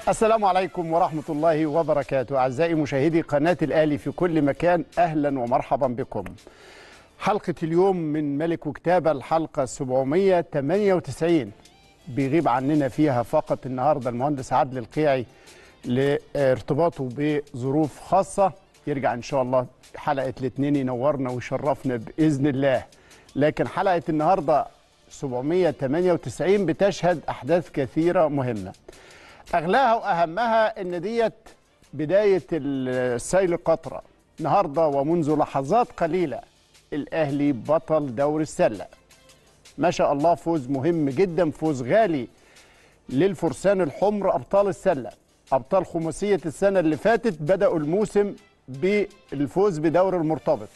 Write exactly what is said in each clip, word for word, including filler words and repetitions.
السلام عليكم ورحمة الله وبركاته. أعزائي مشاهدي قناة الأهلي في كل مكان، أهلا ومرحبا بكم. حلقة اليوم من ملك وكتابة، الحلقة سبعمائة وثمانية وتسعين. بيغيب عننا فيها فقط النهاردة المهندس عادل القيعي لارتباطه بظروف خاصة. يرجع إن شاء الله حلقة الاثنين ينورنا ويشرفنا بإذن الله. لكن حلقة النهاردة سبعمائة وثمانية وتسعين بتشهد أحداث كثيرة مهمة. أغلاها وأهمها إن ديت بداية السيل قطرة النهارده، ومنذ لحظات قليلة الأهلي بطل دوري السلة. ما شاء الله، فوز مهم جدا، فوز غالي للفرسان الحمر أبطال السلة، أبطال خماسية السنة اللي فاتت. بدأوا الموسم بالفوز بدور المرتبط.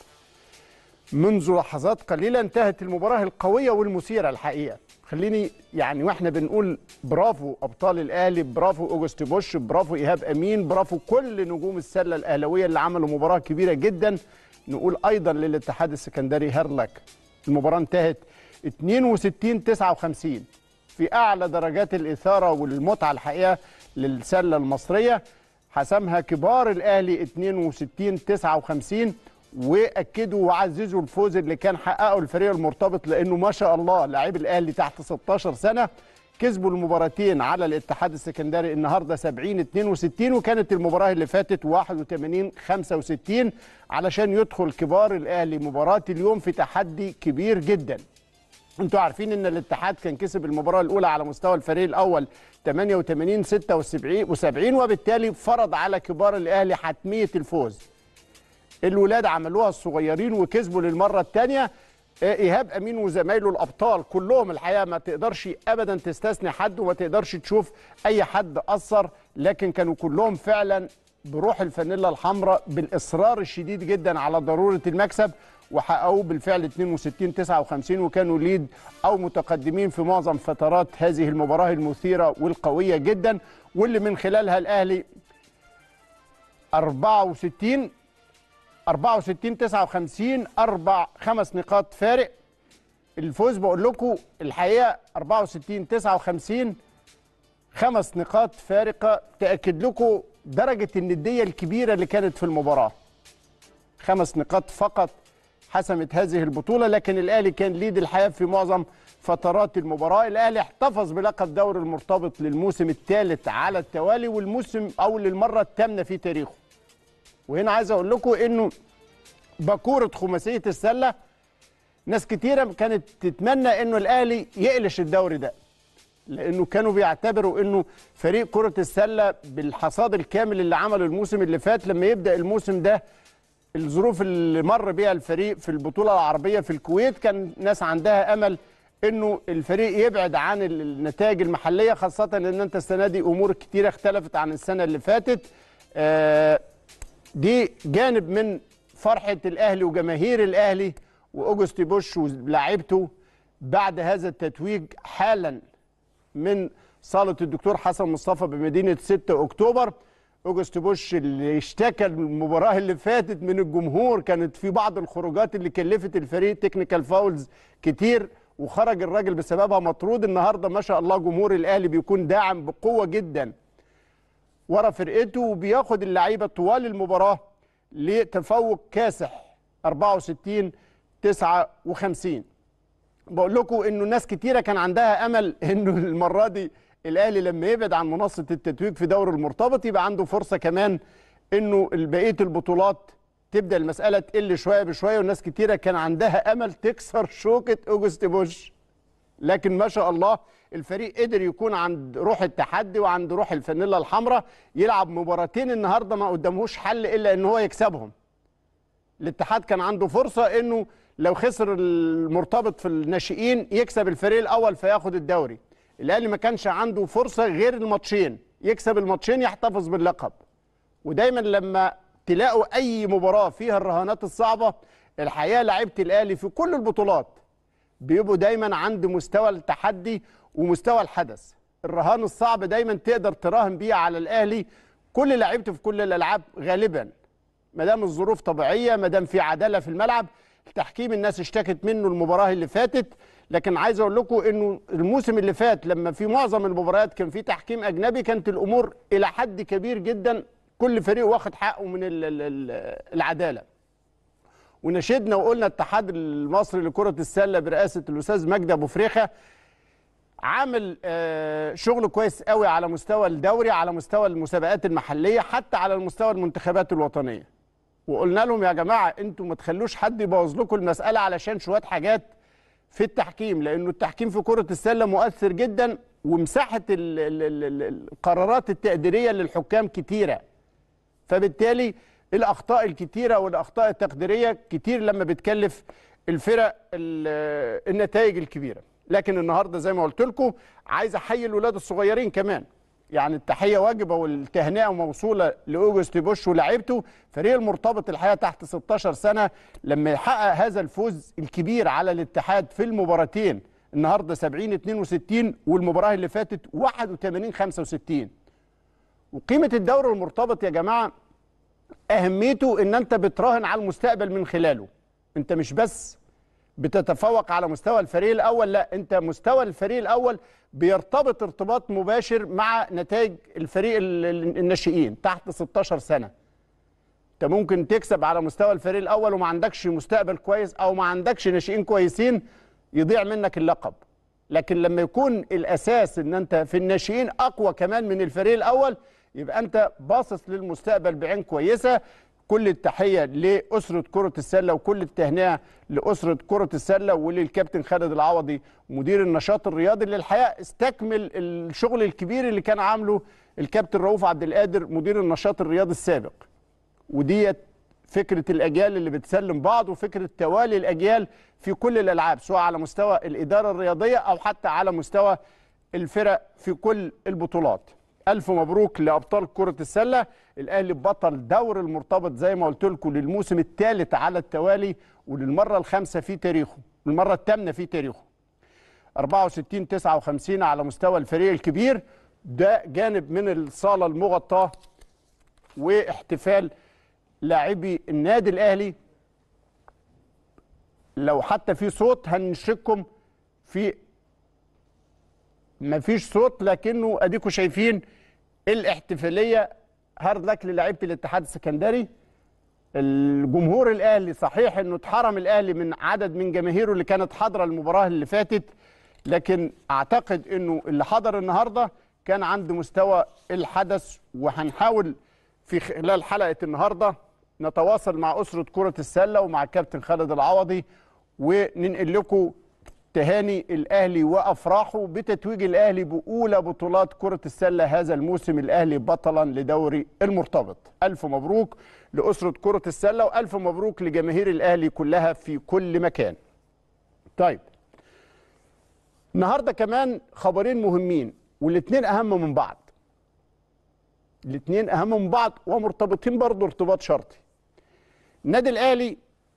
منذ لحظات قليلة انتهت المباراة القوية والمثيرة الحقيقة. خليني يعني واحنا بنقول برافو ابطال الاهلي، برافو اوجست بوش، برافو ايهاب امين، برافو كل نجوم السله الاهلاويه اللي عملوا مباراه كبيره جدا، نقول ايضا للاتحاد السكندري هارلك. المباراه انتهت اثنين وستين تسعة وخمسين في اعلى درجات الاثاره والمتعه الحقيقه للسله المصريه. حسمها كبار الاهلي اثنين وستين تسعة وخمسين، واكدوا وعززوا الفوز اللي كان حققه الفريق المرتبط، لانه ما شاء الله لاعبي الاهلي تحت ستاشر سنه كسبوا المباراتين على الاتحاد السكندري النهارده سبعين اثنين وستين، وكانت المباراه اللي فاتت واحد وثمانين خمسة وستين، علشان يدخل كبار الاهلي مباراه اليوم في تحدي كبير جدا. انتوا عارفين ان الاتحاد كان كسب المباراه الاولى على مستوى الفريق الاول ثمانية وثمانين ستة وسبعين، وبالتالي فرض على كبار الاهلي حتميه الفوز. الولاد عملوها الصغيرين وكسبوا للمره الثانيه. ايهاب امين وزمايله الابطال كلهم الحقيقه ما تقدرش ابدا تستثني حد، وما تقدرش تشوف اي حد اثر، لكن كانوا كلهم فعلا بروح الفانيلا الحمراء، بالاصرار الشديد جدا على ضروره المكسب، وحققوه بالفعل اثنين وستين تسعة وخمسين، وكانوا ليد او متقدمين في معظم فترات هذه المباراه المثيره والقويه جدا، واللي من خلالها الاهلي أربعة وستين أربعة وستين تسعة وخمسين، اربع خمس نقاط فارق. الفوز بقول لكم الحقيقه أربعة وستين تسعة وخمسين، خمس نقاط فارقه تاكد لكم درجه النديه الكبيره اللي كانت في المباراه. خمس نقاط فقط حسمت هذه البطوله، لكن الاهلي كان ليد الحياه في معظم فترات المباراه. الاهلي احتفظ بلقب دوري المرتبط للموسم الثالث على التوالي، والموسم او للمره الثامنه في تاريخه. وهنا عايز اقول لكم انه باكوره خماسيه السله ناس كتيره كانت تتمنى انه الاهلي يقلش الدوري ده، لانه كانوا بيعتبروا انه فريق كره السله بالحصاد الكامل اللي عمله الموسم اللي فات، لما يبدا الموسم ده الظروف اللي مر بيها الفريق في البطوله العربيه في الكويت، كان ناس عندها امل انه الفريق يبعد عن النتائج المحليه، خاصه ان انت السنه دي امور كتيره اختلفت عن السنه اللي فاتت. آه دي جانب من فرحة الأهلي وجماهير الأهلي وأوجست بوش ولاعيبته بعد هذا التتويج حالا من صالة الدكتور حسن مصطفى بمدينة ستة أكتوبر. أوجست بوش اللي اشتكى المباراة اللي فاتت من الجمهور، كانت في بعض الخروجات اللي كلفت الفريق تكنيكال فاولز كتير وخرج الراجل بسببها مطرود. النهارده ما شاء الله جمهور الأهلي بيكون داعم بقوة جدا ورا فرقته، وبياخد اللعيبه طوال المباراه لتفوق كاسح أربعة وستين تسعة وخمسين. بقول لكم انه ناس كتيره كان عندها امل انه المره دي الاهلي لما يبعد عن منصه التتويج في دور المرتبط يبقى عنده فرصه كمان انه بقيه البطولات تبدا المساله تقل شويه بشويه، والناس كتيره كان عندها امل تكسر شوكه اوجست بوش. لكن ما شاء الله الفريق قدر يكون عند روح التحدي وعند روح الفانيلا الحمراء، يلعب مباراتين النهارده ما قدامهوش حل الا ان هو يكسبهم. الاتحاد كان عنده فرصه انه لو خسر المرتبط في الناشئين يكسب الفريق الاول فياخد الدوري. الاهلي ما كانش عنده فرصه غير الماتشين، يكسب الماتشين يحتفظ باللقب. ودايما لما تلاقوا اي مباراه فيها الرهانات الصعبه، الحقيقه لعيبه الاهلي في كل البطولات بيبقوا دايما عند مستوى التحدي ومستوى الحدث. الرهان الصعب دايما تقدر تراهن بيه على الاهلي. كل لعيبته في كل الالعاب غالبا ما دام الظروف طبيعيه، ما دام في عداله في الملعب. التحكيم الناس اشتكت منه المباراه اللي فاتت، لكن عايز اقول لكم انه الموسم اللي فات لما في معظم المباريات كان في تحكيم اجنبي كانت الامور الى حد كبير جدا كل فريق واخد حقه من العداله. ونشدنا وقلنا الاتحاد المصري لكره السله برئاسه الاستاذ مجدي ابو فريخه عامل شغل كويس قوي على مستوى الدوري، على مستوى المسابقات المحليه، حتى على المستوى المنتخبات الوطنيه. وقلنا لهم يا جماعه انتوا ما تخلوش حد يبوظ لكم المساله علشان شويه حاجات في التحكيم، لانه التحكيم في كره السله مؤثر جدا، ومساحه القرارات التقديريه للحكام كتيره. فبالتالي الاخطاء الكتيره والاخطاء التقديريه كتير لما بتكلف الفرق النتائج الكبيره. لكن النهارده زي ما قلت لكم عايز احيي الولاد الصغيرين كمان، يعني التحيه واجبه والتهنئه موصوله لاوجست بوش ولاعيبته. فريق المرتبط الحقيقه تحت ستاشر سنه لما يحقق هذا الفوز الكبير على الاتحاد في المباراتين، النهارده سبعين اتنين وستين والمباراه اللي فاتت واحد وتمانين خمسة وستين. وقيمه الدوري المرتبط يا جماعه اهميته ان انت بتراهن على المستقبل من خلاله. انت مش بس بتتفوق على مستوى الفريق الاول، لا، انت مستوى الفريق الاول بيرتبط ارتباط مباشر مع نتائج الفريق الناشئين تحت ستاشر سنه. انت ممكن تكسب على مستوى الفريق الاول وما عندكش مستقبل كويس او ما عندكش ناشئين كويسين يضيع منك اللقب. لكن لما يكون الاساس ان انت في الناشئين اقوى كمان من الفريق الاول يبقى انت باصص للمستقبل بعين كويسه. كل التحيه لاسره كره السله وكل التهنئه لاسره كره السله وللكابتن خالد العوضي مدير النشاط الرياضي اللي الحقيقه استكمل الشغل الكبير اللي كان عامله الكابتن رؤوف عبد القادر مدير النشاط الرياضي السابق. وديت فكره الاجيال اللي بتسلم بعض وفكره توالي الاجيال في كل الالعاب سواء على مستوى الاداره الرياضيه او حتى على مستوى الفرق في كل البطولات. ألف مبروك لأبطال كرة السلة. الأهلي بطل دور المرتبط زي ما قلت لكم للموسم الثالث على التوالي وللمرة الخامسة في تاريخه، المرة الثامنة في تاريخه. أربعة وستين تسعة وخمسين على مستوى الفريق الكبير، ده جانب من الصالة المغطاة واحتفال لاعبي النادي الأهلي. لو حتى في صوت هنشرككم في، مفيش صوت لكنه اديكم شايفين الاحتفاليه. هارد لك للاعيبه الاتحاد السكندري. الجمهور الاهلي صحيح انه اتحرم الاهلي من عدد من جماهيره اللي كانت حاضره المباراه اللي فاتت، لكن اعتقد انه اللي حضر النهارده كان عند مستوى الحدث. وهنحاول في خلال حلقه النهارده نتواصل مع اسره كره السله ومع الكابتن خالد العوضي وننقل لكم تهاني الأهلي وأفراحه بتتويج الأهلي بأولى بطولات كرة السلة هذا الموسم. الأهلي بطلا لدوري المرتبط. ألف مبروك لأسرة كرة السلة وألف مبروك لجماهير الأهلي كلها في كل مكان. طيب النهاردة كمان خبرين مهمين والاثنين أهم من بعض، الاثنين أهم من بعض ومرتبطين برضو ارتباط شرطي. النادي الأهلي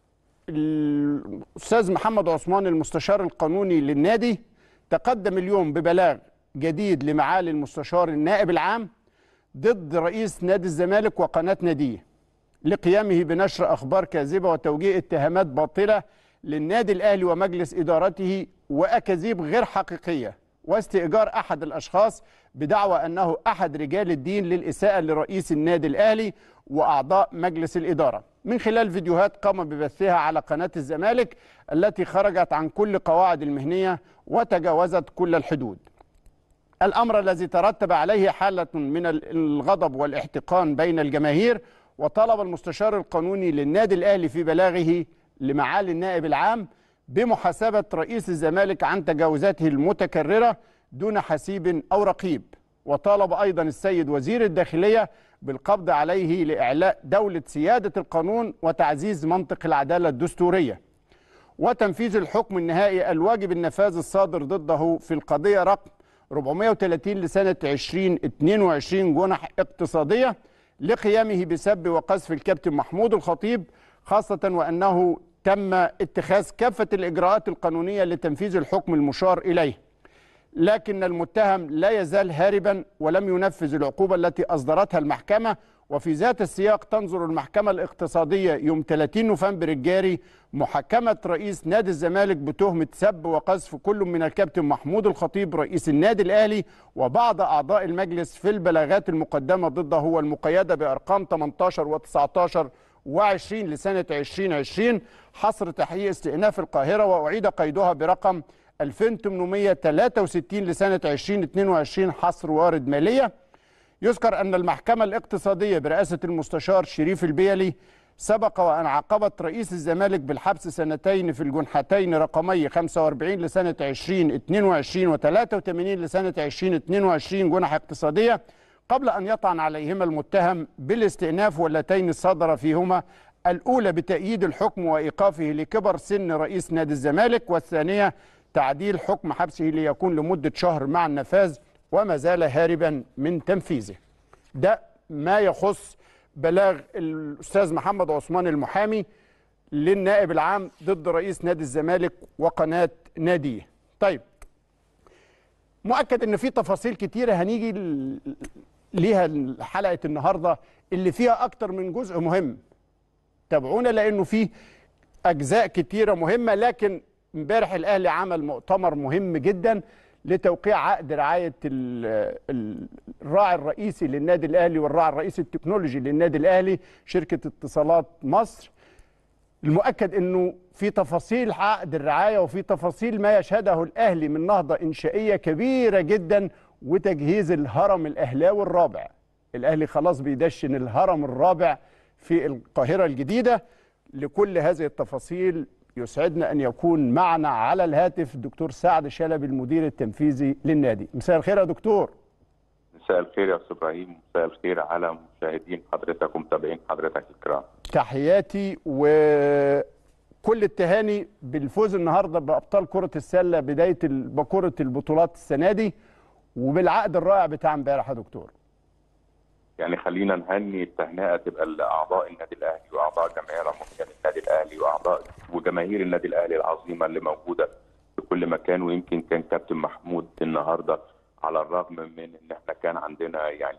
الأستاذ محمد عثمان المستشار القانوني للنادي تقدم اليوم ببلاغ جديد لمعالي المستشار النائب العام ضد رئيس نادي الزمالك وقناة ناديه لقيامه بنشر أخبار كاذبة وتوجيه اتهامات باطلة للنادي الأهلي ومجلس إدارته وأكاذيب غير حقيقية واستئجار أحد الأشخاص بدعوى أنه أحد رجال الدين للإساءة لرئيس النادي الأهلي وأعضاء مجلس الإدارة من خلال فيديوهات قام ببثها على قناة الزمالك التي خرجت عن كل قواعد المهنية وتجاوزت كل الحدود. الأمر الذي ترتب عليه حالة من الغضب والاحتقان بين الجماهير. وطلب المستشار القانوني للنادي الأهلي في بلاغه لمعالي النائب العام بمحاسبة رئيس الزمالك عن تجاوزاته المتكررة دون حسيب أو رقيب. وطالب أيضا السيد وزير الداخلية بالقبض عليه لإعلاء دولة سيادة القانون وتعزيز منطق العدالة الدستورية وتنفيذ الحكم النهائي الواجب النفاذ الصادر ضده في القضية رقم أربعمائة وثلاثين لسنة ألفين واثنين وعشرين جنح اقتصادية لقيامه بسب وقذف الكابتن محمود الخطيب، خاصة وأنه تم اتخاذ كافة الإجراءات القانونية لتنفيذ الحكم المشار إليه، لكن المتهم لا يزال هاربا ولم ينفذ العقوبة التي أصدرتها المحكمة وفي ذات السياق تنظر المحكمة الاقتصادية يوم ثلاثين نوفمبر الجاري محاكمة رئيس نادي الزمالك بتهمة سب وقذف كل من الكابتن محمود الخطيب رئيس النادي الأهلي وبعض أعضاء المجلس في البلاغات المقدمة ضده والمقيدة بأرقام ثمانية عشر وتسعة عشر وعشرين لسنة ألفين وعشرين، حصر تحقيق استئناف القاهرة، وأعيد قيدها برقم ألفين وثمانمائة وثلاثة وستين لسنة ألفين واثنين وعشرين حصر وارد مالية. يذكر أن المحكمة الاقتصادية برئاسة المستشار شريف البيلي سبق وأن عاقبت رئيس الزمالك بالحبس سنتين في الجنحتين رقمي خمسة وأربعين لسنة ألفين واثنين وعشرين و ثلاثة وثمانين لسنة ألفين واثنين وعشرين جنح اقتصادية، قبل أن يطعن عليهما المتهم بالاستئناف، واللتين صدر فيهما الأولى بتأييد الحكم وإيقافه لكبر سن رئيس نادي الزمالك، والثانية تعديل حكم حبسه ليكون لمدة شهر مع النفاذ، وما زال هاربا من تنفيذه. ده ما يخص بلاغ الأستاذ محمد عثمان المحامي للنائب العام ضد رئيس نادي الزمالك وقناة ناديه. طيب، مؤكد ان في تفاصيل كتيرة هنيجي ليها حلقة النهاردة اللي فيها أكتر من جزء مهم. تابعونا لأنه في أجزاء كتيرة مهمة، لكن امبارح الأهلي عمل مؤتمر مهم جدا لتوقيع عقد رعاية الراعي الرئيسي للنادي الأهلي والراعي الرئيسي التكنولوجي للنادي الأهلي شركة اتصالات مصر. المؤكد أنه في تفاصيل عقد الرعاية وفي تفاصيل ما يشهده الأهلي من نهضة إنشائية كبيرة جدا وتجهيز الهرم الأهلاوي الرابع. الأهلي خلاص بيدشن الهرم الرابع في القاهرة الجديدة. لكل هذه التفاصيل يسعدنا أن يكون معنا على الهاتف الدكتور سعد شلبي المدير التنفيذي للنادي. مساء الخير يا دكتور. مساء الخير يا أستاذ إبراهيم، مساء الخير على مشاهدين حضرتك ومتابعين حضرتك الكرام. تحياتي وكل التهاني بالفوز النهارده بأبطال كرة السلة، بداية بكرة البطولات السنة دي، وبالعقد الرائع بتاع امبارح يا دكتور. يعني خلينا نهني التهنئه تبقى لاعضاء النادي الاهلي واعضاء جمعيه عموميه النادي الاهلي واعضاء وجماهير النادي الاهلي العظيمه اللي موجوده في كل مكان. ويمكن كان كابتن محمود النهارده على الرغم من ان احنا كان عندنا يعني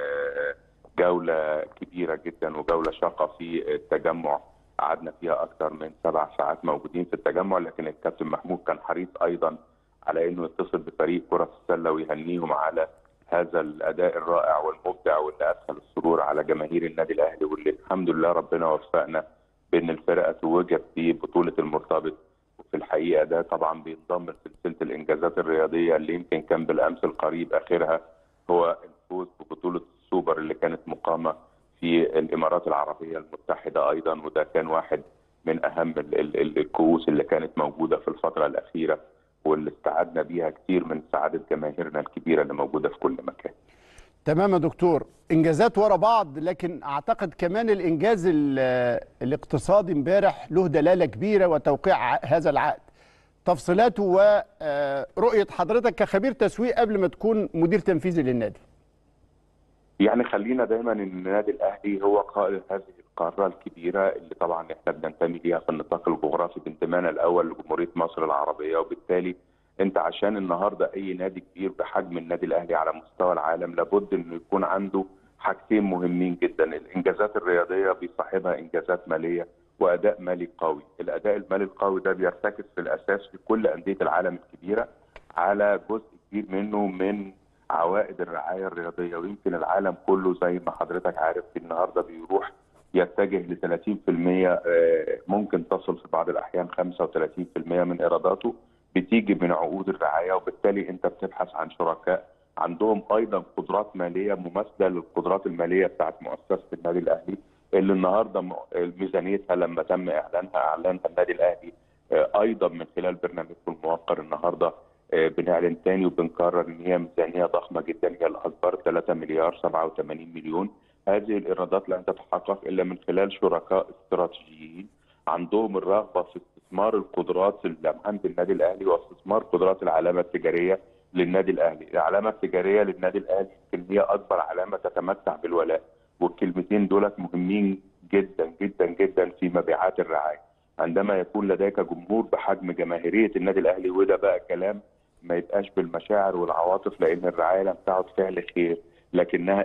جوله كبيره جدا وجوله شاقه في التجمع، قعدنا فيها اكثر من سبع ساعات موجودين في التجمع، لكن الكابتن محمود كان حريص ايضا على انه يتصل بفريق كره السله ويهنيهم على هذا الاداء الرائع والمبدع واللي ادخل السرور على جماهير النادي الاهلي، واللي الحمد لله ربنا وفقنا بان الفرقه توجت في بطوله المرتبط. وفي الحقيقه ده طبعا بينضم لسلسله الانجازات الرياضيه اللي يمكن كان بالامس القريب اخرها هو الفوز ببطوله السوبر اللي كانت مقامه في الامارات العربيه المتحده ايضا، وده كان واحد من اهم الكؤوس اللي كانت موجوده في الفتره الاخيره واللي استعدنا بيها كتير من سعادة جماهيرنا الكبيرة اللي موجودة في كل مكان. تمام يا دكتور، إنجازات ورا بعض، لكن أعتقد كمان الإنجاز الاقتصادي امبارح له دلالة كبيرة وتوقيع هذا العقد. تفصيلاته ورؤية حضرتك كخبير تسويق قبل ما تكون مدير تنفيذي للنادي. يعني خلينا دايما ان النادي الاهلي هو قائد هذه القاره الكبيره اللي طبعا احنا بننتمي ليها في النطاق الجغرافي بانتمائنا الاول لجمهوريه مصر العربيه، وبالتالي انت عشان النهارده اي نادي كبير بحجم النادي الاهلي على مستوى العالم لابد انه يكون عنده حاجتين مهمين جدا. الانجازات الرياضيه بيصاحبها انجازات ماليه واداء مالي قوي. الاداء المالي القوي ده بيرتكز في الاساس في كل انديه العالم الكبيره على جزء كبير منه من عوائد الرعايه الرياضيه، ويمكن العالم كله زي ما حضرتك عارف النهارده بيروح يتجه ل ثلاثين بالمئة، ممكن تصل في بعض الاحيان خمسة وثلاثين بالمئة من ايراداته بتيجي من عقود الرعايه، وبالتالي انت بتبحث عن شركاء عندهم ايضا قدرات ماليه مماثله للقدرات الماليه بتاعت مؤسسه النادي الاهلي اللي النهارده ميزانيتها لما تم اعلانها اعلانها النادي الاهلي ايضا من خلال برنامجكم الموقر النهارده بنعلن تاني وبنكرر ان هي ميزانيه ضخمه جدا، هي الاكبر ثلاثة مليار سبعة وثمانين مليون. هذه الايرادات لن تتحقق الا من خلال شركاء استراتيجيين عندهم الرغبه في استثمار القدرات اللي عند النادي الاهلي واستثمار قدرات العلامه التجاريه للنادي الاهلي. العلامه التجاريه للنادي الاهلي يمكن هي اكبر علامه تتمتع بالولاء، والكلمتين دولت مهمين جدا جدا جدا في مبيعات الرعايه. عندما يكون لديك جمهور بحجم جماهيريه النادي الاهلي، وده بقى كلام ما يبقاش بالمشاعر والعواطف لان الرعايه لم تعد فعل خير لكنها استثمار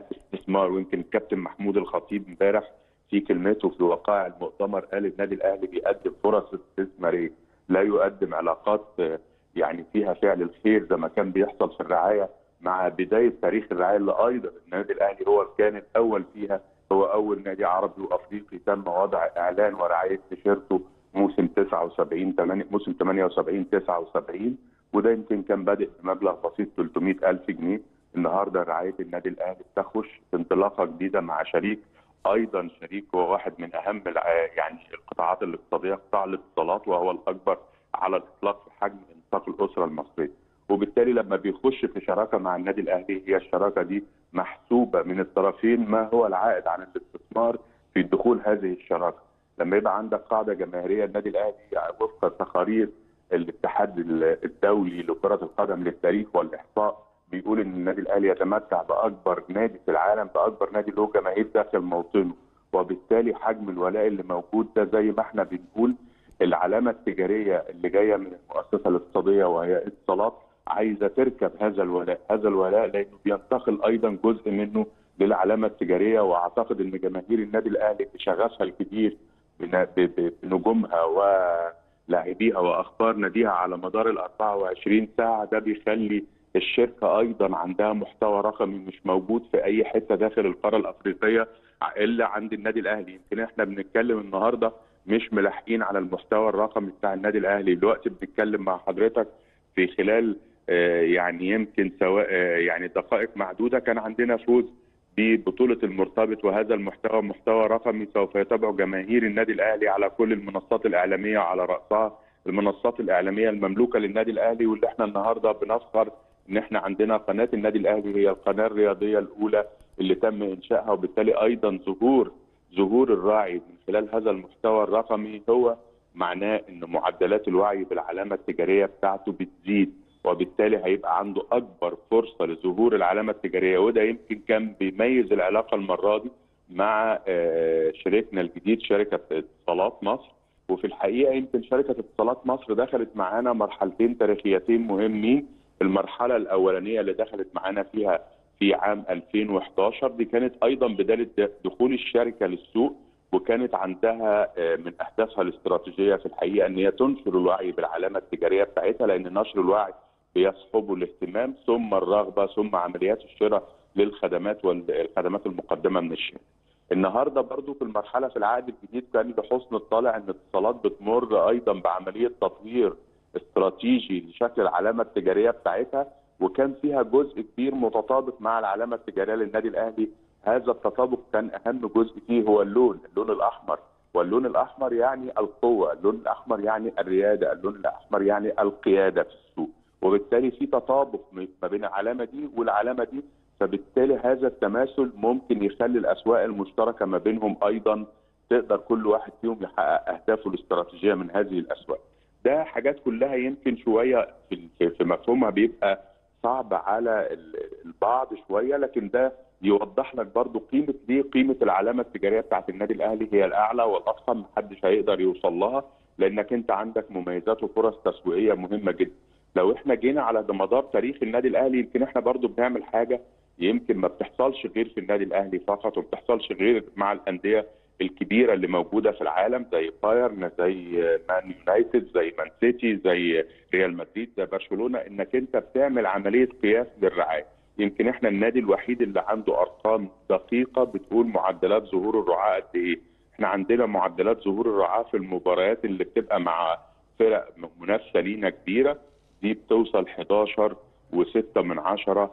الاستثمار. ويمكن الكابتن محمود الخطيب امبارح في كلمته في وقائع المؤتمر قال النادي الاهلي بيقدم فرص استثماريه، لا يقدم علاقات يعني فيها فعل الخير زي ما كان بيحصل في الرعايه، مع بدايه تاريخ الرعايه اللي ايضا النادي الاهلي هو كان الاول فيها، هو اول نادي عربي وافريقي تم وضع اعلان ورعايه تيشيرته موسم تسعة وسبعين موسم ثمانية وسبعين تسعة وسبعين، وده يمكن كان بادئ بمبلغ بسيط ثلاثمائة ألف جنيه. النهارده رعايه النادي الاهلي بتخش في انطلاقه جديده مع شريك، ايضا شريك هو واحد من اهم يعني القطاعات الاقتصاديه، قطاع الاتصالات، وهو الاكبر على الاطلاق في حجم انفاق الاسره المصريه. وبالتالي لما بيخش في شراكه مع النادي الاهلي، هي الشراكه دي محسوبه من الطرفين ما هو العائد عن الاستثمار في دخول هذه الشراكه. لما يبقى عندك قاعده جماهيريه، النادي الاهلي وفق تقارير الاتحاد الدولي لكره القدم للتاريخ والاحصاء بيقول ان النادي الاهلي يتمتع باكبر نادي في العالم، باكبر نادي له جماهير داخل موطنه، وبالتالي حجم الولاء اللي موجود ده زي ما احنا بنقول العلامه التجاريه اللي جايه من المؤسسه الاقتصاديه وهي اتصالات عايزه تركب هذا الولاء، هذا الولاء لانه بينتقل ايضا جزء منه للعلامه التجاريه. واعتقد ان جماهير النادي الاهلي بشغفها الكبير بنجومها ولاعبيها واخبار ناديها على مدار ال أربعة وعشرين ساعه، ده بيخلي الشركه ايضا عندها محتوى رقمي مش موجود في اي حته داخل القاره الافريقيه الا عند النادي الاهلي. يمكن احنا بنتكلم النهارده مش ملاحقين على المستوى الرقمي بتاع النادي الاهلي، دلوقتي بنتكلم مع حضرتك في خلال آه يعني يمكن سواء آه يعني دقائق معدوده كان عندنا فوز ببطوله المرتبط، وهذا المحتوى محتوى رقمي سوف يتابعه جماهير النادي الاهلي على كل المنصات الاعلاميه، على راسها المنصات الاعلاميه المملوكه للنادي الاهلي. واللي احنا النهارده بنفخر ان احنا عندنا قناه النادي الاهلي هي القناه الرياضيه الاولى اللي تم انشائها، وبالتالي ايضا ظهور ظهور الراعي من خلال هذا المحتوى الرقمي هو معناه ان معدلات الوعي بالعلامه التجاريه بتاعته بتزيد، وبالتالي هيبقى عنده اكبر فرصه لظهور العلامه التجاريه. وده يمكن كان بيميز العلاقه المره دي مع شريكنا الجديد شركه اتصالات مصر. وفي الحقيقه يمكن شركه اتصالات مصر دخلت معانا مرحلتين تاريخيتين مهمين. المرحله الاولانيه اللي دخلت معانا فيها في عام ألفين وإحداشر دي كانت ايضا بدايه دخول الشركه للسوق، وكانت عندها من اهدافها الاستراتيجيه في الحقيقه ان هي تنشر الوعي بالعلامه التجاريه بتاعتها، لان نشر الوعي بيصحبه الاهتمام ثم الرغبه ثم عمليات الشراء للخدمات والخدمات المقدمه من الشركه. النهارده برضو في المرحله في العقد الجديد كان لحسن الطالع ان اتصالات بتمر ايضا بعمليه تطوير استراتيجي لشكل العلامه التجاريه بتاعتها، وكان فيها جزء كبير متطابق مع العلامه التجاريه للنادي الاهلي. هذا التطابق كان اهم جزء فيه هو اللون، اللون الاحمر، واللون الاحمر يعني القوه، اللون الاحمر يعني الرياده، اللون الاحمر يعني القياده في السوق، وبالتالي في تطابق ما بين العلامه دي والعلامه دي، فبالتالي هذا التماثل ممكن يخلي الاسواق المشتركه ما بينهم ايضا تقدر كل واحد فيهم يحقق اهدافه الاستراتيجيه من هذه الاسواق. ده حاجات كلها يمكن شويه في في مفهومها بيبقى صعب على البعض شويه، لكن ده يوضح لك برضو قيمه ليه قيمه العلامه التجاريه بتاعت النادي الاهلي هي الاعلى والافخم، محدش هيقدر يوصل لها، لانك انت عندك مميزات وفرص تسويقيه مهمه جدا. لو احنا جينا على مدار تاريخ النادي الاهلي يمكن احنا برضو بنعمل حاجه يمكن ما بتحصلش غير في النادي الاهلي فقط، وما بتحصلش غير مع الانديه الكبيره اللي موجوده في العالم زي بايرن، زي مان يونايتد، زي مان سيتي، زي ريال مدريد، زي برشلونه، انك انت بتعمل عمليه قياس للرعايه. يمكن احنا النادي الوحيد اللي عنده ارقام دقيقه بتقول معدلات ظهور الرعاه قد ايه. احنا عندنا معدلات ظهور الرعاه في المباريات اللي بتبقى مع فرق منافسه لينا كبيره دي بتوصل احداشر وستة من عشرة،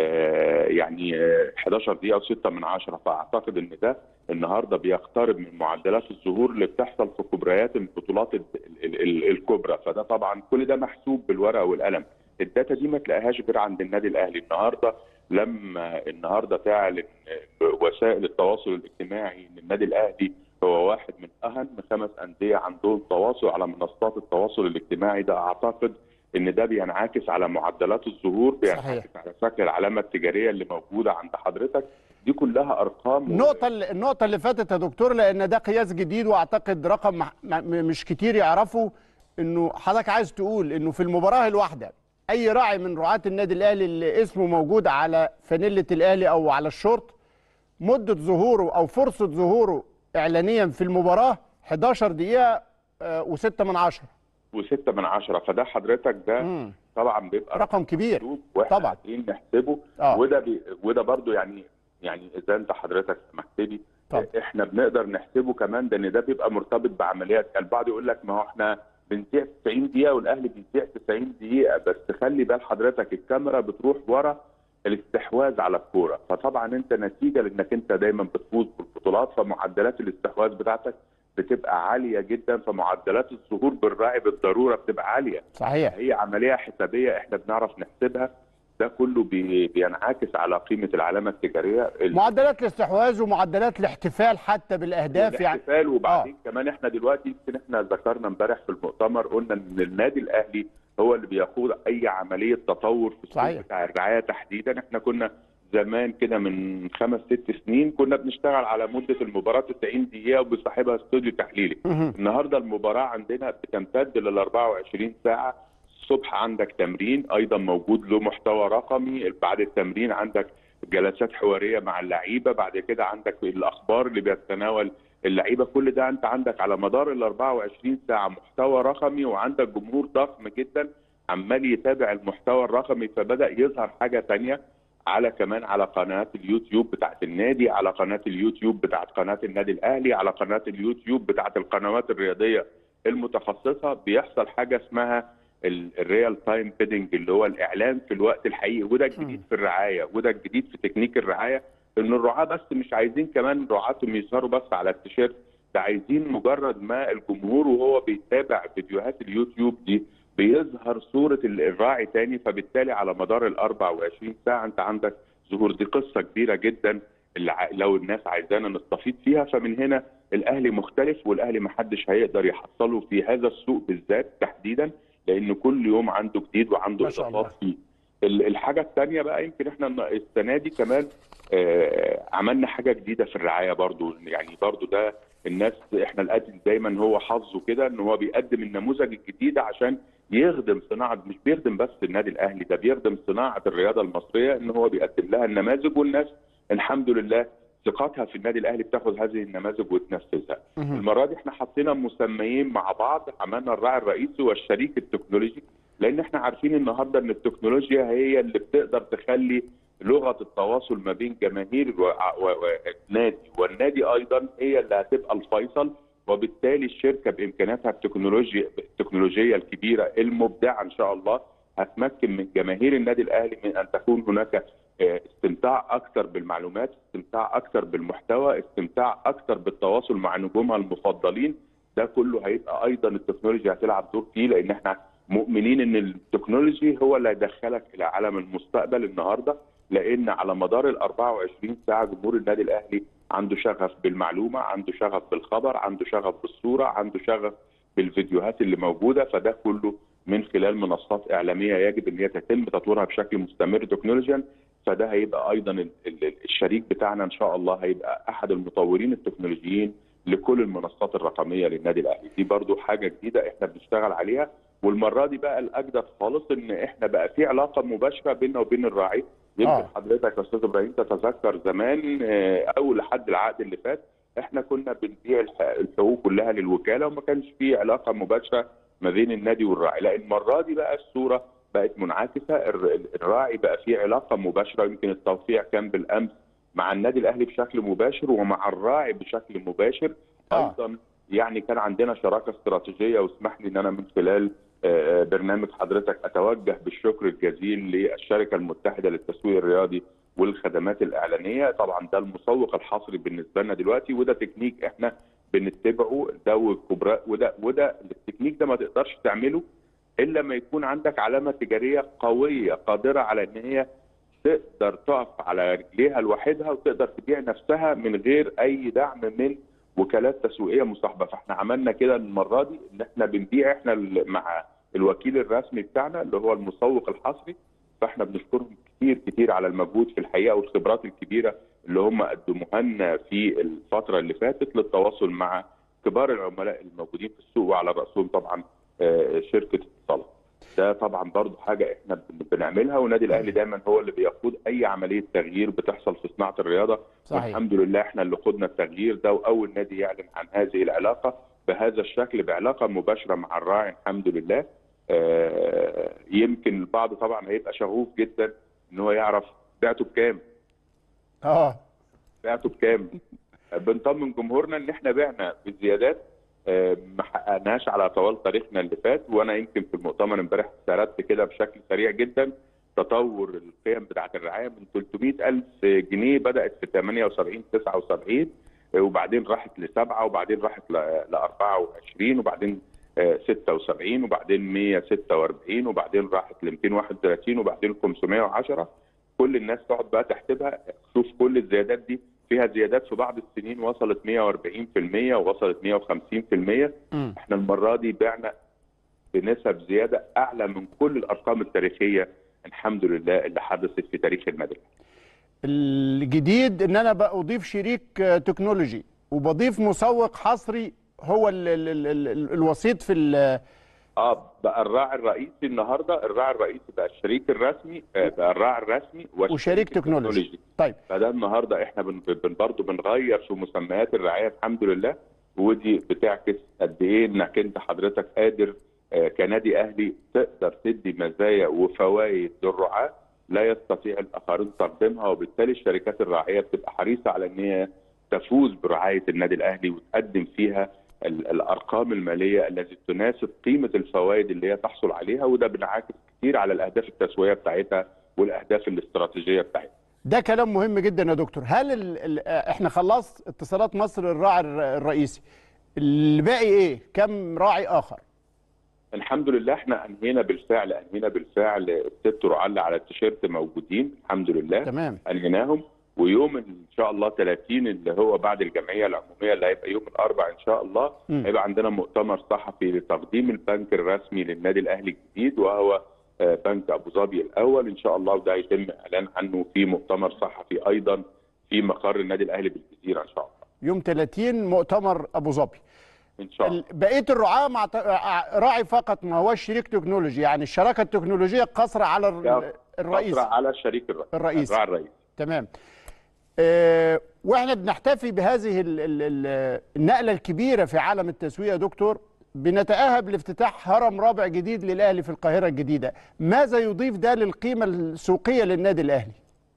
آه يعني آه احداشر دقيقه وستة من عشرة، فاعتقد ان ده النهارده بيقترب من معدلات الظهور اللي بتحصل في كبريات البطولات ال ال ال الكبرى. فده طبعا كل ده محسوب بالورقه والقلم. الداتا دي ما تلاقيهاش غير عند النادي الاهلي. النهارده لما النهارده تعلن وسائل التواصل الاجتماعي ان النادي الاهلي هو واحد من اهم خمس انديه عندهم تواصل على منصات التواصل الاجتماعي، ده اعتقد ان ده بينعكس على معدلات الظهور، بينعكس على شكل العلامه التجاريه اللي موجوده عند حضرتك. دي كلها ارقام. النقطه النقطه اللي فاتت يا دكتور، لان ده قياس جديد واعتقد رقم مش كتير يعرفوا، انه حضرتك عايز تقول انه في المباراه الواحده اي راعي من رعاة النادي الاهلي اللي اسمه موجود على فانيله الاهلي او على الشورت مده ظهوره او فرصه ظهوره اعلانيا في المباراه حداشر دقيقه وستة من عشرة وستة من عشرة، فده حضرتك ده مم. طبعا بيبقى رقم كبير واحنا طبعا قادرين نحسبه. آه. وده بي وده برضو يعني يعني اذا انت حضرتك سمحت لي احنا بنقدر نحسبه كمان، لان ده بيبقى مرتبط بعمليات. البعض يقول لك ما هو احنا بنذيع تسعين دقيقه والاهلي بيذيع تسعين دقيقه، بس خلي بال حضرتك الكاميرا بتروح ورا الاستحواذ على الكوره، فطبعا انت نتيجه لانك انت دايما بتفوز بالبطولات فمعدلات الاستحواذ بتاعتك بتبقى عاليه جدا، فمعدلات الظهور بالراعي بالضروره بتبقى عاليه. صحيح. هي عمليه حسابيه احنا بنعرف نحسبها، ده كله بي بينعكس على قيمه العلامه التجاريه. معدلات الاستحواذ ومعدلات الاحتفال حتى بالاهداف يعني الاحتفال. وبعدين آه. كمان احنا دلوقتي يمكن احنا ذكرنا امبارح في المؤتمر قلنا ان النادي الاهلي هو اللي بيقود اي عمليه تطور في السوق بتاع الرعايه تحديدا. احنا كنا زمان كده من خمس ست سنين كنا بنشتغل على مده المباراه تسعين دقيقه وبيصاحبها استوديو تحليلي. النهارده المباراه عندنا بتمتد لل أربعة وعشرين ساعه. الصبح عندك تمرين ايضا موجود له محتوى رقمي، بعد التمرين عندك جلسات حواريه مع اللعيبه، بعد كده عندك الاخبار اللي بيتناول اللعيبه. كل ده انت عندك على مدار ال أربعة وعشرين ساعه محتوى رقمي، وعندك جمهور ضخم جدا عمال يتابع المحتوى الرقمي. فبدا يظهر حاجه ثانيه على كمان على قناه اليوتيوب بتاعت النادي، على قناه اليوتيوب بتاعت قناه النادي الاهلي، على قناه اليوتيوب بتاعت القنوات الرياضيه المتخصصه. بيحصل حاجه اسمها الريال تايم بيدنج اللي هو الاعلان في الوقت الحقيقي، وده الجديد في الرعايه، وده الجديد في تكنيك الرعايه. ان الرعاه بس مش عايزين كمان رعاتهم يظهروا بس على التيشيرت، ده عايزين مجرد ما الجمهور وهو بيتابع فيديوهات اليوتيوب دي بيظهر صوره الراعي تاني، فبالتالي على مدار ال أربعة وعشرين ساعه انت عندك ظهور. دي قصه كبيره جدا اللي لو الناس عايزانا نستفيد فيها. فمن هنا الاهلي مختلف، والاهلي ما حدش هيقدر يحصله في هذا السوق بالذات تحديدا، لان كل يوم عنده جديد وعنده اضافات فيه. الحاجه الثانيه بقى يمكن احنا السنه دي كمان آه عملنا حاجه جديده في الرعايه برضو. يعني برضو ده الناس احنا القدم دايما هو حظه كده ان هو بيقدم النموذج الجديد عشان يخدم صناعه، مش بيخدم بس النادي الاهلي، ده بيخدم صناعه الرياضه المصريه، ان هو بيقدم لها النماذج، والناس الحمد لله ثقتها في النادي الاهلي بتاخد هذه النماذج وتنفذها. المره دي احنا حطينا مسميين مع بعض، عملنا الراعي الرئيسي والشريك التكنولوجي، لان احنا عارفين النهارده ان التكنولوجيا هي اللي بتقدر تخلي لغه التواصل ما بين جماهير والنادي، والنادي ايضا هي اللي هتبقى الفيصل. وبالتالي الشركه بامكانياتها التكنولوجيا التكنولوجيه الكبيره المبدعه ان شاء الله هتمكن من جماهير النادي الاهلي من ان تكون هناك استمتاع اكثر بالمعلومات، استمتاع اكثر بالمحتوى، استمتاع اكثر بالتواصل مع نجومها المفضلين. ده كله هيبقى ايضا التكنولوجيا هتلعب دور فيه، لان احنا مؤمنين ان التكنولوجي هو اللي هيدخلك الى عالم المستقبل النهارده، لان على مدار ال أربعة وعشرين ساعه جمهور النادي الاهلي عنده شغف بالمعلومه، عنده شغف بالخبر، عنده شغف بالصوره، عنده شغف بالفيديوهات اللي موجوده. فده كله من خلال منصات اعلاميه يجب ان هي تتم تطويرها بشكل مستمر تكنولوجيا. فده هيبقى ايضا الشريك بتاعنا ان شاء الله، هيبقى احد المطورين التكنولوجيين لكل المنصات الرقميه للنادي الاهلي. دي برضو حاجه جديده احنا بنشتغل عليها. والمره دي بقى الاجدد خالص ان احنا بقى في علاقه مباشره بيننا وبين الراعي. يمكن آه. حضرتك يا استاذ ابراهيم تتذكر زمان او لحد العقد اللي فات احنا كنا بنبيع الحقوق كلها للوكاله وما كانش في علاقه مباشره ما بين النادي والراعي. لا المره دي بقى الصوره بقت منعكسه، الراعي بقى في علاقه مباشره. يمكن التوقيع كان بالامس مع النادي الاهلي بشكل مباشر ومع الراعي بشكل مباشر. آه. ايضا يعني كان عندنا شراكه استراتيجيه، واسمح لي ان انا من خلال برنامج حضرتك اتوجه بالشكر الجزيل للشركه المتحده للتسويق الرياضي والخدمات الاعلانيه. طبعا ده المسوق الحصري بالنسبه لنا دلوقتي، وده تكنيك احنا بنتبعه، ده وكبراء وده وده التكنيك ده ما تقدرش تعمله الا لما يكون عندك علامه تجاريه قويه قادره على ان هي تقدر تقف على رجليها لوحدها وتقدر تبيع نفسها من غير اي دعم من وكالات تسويقيه مصاحبه. فاحنا عملنا كده المره دي ان احنا بنبيع احنا مع الوكيل الرسمي بتاعنا اللي هو المسوق الحصري. فاحنا بنشكرهم كتير كتير على المجهود في الحقيقه والخبرات الكبيره اللي هم قدموها لنا في الفتره اللي فاتت للتواصل مع كبار العملاء الموجودين في السوق، وعلى راسهم طبعا شركه اتصالات. ده طبعا برضو حاجه احنا بنعملها، والنادي الاهلي دايما هو اللي بيقود اي عمليه تغيير بتحصل في صناعه الرياضه. صحيح. والحمد لله احنا اللي خدنا التغيير ده، واول نادي يعلن عن هذه العلاقه بهذا الشكل بعلاقه مباشره مع الراعي الحمد لله. آه يمكن البعض طبعا هيبقى شغوف جدا ان هو يعرف بعته بكام. اه بعته بكام؟ بنطمن جمهورنا ان احنا بعنا بزيادات ما حققناهاش على طوال تاريخنا اللي فات. وانا يمكن في المؤتمر امبارح سردت كده بشكل سريع جدا تطور القيم بتاعه الرعايه من ثلاثمائة ألف جنيه بدات في ثمانية وسبعين تسعة وسبعين، وبعدين راحت لسبعه، وبعدين راحت ل أربعة وعشرين، وبعدين ستة وسبعين، وبعدين مئة وستة وأربعين، وبعدين راحت ل مئتين وواحد وثلاثين، وبعدين خمسمائة وعشرة. كل الناس تقعد بقى تحسبها، شوف كل الزيادات دي فيها زيادات في بعض السنين وصلت مئة وأربعين بالمئة ووصلت مئة وخمسين بالمئة. احنا المره دي بعنا بنسب زياده اعلى من كل الارقام التاريخيه الحمد لله اللي حدثت في تاريخ النادي. الجديد ان انا بضيف شريك تكنولوجي وبضيف مسوق حصري هو ال ال ال ال الوسيط في ال اه بقى الراعي الرئيسي النهارده، الراعي الرئيسي بقى الشريك الرسمي، بقى الراعي الرسمي وشريك تكنولوجي. التكنولوجي. طيب فده النهارده احنا بن برضه بنغير في مسميات الرعايه الحمد لله، ودي بتعكس قد ايه انك انت حضرتك قادر آه كنادي اهلي تقدر تدي مزايا وفوائد للرعاه لا يستطيع الاخرين تقديمها، وبالتالي الشركات الراعيه بتبقى حريصه على ان هي تفوز برعايه النادي الاهلي وتقدم فيها الارقام الماليه التي تناسب قيمه الفوائد اللي هي تحصل عليها، وده بينعكس كتير على الاهداف التسويقيه بتاعتها والاهداف الاستراتيجيه بتاعتها. ده كلام مهم جدا يا دكتور. هل ال ال احنا خلصت اتصالات مصر الراعي الرئيسي، الباقي ايه؟ كم راعي اخر؟ الحمد لله احنا انهينا بالفعل انهينا بالفعل الست رعاة اللي على التيشيرت موجودين الحمد لله. تمام. انهيناهم، ويوم ان شاء الله ثلاثين اللي هو بعد الجمعيه العموميه اللي هيبقى يوم الاربعاء ان شاء الله م. هيبقى عندنا مؤتمر صحفي لتقديم البنك الرسمي للنادي الاهلي الجديد، وهو بنك ابو ظبي الاول ان شاء الله، وده هيتم اعلان عنه في مؤتمر صحفي ايضا في مقر النادي الاهلي بالجزيره ان شاء الله. يوم ثلاثين مؤتمر ابو ظبي ان شاء الله. بقيه الرعاه مع راعي فقط ما هوش شريك تكنولوجي، يعني الشراكه التكنولوجيه قاصره على الرئيس، قاصره على الشريك الرئيس الراعي الرئيسي. تمام. اه واحنا بنحتفي بهذه ال ال ال النقله الكبيره في عالم التسويق يا دكتور، بنتاهب لافتتاح هرم رابع جديد للاهلي في القاهره الجديده، ماذا يضيف ده للقيمه السوقيه للنادي الاهلي؟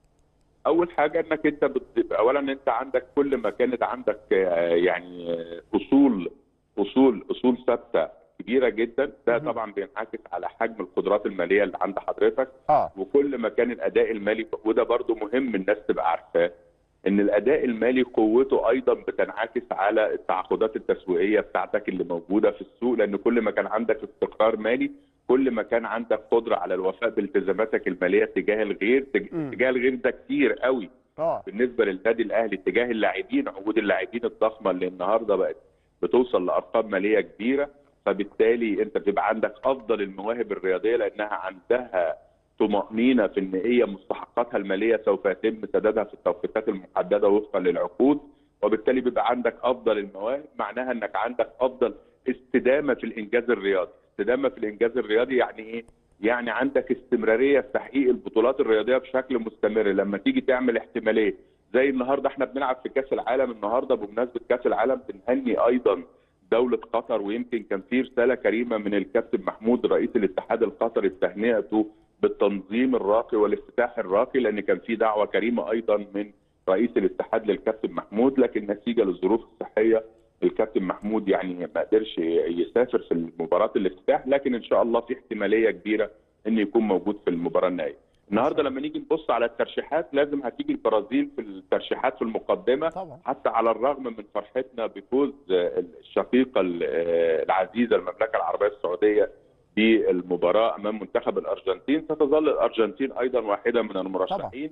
اول حاجه انك انت بت... اولا انت عندك كل ما كانت عندك يعني اصول اصول اصول ثابته كبيره جدا، ده طبعا بينعكس على حجم القدرات الماليه اللي عند حضرتك. اه وكل ما كان الاداء المالي، وده برضو مهم الناس تبقى عارفاه، ان الاداء المالي قوته ايضا بتنعكس على التعاقدات التسويقيه بتاعتك اللي موجوده في السوق، لان كل ما كان عندك استقرار مالي كل ما كان عندك قدره على الوفاء بالتزاماتك الماليه تجاه الغير. تجاه الغير ده كتير قوي اه بالنسبه للنادي الاهلي، تجاه اللاعبين، عقود اللاعبين الضخمه اللي النهارده بقت بتوصل لارقام ماليه كبيره، فبالتالي انت بتبقى عندك افضل المواهب الرياضيه لانها عندها طمأنينة في ان هي مستحقاتها الماليه سوف يتم سدادها في التوقيتات المحدده وفقا للعقود، وبالتالي بيبقى عندك افضل المواهب، معناها انك عندك افضل استدامه في الانجاز الرياضي. استدامه في الانجاز الرياضي يعني ايه؟ يعني عندك استمراريه في تحقيق البطولات الرياضيه بشكل مستمر. لما تيجي تعمل احتماليه زي النهارده احنا بنلعب في كاس العالم، النهارده بمناسبه كاس العالم بنهني ايضا دوله قطر، ويمكن كان في رساله كريمه من الكابتن محمود رئيس الاتحاد القطري بتهنئته بالتنظيم الراقي والافتتاح الراقي، لان كان في دعوه كريمه ايضا من رئيس الاتحاد للكابتن محمود، لكن نتيجه للظروف الصحيه الكابتن محمود يعني ما قدرش يسافر في مباراه الافتتاح، لكن ان شاء الله في احتماليه كبيره انه يكون موجود في المباراه النهائيه. النهارده لما نيجي نبص على الترشيحات لازم هتيجي البرازيل في الترشيحات في المقدمه طبعا. حتى على الرغم من فرحتنا بفوز الشقيقه العزيزه المملكه العربيه السعوديه بالمباراه امام منتخب الارجنتين، ستظل الارجنتين ايضا واحده من المرشحين.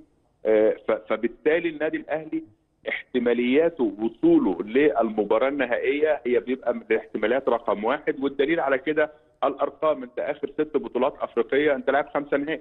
فبالتالي النادي الاهلي احتمالياته وصوله للمباراه النهائيه هي بيبقى من الاحتمالات رقم واحد، والدليل على كده الارقام. انت اخر ست بطولات افريقيه انت لاعب خمسه نهائي.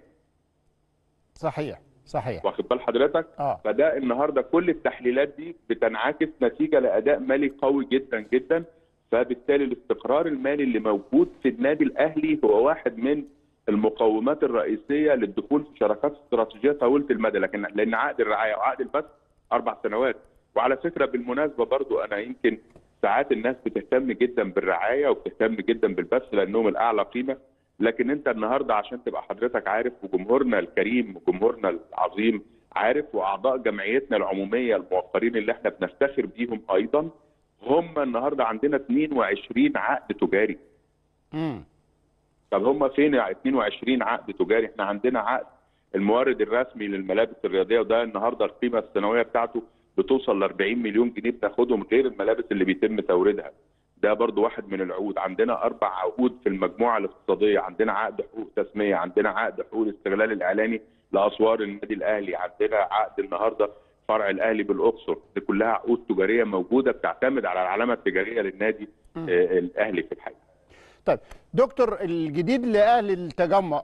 صحيح صحيح. واخد بال حضرتك؟ اه فده النهارده كل التحليلات دي بتنعكس نتيجه لاداء مالي قوي جدا جدا، فبالتالي الاستقرار المالي اللي موجود في النادي الاهلي هو واحد من المقومات الرئيسيه للدخول في شراكات استراتيجيه طويله المدى، لكن لان عقد الرعايه وعقد البث اربع سنوات. وعلى فكره بالمناسبه برضو انا يمكن ساعات الناس بتهتم جدا بالرعايه وبتهتم جدا بالبث لانهم الاعلى قيمه، لكن انت النهارده عشان تبقى حضرتك عارف وجمهورنا الكريم وجمهورنا العظيم عارف واعضاء جمعيتنا العموميه الموقرين اللي احنا بنفتخر بيهم ايضا، هم النهارده عندنا اثنين وعشرين عقد تجاري. امم طب هم فين اثنين وعشرين عقد تجاري؟ احنا عندنا عقد المورد الرسمي للملابس الرياضيه، وده النهارده القيمه السنويه بتاعته بتوصل ل أربعين مليون جنيه بناخدهم غير الملابس اللي بيتم توريدها. ده برضو واحد من العقود. عندنا اربع عقود في المجموعه الاقتصاديه، عندنا عقد حقوق تسميه، عندنا عقد حقوق الاستغلال الاعلاني لاسوار النادي الاهلي، عندنا عقد النهارده فرع الاهلي بالاقصر. دي كلها عقود تجاريه موجوده بتعتمد على العلامه التجاريه للنادي آه الاهلي في الحقيقه. طيب دكتور، الجديد لاهلي التجمع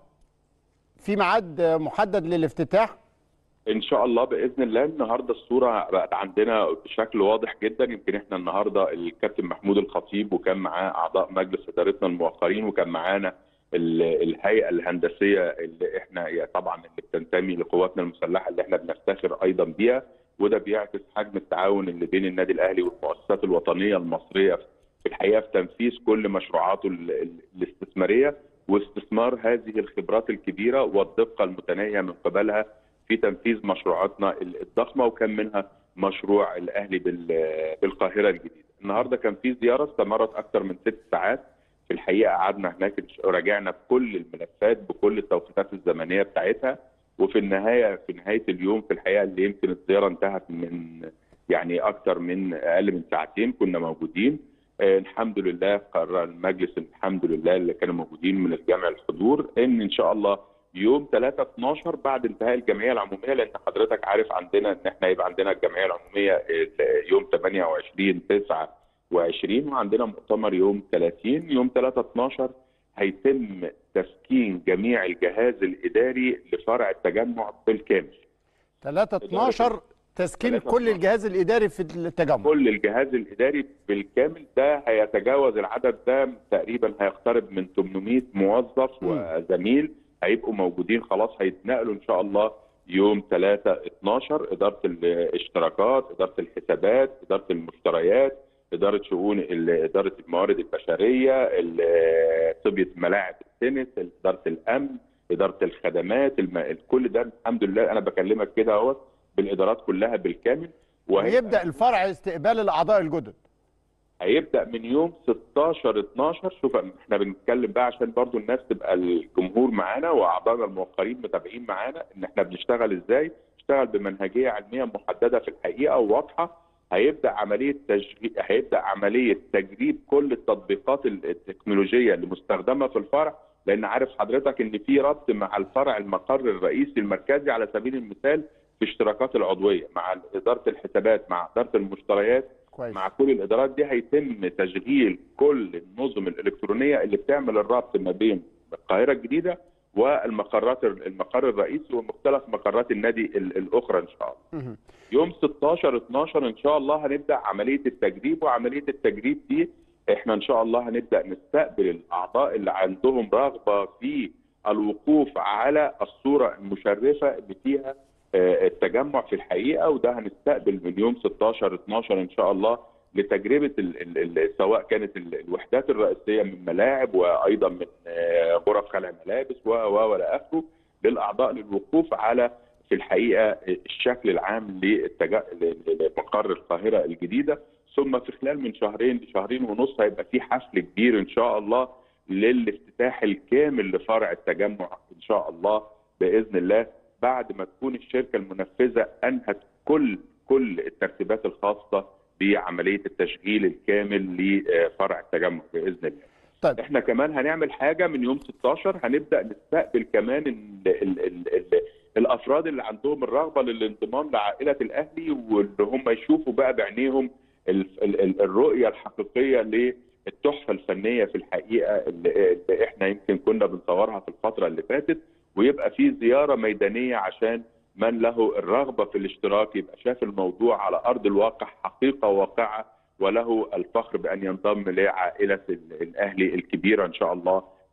في ميعاد محدد للافتتاح؟ ان شاء الله باذن الله. النهارده الصوره بقت عندنا بشكل واضح جدا. يمكن احنا النهارده الكابتن محمود الخطيب وكان معاه اعضاء مجلس ادارتنا الموقرين، وكان معانا الهيئه الهندسيه اللي احنا طبعا اللي بتنتمي لقواتنا المسلحه اللي احنا بنفتخر ايضا بيها، وده بيعكس حجم التعاون اللي بين النادي الاهلي والمؤسسات الوطنيه المصريه في الحقيقه في تنفيذ كل مشروعاته الاستثماريه واستثمار هذه الخبرات الكبيره والدقه المتناهيه من قبلها في تنفيذ مشروعاتنا الضخمه، وكان منها مشروع الاهلي بالقاهره الجديده. النهارده كان في زياره استمرت اكثر من ست ساعات. في الحقيقه قعدنا هناك راجعنا بكل الملفات بكل التوقيتات الزمنيه بتاعتها، وفي النهايه في نهايه اليوم في الحقيقه اللي يمكن الزياره انتهت من يعني اكثر من اقل من ساعتين كنا موجودين. آه الحمد لله قرر المجلس الحمد لله اللي كانوا موجودين من الجامع الحضور ان ان شاء الله يوم ثلاثة اتناشر بعد انتهاء الجمعيه العموميه، لان حضرتك عارف عندنا ان احنا يبقى عندنا الجمعيه العموميه يوم ثمانية وعشرين تسعة وعشرين وعندنا مؤتمر يوم ثلاثين. يوم ثلاثة اتناشر هيتم تسكين جميع الجهاز الاداري لفرع التجمع بالكامل. ثلاثة اتناشر تسكين كل الجهاز الاداري في التجمع. كل الجهاز الاداري بالكامل. ده هيتجاوز العدد ده تقريبا هيقترب من ثمانمائة موظف م. وزميل هيبقوا موجودين خلاص. هيتنقلوا ان شاء الله يوم ثلاثة اتناشر اداره الاشتراكات، اداره الحسابات، اداره المشتريات، اداره شؤون اداره الموارد البشريه، طبيه ملاعب التنس، اداره الامن، اداره الخدمات، الم... كل ده الحمد لله انا بكلمك كده اهو بالادارات كلها بالكامل. ويبدا الفرع استقبال الاعضاء الجدد. هيبدا من يوم ستاشر اتناشر. شوف احنا بنتكلم بقى عشان برضو الناس تبقى الجمهور معانا واعضائنا الموقرين متابعين معانا ان احنا بنشتغل ازاي. نشتغل بمنهجيه علميه محدده في الحقيقه وواضحه. هيبدا عمليه تشغيل هيبدا عمليه تجريب كل التطبيقات التكنولوجيه اللي مستخدمه في الفرع، لان عارف حضرتك ان في ربط مع الفرع المقر الرئيسي المركزي على سبيل المثال في اشتراكات العضويه مع اداره الحسابات مع اداره المشتريات كويس. مع كل الادارات دي هيتم تشغيل كل النظم الالكترونيه اللي بتعمل الربط ما بين القاهره الجديده والمقرات المقر الرئيسي ومختلف مقرات النادي الاخرى ان شاء الله. يوم ستاشر اتناشر ان شاء الله هنبدا عمليه التجريب، وعمليه التجريب دي احنا ان شاء الله هنبدا نستقبل الاعضاء اللي عندهم رغبه في الوقوف على الصوره المشرفه اللي فيها التجمع في الحقيقه، وده هنستقبل من يوم ستاشر اتناشر ان شاء الله لتجربه ال ال سواء كانت الوحدات الرئيسيه من ملاعب وايضا من غرف خلع ملابس و و والى اخره للاعضاء للوقوف على في الحقيقه الشكل العام لمقر القاهره الجديده. ثم في خلال من شهرين لشهرين ونص هيبقى في حفل كبير ان شاء الله للافتتاح الكامل لفرع التجمع ان شاء الله باذن الله، بعد ما تكون الشركه المنفذه انهت كل كل الترتيبات الخاصه بعمليه التشغيل الكامل لفرع التجمع باذن الله. طيب. احنا كمان هنعمل حاجه من يوم ستاشر، هنبدا نستقبل كمان ال ال ال ال الافراد اللي عندهم الرغبه للانضمام لعائله الاهلي، واللي هم يشوفوا بقى بعينيهم ال ال الرؤيه الحقيقيه للتحفه الفنيه في الحقيقه اللي, اللي احنا يمكن كنا بنصورها في الفتره اللي فاتت، ويبقى في زياره ميدانيه عشان من له الرغبه في الاشتراك يبقى شاف الموضوع على ارض الواقع حقيقه واقعه، وله الفخر بان ينضم لعائله الاهلي الكبيره ان شاء الله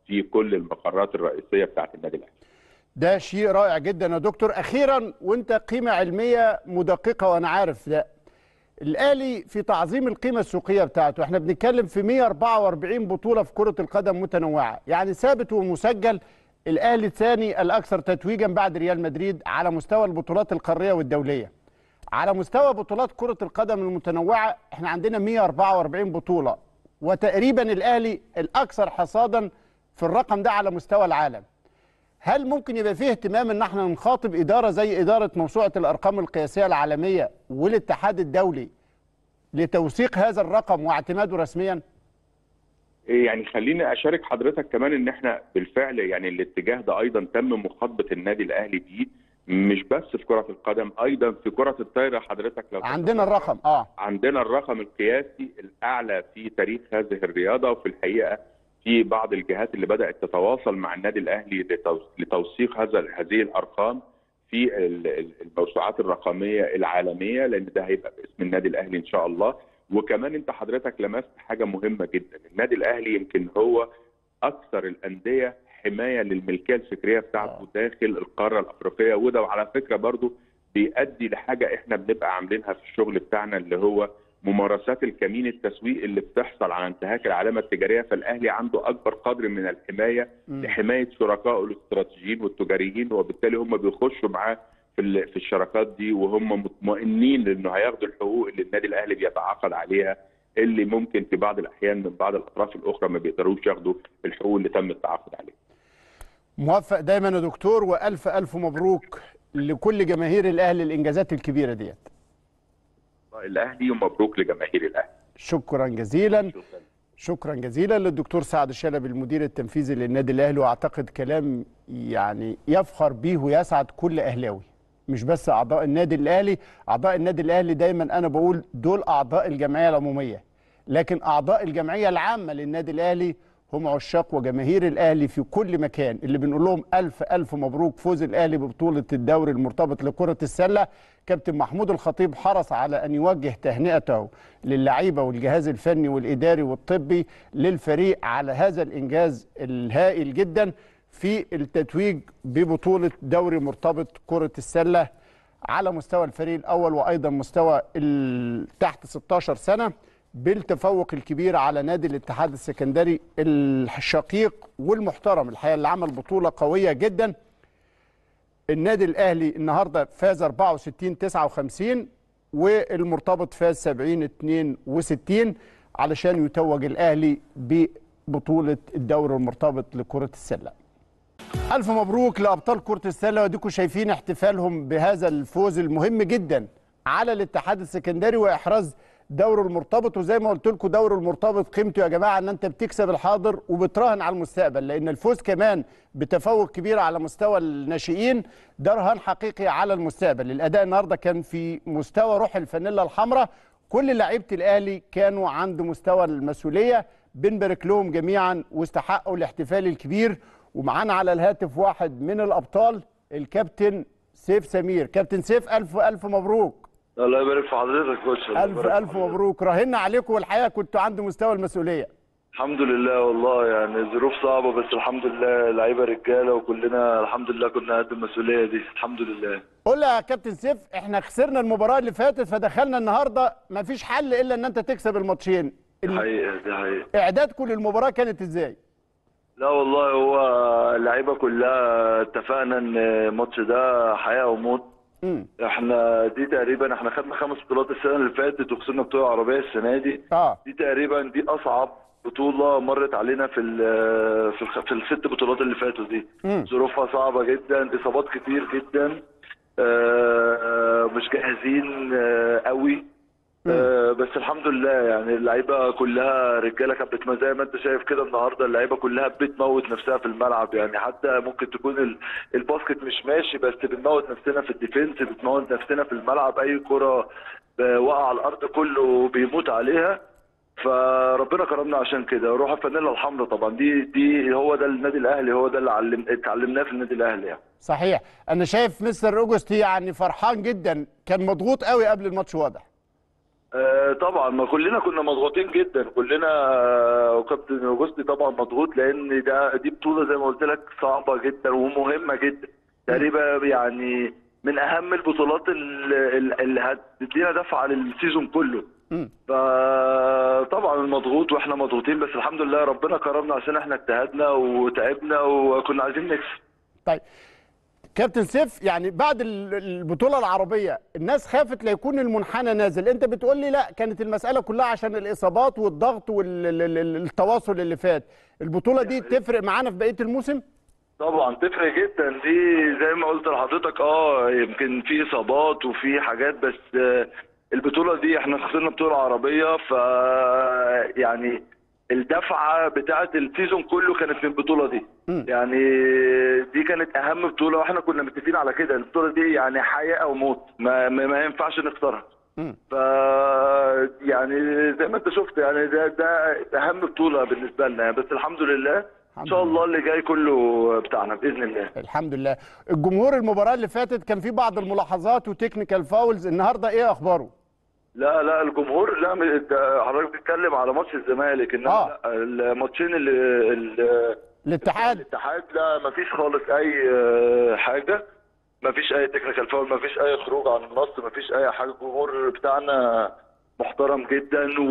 في كل المقرات الرئيسيه بتاعه النادي الاهلي. ده شيء رائع جدا يا دكتور. اخيرا وانت قيمه علميه مدققه وانا عارف ده، الاهلي في تعظيم القيمه السوقيه بتاعته، احنا بنتكلم في مئة وأربعة وأربعين بطوله في كره القدم متنوعه، يعني ثابت ومسجل الاهلي الثاني الاكثر تتويجا بعد ريال مدريد على مستوى البطولات القاريه والدوليه. على مستوى بطولات كره القدم المتنوعه احنا عندنا مئة وأربعة وأربعين بطوله، وتقريبا الاهلي الاكثر حصادا في الرقم ده على مستوى العالم. هل ممكن يبقى فيه اهتمام ان احنا نخاطب اداره زي اداره موسوعه الارقام القياسيه العالميه والاتحاد الدولي لتوثيق هذا الرقم واعتماده رسميا؟ يعني خليني اشارك حضرتك كمان ان احنا بالفعل يعني الاتجاه ده ايضا تم مخاطبه النادي الاهلي بيه، مش بس في كره القدم، ايضا في كره الطايره. حضرتك لو عندنا الرقم اه عندنا الرقم القياسي الاعلى في تاريخ هذه الرياضه، وفي الحقيقه في بعض الجهات اللي بدات تتواصل مع النادي الاهلي لتوثيق هذا هذه الارقام في الموسوعات الرقميه العالميه، لان ده هيبقى باسم النادي الاهلي ان شاء الله. وكمان انت حضرتك لمست حاجه مهمه جدا، النادي الاهلي يمكن هو اكثر الانديه حمايه للملكيه الفكريه بتاعته داخل القاره الافريقيه، وده وعلى فكره برضو بيؤدي لحاجه احنا بنبقى عاملينها في الشغل بتاعنا، اللي هو ممارسات الكمين التسويق اللي بتحصل على انتهاك العلامه التجاريه. فالاهلي عنده اكبر قدر من الحمايه م. لحمايه شركائه الاستراتيجيين والتجاريين، وبالتالي هم بيخشوا معاه في في الشراكات دي وهم مطمئنين انه هياخدوا الحقوق اللي النادي الاهلي بيتعاقد عليها، اللي ممكن في بعض الاحيان من بعض الاطراف الاخرى ما بيقدروش ياخدوا الحقوق اللي تم التعاقد عليها. موفق دايما يا دكتور، والف الف مبروك لكل جماهير الاهلي الانجازات الكبيره ديت. الاهلي ومبروك لجماهير الاهلي. شكرا جزيلا. شكرا, شكرا جزيلا للدكتور سعد الشلبي المدير التنفيذي للنادي الاهلي، واعتقد كلام يعني يفخر به ويسعد كل اهلاوي، مش بس اعضاء النادي الاهلي. اعضاء النادي الاهلي دايما انا بقول دول اعضاء الجمعيه العموميه، لكن اعضاء الجمعيه العامه للنادي الاهلي هم عشاق وجماهير الاهلي في كل مكان، اللي بنقول لهم الف الف مبروك فوز الاهلي ببطوله الدوري المرتبط لكره السله. كابتن محمود الخطيب حرص على ان يوجه تهنئته للعيبه والجهاز الفني والاداري والطبي للفريق على هذا الانجاز الهائل جدا في التتويج ببطوله دوري مرتبط كره السله على مستوى الفريق الاول، وايضا مستوى تحت ستاشر سنه، بالتفوق الكبير على نادي الاتحاد السكندري الشقيق والمحترم الحقيقه اللي عمل بطوله قويه جدا. النادي الاهلي النهارده فاز أربعة وستين تسعة وخمسين، والمرتبط فاز سبعين اتنين وستين علشان يتوج الاهلي ببطوله الدوري المرتبط لكره السله. الف مبروك لابطال كره السله، وديكم شايفين احتفالهم بهذا الفوز المهم جدا على الاتحاد السكندري واحراز دوري المرتبط. وزي ما قلت لكم دوري المرتبط قيمته يا جماعه ان انت بتكسب الحاضر وبتراهن على المستقبل، لان الفوز كمان بتفوق كبير على مستوى الناشئين ده رهان حقيقي على المستقبل. الاداء النهارده كان في مستوى روح الفانيلا الحمراء، كل لعيبه الاهلي كانوا عند مستوى المسؤوليه، بنبارك لهم جميعا واستحقوا الاحتفال الكبير. ومعانا على الهاتف واحد من الابطال الكابتن سيف سمير. كابتن سيف الف الف مبروك. الله يبارك في حضرتك يا كوتش. الف الف مبروك. راهنا عليكم والحقيقه كنتوا عند مستوى المسؤوليه. الحمد لله والله، يعني ظروف صعبه بس الحمد لله لعيبه رجاله وكلنا الحمد لله كنا قد المسؤوليه دي الحمد لله. قول لي يا كابتن سيف، احنا خسرنا المباراه اللي فاتت فدخلنا النهارده مفيش حل الا ان انت تكسب الماتشين. دي حقيقه دي حقيقه. اعدادكم للمباراه كانت ازاي؟ لا والله هو اللعيبه كلها اتفقنا ان الماتش ده حياه وموت. مم. احنا دي تقريبا احنا خدنا خمس بطولات السنه اللي فاتت وخسرنا بطوله عربيه السنه دي. اه دي تقريبا دي اصعب بطوله مرت علينا في ال في, ال في الست بطولات اللي فاتوا دي. ظروفها صعبه جدا، اصابات كتير جدا، آه مش جاهزين آه قوي. آه بس الحمد لله يعني اللعيبه كلها رجاله كانت زي ما انت شايف كده النهارده اللعيبه كلها بتموت نفسها في الملعب، يعني حتى ممكن تكون الباسكت مش ماشي بس بنموت نفسنا في الديفنس، بنموت نفسنا في الملعب، اي كره واقعه على الارض كله بيموت عليها. فربنا كرمنا عشان كده. روح الفانيلا الحمراء طبعا دي دي هو ده النادي الاهلي، هو ده اللي علم اتعلمناه في النادي الاهلي يعني. صحيح. انا شايف مستر اوجست يعني فرحان جدا، كان مضغوط قوي قبل الماتش واضح. آه طبعا، ما كلنا كنا مضغوطين جدا، كلنا آه، وكابتن اوجستي طبعا مضغوط، لان ده دي بطوله زي ما قلت لك صعبه جدا ومهمه جدا، تقريبا يعني من اهم البطولات اللي, اللي هتدينا دفعه للسيزون كله. فطبعا المضغوط واحنا مضغوطين، بس الحمد لله ربنا كرمنا عشان احنا اجتهدنا وتعبنا وكنا عايزين نكسب. طيب كابتن سيف، يعني بعد البطوله العربيه الناس خافت ليكون المنحنى نازل، انت بتقول لي لا، كانت المساله كلها عشان الاصابات والضغط والتواصل اللي فات. البطوله دي تفرق معانا في بقيه الموسم؟ طبعا تفرق جدا، دي زي ما قلت لحضرتك اه يمكن في اصابات وفي حاجات، بس البطوله دي احنا خسرنا بطوله عربيه، ف يعني الدفعه بتاعه السيزون كله كانت من البطوله دي. م. يعني دي كانت اهم بطوله، واحنا كنا متفقين على كده، البطوله دي يعني حياه او موت، ما, ما ينفعش نخسرها. ف يعني زي ما انت شفت، يعني ده ده اهم بطوله بالنسبه لنا، بس الحمد لله ان شاء الله اللي جاي كله بتاعنا باذن الله. الحمد لله. الجمهور المباراه اللي فاتت كان في بعض الملاحظات وتكنيكال فاولز، النهارده ايه اخباره؟ لا لا الجمهور لا، حضرتك بتتكلم على ماتش الزمالك، انما آه. لا الماتشين اللي الاتحاد الاتحاد لا ما فيش خالص اي حاجه، ما فيش اي تكنيكال فاول، ما فيش اي خروج عن النص، ما فيش اي حاجه. الجمهور بتاعنا محترم جدا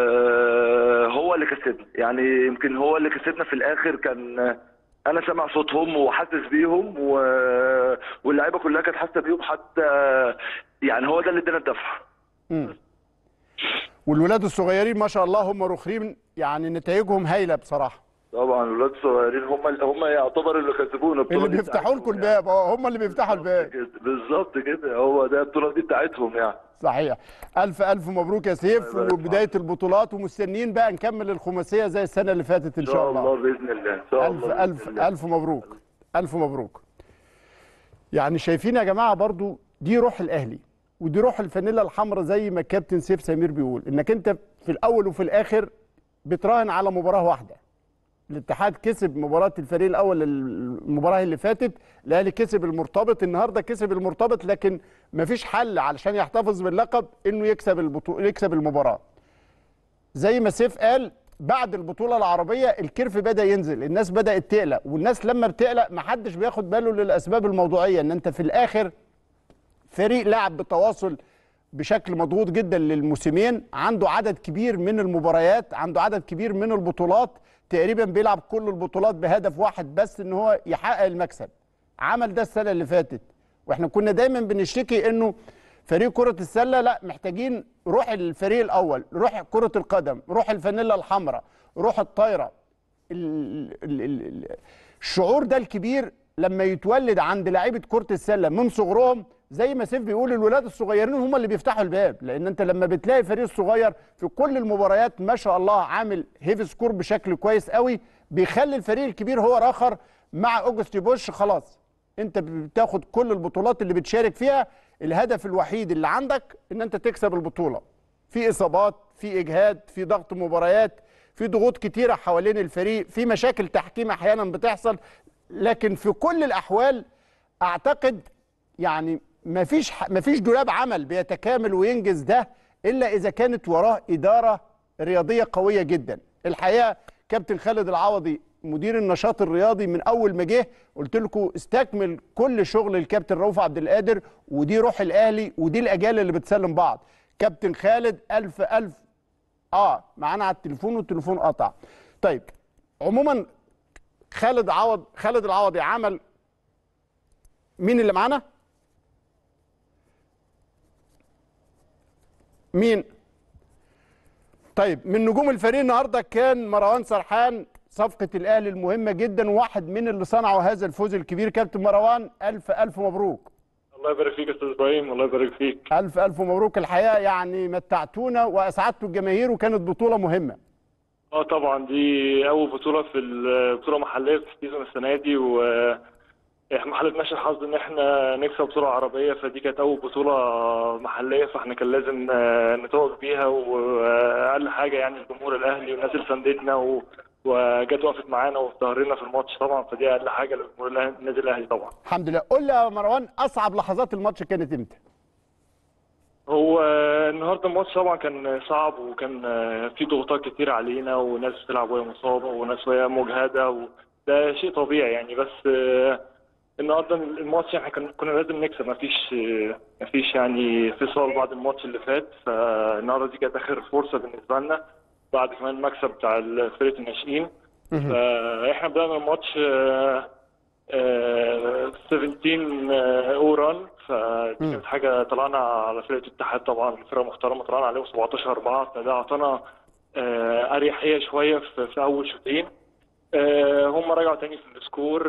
وهو اللي كسبنا، يعني يمكن هو اللي كسبنا في الاخر. كان انا سامع صوتهم وحاسس بيهم و... واللعيبه كلها كانت حاسه بيهم، حتى يعني هو ده اللي ادانا الدفعه. امم والولاد الصغيرين ما شاء الله هم رخرين، يعني نتائجهم هايله بصراحه. طبعا الولاد الصغيرين هم هم يعتبر اللي كسبونا البطوله، اللي بيفتحوا لكم الباب. اه هم اللي بيفتحوا الباب بالظبط كده، هو ده البطوله دي بتاعتهم يعني. صحيح. الف الف مبروك يا سيف، وبدايه البطولات، ومستنيين بقى نكمل الخماسيه زي السنه اللي فاتت ان شاء الله. ان شاء الله باذن الله، ان شاء الف الله الف الله. الف مبروك، الف مبروك. يعني شايفين يا جماعه برضو دي روح الاهلي ودي روح الفانيلا الحمراء، زي ما الكابتن سيف سمير بيقول، انك انت في الاول وفي الاخر بتراهن على مباراه واحده. الاتحاد كسب مباراه الفريق الاول المباراه اللي فاتت، الاهلي كسب المرتبط، النهارده كسب المرتبط، لكن مفيش حل علشان يحتفظ باللقب انه يكسب البطوله، يكسب المباراه. زي ما سيف قال، بعد البطوله العربيه الكيرف بدا ينزل، الناس بدات تقلق، والناس لما بتقلق محدش بياخد باله للاسباب الموضوعيه، ان انت في الاخر فريق لعب بتواصل بشكل مضغوط جدا للموسمين، عنده عدد كبير من المباريات، عنده عدد كبير من البطولات، تقريبا بيلعب كل البطولات بهدف واحد بس، ان هو يحقق المكسب. عمل ده السنه اللي فاتت، واحنا كنا دايما بنشتكي انه فريق كره السله لا، محتاجين روح الفريق الاول، روح كره القدم، روح الفانيلا الحمراء، روح الطايره. الشعور ده الكبير لما يتولد عند لعيبه كره السله من صغرهم، زي ما سيف بيقول الولاد الصغيرين هم اللي بيفتحوا الباب، لان انت لما بتلاقي فريق صغير في كل المباريات ما شاء الله عامل هيفي سكور بشكل كويس قوي، بيخلي الفريق الكبير هو راخر مع اوجستي بوش. خلاص انت بتاخد كل البطولات اللي بتشارك فيها، الهدف الوحيد اللي عندك ان انت تكسب البطوله. في اصابات، في اجهاد، في ضغط مباريات، في ضغوط كتيره حوالين الفريق، في مشاكل تحكيم احيانا بتحصل، لكن في كل الاحوال اعتقد يعني ما فيش ما فيش دولاب عمل بيتكامل وينجز ده الا اذا كانت وراه اداره رياضيه قويه جدا. الحقيقه كابتن خالد العوضي مدير النشاط الرياضي من اول ما جه قلت لكم استكمل كل شغل الكابتن رؤوف عبد القادر، ودي روح الاهلي ودي الاجيال اللي بتسلم بعض. كابتن خالد الف الف اه معانا على التليفون والتليفون قطع. طيب عموما خالد عوض خالد العوضي عمل. مين اللي معانا؟ مين؟ طيب من نجوم الفريق النهارده كان مروان سرحان، صفقة الأهلي المهمة جدا، واحد من اللي صنعوا هذا الفوز الكبير. كابتن مروان ألف ألف مبروك. الله يبارك فيك يا أستاذ إبراهيم، الله يبارك فيك. ألف ألف مبروك، الحقيقة يعني متعتونا وأسعدتوا الجماهير وكانت بطولة مهمة. اه طبعا دي أول بطولة في البطولة محلية في السيزون السنة دي، و احنا ما حالفناش الحظ ان احنا نكسب بطوله عربيه، فدي كانت اول بطوله محليه، فاحنا كان لازم نتوج بيها، واقل حاجه يعني الجمهور الاهلي والناس اللي ساندتنا وجت وقفت معانا وفي ظهرنا في الماتش طبعا، فدي اقل حاجه للجمهور النادي الاهلي طبعا. الحمد لله. قول لي يا مروان، اصعب لحظات الماتش كانت امتى؟ هو النهارده الماتش طبعا كان صعب، وكان في ضغوطات كتير علينا، وناس بتلعب وهي مصابه وناس وهي مجهده، وده شيء طبيعي يعني. بس النهارده الماتش احنا كنا لازم نكسب، مفيش مفيش يعني فصال بعد الماتش اللي فات. فالنهارده دي كانت اخر فرصه بالنسبه لنا بعد كمان المكسب بتاع فرقه الناشئين. فاحنا بدأنا الماتش سبعتاشر اوران، فدي كانت حاجه طلعنا على فرقه الاتحاد، طبعا فرقه محترمه طلعنا عليهم سبعتاشر اربعة، فده اعطانا اريحيه شويه في اول شوطين. هم رجعوا تاني في السكور.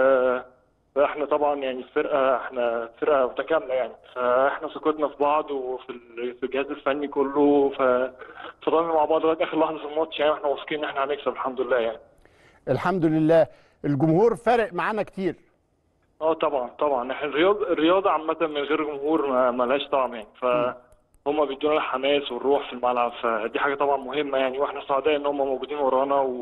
فاحنا طبعا يعني الفرقه احنا فرقه متكامله يعني، فاحنا ثقتنا في بعض وفي في الجهاز الفني كله، ففضلنا مع بعض لغايه اخر لحظه في الماتش يعني، واحنا واثقين ان احنا هنكسب الحمد لله يعني. الحمد لله. الجمهور فارق معانا كتير. اه طبعا طبعا، احنا الرياضه الرياضه عامه من غير جمهور ما لهاش طعم يعني، فهم بيدونا الحماس والروح في الملعب، فدي حاجه طبعا مهمه يعني، واحنا سعداء ان هم موجودين ورانا، و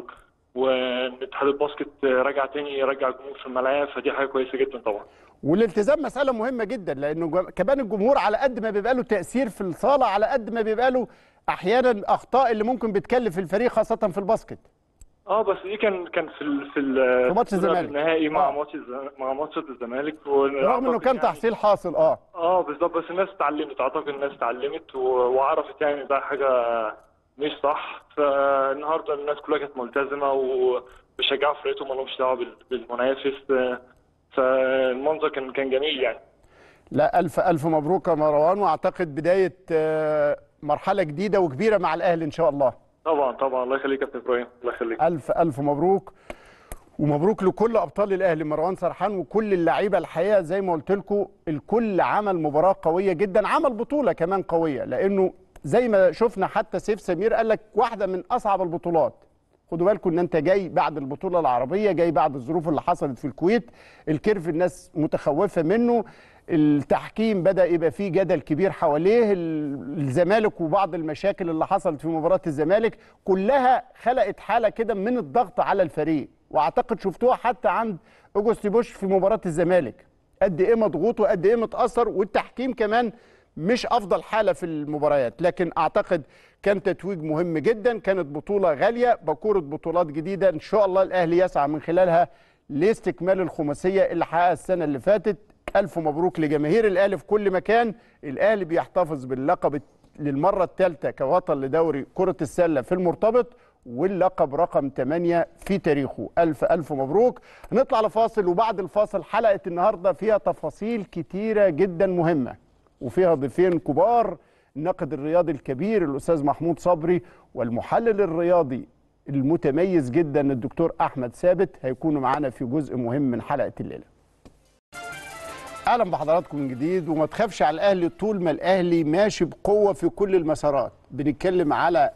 واتحاد الباسكت رجع تاني يرجع الجمهور في الملاعب، فدي حاجه كويسه جدا طبعا. والالتزام مساله مهمه جدا، لانه كمان الجمهور على قد ما بيبقى له تاثير في الصاله على قد ما بيبقى له احيانا اخطاء اللي ممكن بتكلف الفريق خاصه في الباسكت. اه بس دي كان كان في ال في, في ماتش الزمالك النهائي مع آه. ماتش مع ماتش الزمالك، رغم انه كان يعني تحصيل حاصل. اه اه بالظبط، بس الناس اتعلمت، اعتقد الناس اتعلمت وعرفت يعني ده حاجه مش صح. فالنهارده الناس كلها كانت ملتزمه وبيشجعوا فرقتهم، ما لهمش دعوه بالمنافس، فالمنظر كان كان جميل يعني. لا الف الف مبروك يا مروان، واعتقد بدايه مرحله جديده وكبيره مع الاهلي ان شاء الله. طبعا طبعا، الله يخليك يا كابتن ابراهيم، الله يخليك. الف الف مبروك، ومبروك لكل ابطال الاهلي، مروان سرحان وكل اللعيبه. الحقيقه زي ما قلت لكم الكل عمل مباراه قويه جدا، عمل بطوله كمان قويه، لانه زي ما شفنا حتى سيف سمير قال لك واحده من اصعب البطولات. خدوا بالكم ان انت جاي بعد البطوله العربيه، جاي بعد الظروف اللي حصلت في الكويت، الكيرف الناس متخوفه منه، التحكيم بدأ يبقى فيه جدل كبير حواليه، الزمالك وبعض المشاكل اللي حصلت في مباراة الزمالك كلها خلقت حالة كده من الضغط على الفريق، واعتقد شفتوها حتى عند اوجوست بوش في مباراة الزمالك قد ايه مضغوط وقد ايه متأثر، والتحكيم كمان مش افضل حالة في المباريات. لكن اعتقد كان تتويج مهم جدا، كانت بطولة غالية، بكورة بطولات جديدة ان شاء الله الاهلي يسعى من خلالها لاستكمال الخماسية اللي حققها السنة اللي فاتت. ألف مبروك لجماهير الأهلي في كل مكان. الأهلي بيحتفظ باللقب للمرة الثالثة كبطل لدوري كرة السلة في المرتبط، واللقب رقم ثمانية في تاريخه. ألف ألف مبروك. هنطلع لفاصل، وبعد الفاصل حلقة النهاردة فيها تفاصيل كتيرة جدا مهمة، وفيها ضيفين كبار، الناقد الرياضي الكبير الأستاذ محمود صبري، والمحلل الرياضي المتميز جدا الدكتور أحمد ثابت، هيكونوا معانا في جزء مهم من حلقة الليلة. اهلا بحضراتكم من جديد. وما تخافش على الاهلي طول ما الاهلي ماشي بقوه في كل المسارات. بنتكلم على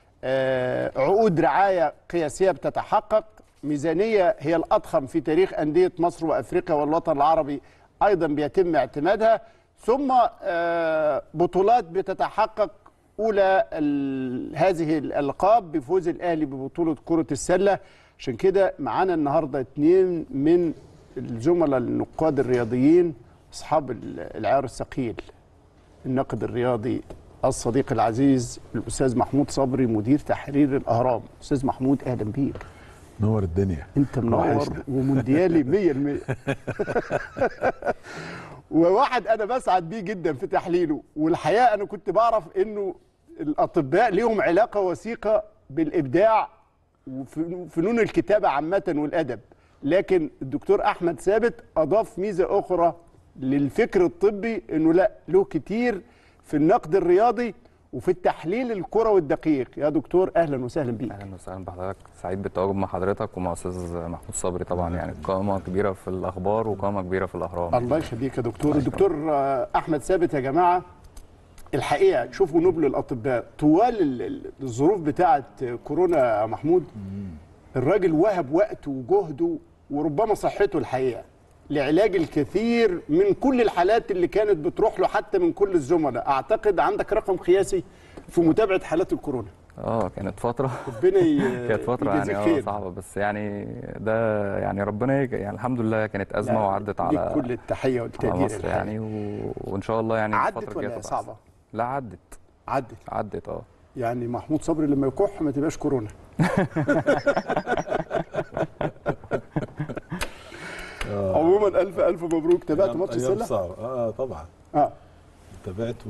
عقود رعايه قياسيه بتتحقق، ميزانيه هي الاضخم في تاريخ انديه مصر وافريقيا والوطن العربي ايضا بيتم اعتمادها، ثم بطولات بتتحقق. اولى هذه الالقاب بفوز الاهلي ببطوله كره السله. عشان كده معانا النهارده اثنين من الزملاء النقاد الرياضيين اصحاب العيار الثقيل، الناقد الرياضي الصديق العزيز الاستاذ محمود صبري مدير تحرير الاهرام. استاذ محمود اهلا بيك. نور الدنيا. انت منور ومونديالي مية بالمية. وواحد انا بسعد بيه جدا في تحليله، والحقيقه انا كنت بعرف انه الاطباء ليهم علاقه وثيقه بالابداع وفنون الكتابه عامه والادب، لكن الدكتور احمد ثابت اضاف ميزه اخرى للفكر الطبي، انه لا له كتير في النقد الرياضي وفي التحليل الكروي الدقيق. يا دكتور اهلا وسهلا بيك. اهلا وسهلا بحضرتك، سعيد بالتواجد مع حضرتك ومع استاذ محمود صبري طبعا، يعني قامه كبيره في الاخبار وقامه كبيره في الاهرام. الله يخليك يا دكتور. الدكتور احمد ثابت يا جماعه الحقيقه شوفوا نبل الاطباء طوال الظروف بتاعه كورونا يا محمود، الراجل وهب وقته وجهده وربما صحته الحقيقه لعلاج الكثير من كل الحالات اللي كانت بتروح له حتى من كل الزملاء. اعتقد عندك رقم قياسي في متابعه حالات الكورونا. اه كانت فتره ربنا كانت فتره يعني اه صعبه، بس يعني ده يعني ربنا يج... يعني الحمد لله كانت ازمه وعدت على كل التحيه والتقدير مصر يعني و... وان شاء الله يعني عدت ولا صعبه؟ لا عدت عدت عدت اه يعني محمود صبري لما يكح ما تبقاش كورونا. عموما الف الف مبروك. تابعت ماتش السله؟ صعب اه طبعا اه تابعته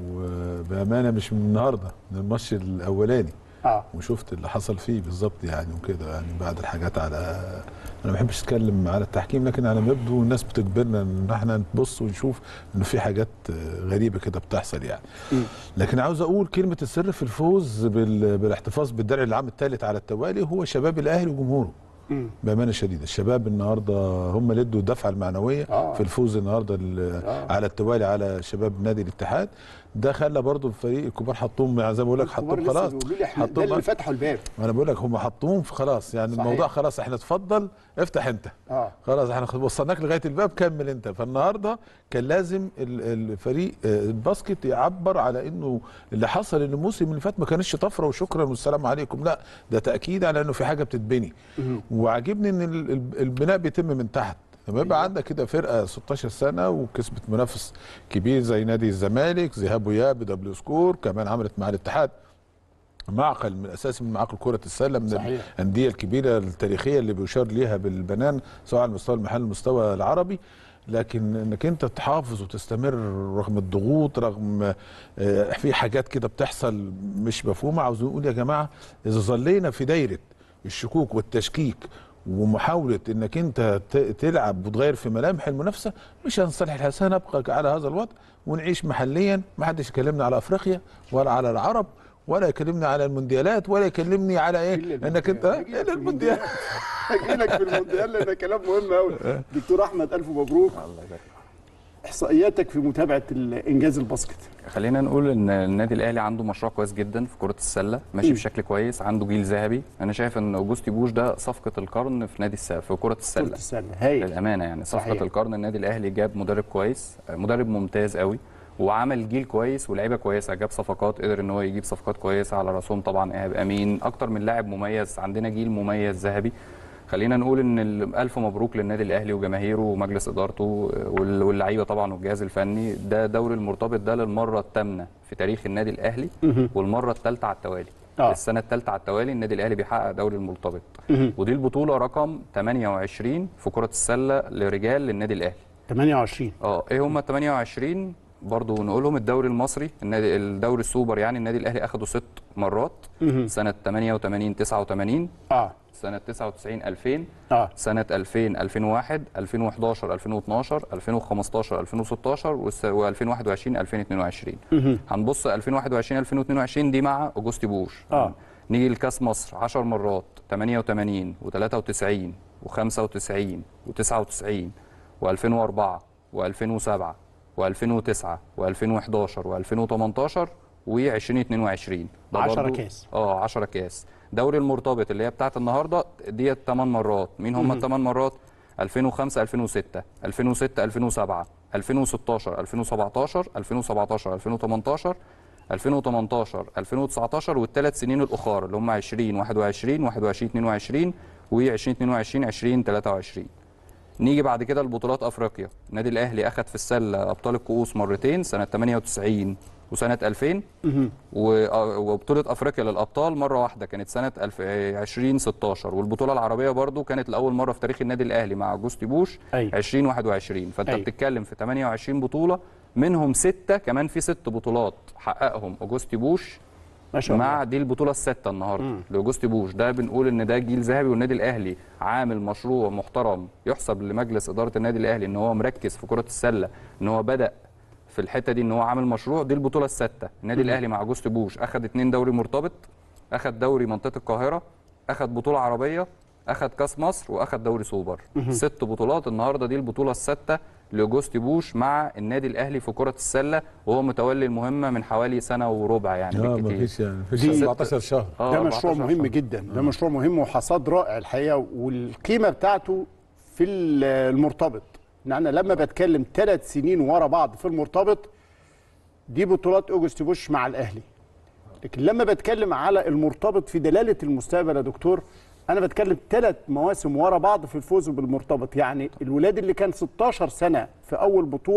وبامانه مش من النهارده، من الماتش الاولاني اه وشفت اللي حصل فيه بالظبط يعني وكده يعني. بعد الحاجات على انا ما بحبش اتكلم على التحكيم، لكن على ما يبدو الناس بتجبرنا ان احنا نبص ونشوف انه في حاجات غريبه كده بتحصل يعني. م. لكن عاوز اقول كلمه السر في الفوز بالاحتفاظ بالدرع العام الثالث على التوالي هو شباب الاهلي وجمهوره. بامانه شديده الشباب النهارده هم اللي ادوا الدفعه المعنويه آه. في الفوز النهارده آه. على التوالي على شباب نادي الاتحاد. ده خلى برضه الفريق الكبار حطوهم زي ما بقول لك حطوهم خلاص، حطوهم اللي فتحوا الباب. انا بقول لك هم حطوهم خلاص يعني صحيح. الموضوع خلاص احنا اتفضل افتح انت آه. خلاص احنا وصلناك لغايه الباب كمل انت. فالنهارده كان لازم الفريق الباسكت يعبر على انه اللي حصل ان الموسم اللي فات ما كانش طفره وشكرا والسلام عليكم، لا ده تاكيد على انه في حاجه بتتبني. وعاجبني ان البناء بيتم من تحت. لما يبقى عندك كده فرقه ستاشر سنه وكسبت منافس كبير زي نادي الزمالك ذهاب واياب بدبليو سكور، كمان عملت مع الاتحاد معقل من اساسي من معاقل كره السله من صحيح. الانديه الكبيره التاريخيه اللي بيشار ليها بالبنان سواء على المستوى المحلي المستوى العربي. لكن انك انت تحافظ وتستمر رغم الضغوط، رغم في حاجات كده بتحصل مش مفهومه. عاوز نقول يا جماعه اذا ظلينا في دايره الشكوك والتشكيك ومحاوله انك انت تلعب وتغير في ملامح المنافسه مش هنصلح الحال. سنبقى على هذا الوضع ونعيش محليا. ما حدش يكلمنا على افريقيا ولا على العرب ولا يكلمني على المونديالات ولا يكلمني على ايه انك انت ايه المونديال. هاجي لك في المونديال لان كلام مهم قوي. دكتور احمد الف مبروك. الله يبارك. احصائياتك في متابعه الانجاز الباسكت. خلينا نقول ان النادي الاهلي عنده مشروع كويس جدا في كره السله، ماشي م. بشكل كويس، عنده جيل ذهبي. انا شايف ان اوجوستي بوش ده صفقه القرن في نادي السله في كره السله. كره السله هايل للامانه يعني صفقه صحيح. القرن. النادي الاهلي جاب مدرب كويس، مدرب ممتاز قوي، وعمل جيل كويس ولاعيبه كويسه. جاب صفقات، قدر ان هو يجيب صفقات كويسه على راسهم طبعا ايهاب امين، اكتر من لاعب مميز. عندنا جيل مميز ذهبي. خلينا نقول ان الف مبروك للنادي الاهلي وجماهيره ومجلس ادارته واللعيبه طبعا والجهاز الفني. ده دوري المرتبط ده للمره الثامنه في تاريخ النادي الاهلي والمره الثالثه على التوالي. آه. السنه الثالثه على التوالي النادي الاهلي بيحقق دوري المرتبط. ودي البطوله رقم ثمانية وعشرين في كره السله لرجال للنادي الاهلي. ثمانية وعشرين اه ايه هم ثمانية وعشرين برضه نقولهم. الدوري المصري النادي الدوري السوبر يعني النادي الاهلي اخده ست مرات. سنه ثمانية وثمانين تسعة وثمانين اه سنه تسعة وتسعين ألفين اه سنه ألفين ألفين وواحد ألفين وحداشر ألفين واثناشر ألفين وخمستاشر ألفين وستاشر و2021 ألفين واثنين وعشرين. هنبص ألفين وواحد وعشرين ألفين واثنين وعشرين دي مع اوجوستي بوش. اه نيجي لكاس مصر عشر مرات ثمانية وثمانين وثلاثة وتسعين وخمسة وتسعين وتسعة وتسعين وألفين وأربعة وألفين وسبعة وألفين وتسعة وألفين وحداشر وألفين وتمنتاشر وألفين واثنين وعشرين. عشرة كاس اه عشرة كاس. دوري المرتبط اللي هي بتاعت النهارده ديت ثمان مرات. مين هم الثمان مرات؟ ألفين وخمسة ألفين وستة ألفين وستة ألفين وسبعة ألفين وستاشر ألفين وسبعتاشر ألفين وسبعتاشر ألفين وتمنتاشر ألفين وتمنتاشر ألفين وتسعتاشر والثلاث سنين الاخرى اللي هم عشرين واحد وعشرين واحد وعشرين اثنين وعشرين وألفين واثنين وعشرين ألفين وثلاثة وعشرين. نيجي بعد كده لبطولات افريقيا. النادي الاهلي اخذ في السله ابطال الكؤوس مرتين سنه ثمانية وتسعين وسنه ألفين وبطوله افريقيا للابطال مره واحده كانت سنه ألفين وستاشر. والبطوله العربيه برضو كانت لاول مره في تاريخ النادي الاهلي مع اوجوستي بوش ألفين وواحد وعشرين. فانت أي. بتتكلم في ثمانية وعشرين بطوله منهم سته كمان في ست بطولات حققهم اوجوستي بوش ما شاء الله. مع دي البطوله السادسه النهارده لاوجوستي بوش. ده بنقول ان ده جيل ذهبي والنادي الاهلي عامل مشروع محترم يحسب لمجلس اداره النادي الاهلي ان هو مركز في كره السله، ان هو بدا في الحته دي ان هو عامل مشروع. دي البطوله السادسه. النادي الاهلي مع اوجوستي بوش اخذ اثنين دوري مرتبط، اخذ دوري منطقه القاهره، اخذ بطوله عربيه، اخذ كاس مصر، واخذ دوري سوبر. ست بطولات. النهارده دي البطوله السادسه لاوجوستي بوش مع النادي الاهلي في كره السله، وهو متولي المهمه من حوالي سنه وربع يعني بالكتير. اه مفيش يعني مفيش أربعتاشر شهر. ده مشروع مهم شهر. جدا. ده مشروع مهم وحصاد رائع الحقيقه، والقيمه بتاعته في المرتبط. ان انا لما بتكلم ثلاث سنين ورا بعض في المرتبط دي بطولات اوجوستي بوش مع الاهلي. لكن لما بتكلم على المرتبط في دلاله المستقبل يا دكتور، انا بتكلم ثلاث مواسم ورا بعض في الفوز بالمرتبط. يعني الولاد اللي كان ستاشر سنه في اول بطوله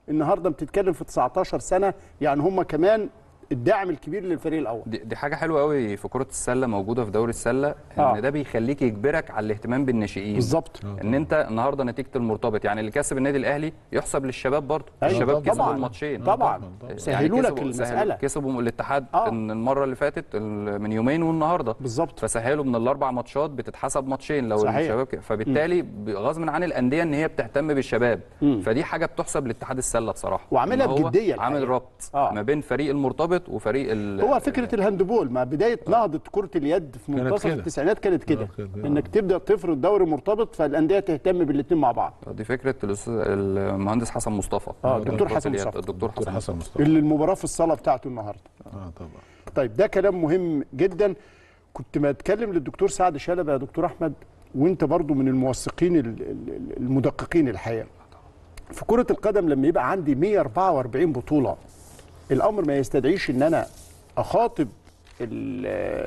النهارده بتتكلم في تسعتاشر سنه، يعني هم كمان الداعم الكبير للفريق الاول. دي, دي حاجه حلوه قوي في كره السله موجوده في دوري السله، ان آه. ده بيخليك يجبرك على الاهتمام بالناشئين بالظبط. ان انت النهارده نتيجه المرتبط، يعني اللي كسب النادي الاهلي يحسب للشباب برضه. أيوة الشباب طبعاً. كسبوا الماتشين طبعا يعني سهلوا لك كسبوا- المساله. كسبوا الاتحاد آه. المره اللي فاتت من يومين والنهارده بالظبط. فسهلوا من الاربع ماتشات بتتحسب ماتشين لو صحيح. الشباب ك- فبالتالي غصب عن الانديه ان هي بتهتم بالشباب، فدي حاجه بتحسب لاتحاد السله بصراحه، وعاملها إن هو بجدية عامل الحقيقة. ربط آه. ما بين فريق المرتبط وفريق ال هو فكره الهاندبول مع بدايه نهضه كره اليد في كانت منتصف كده. التسعينات كانت كده، كانت كده. انك تبدا تفرض دوري مرتبط فالانديه تهتم بالاثنين مع بعض. دي فكره الأستاذ- المهندس حسن مصطفى آه، الدكتور كرة حسن اليد. مصطفى. الدكتور دكتور حسن حسن مصطفى مصطفى. اللي المباراه في الصاله بتاعته النهارده. اه طبعا. طيب ده كلام مهم جدا. كنت ما اتكلم للدكتور سعد شلبي يا دكتور احمد، وانت برضو من الموثقين ال- ال- المدققين الحقيقه. في كره القدم لما يبقى عندي مية واربعة واربعين بطوله، الامر ما يستدعيش ان انا اخاطب ال-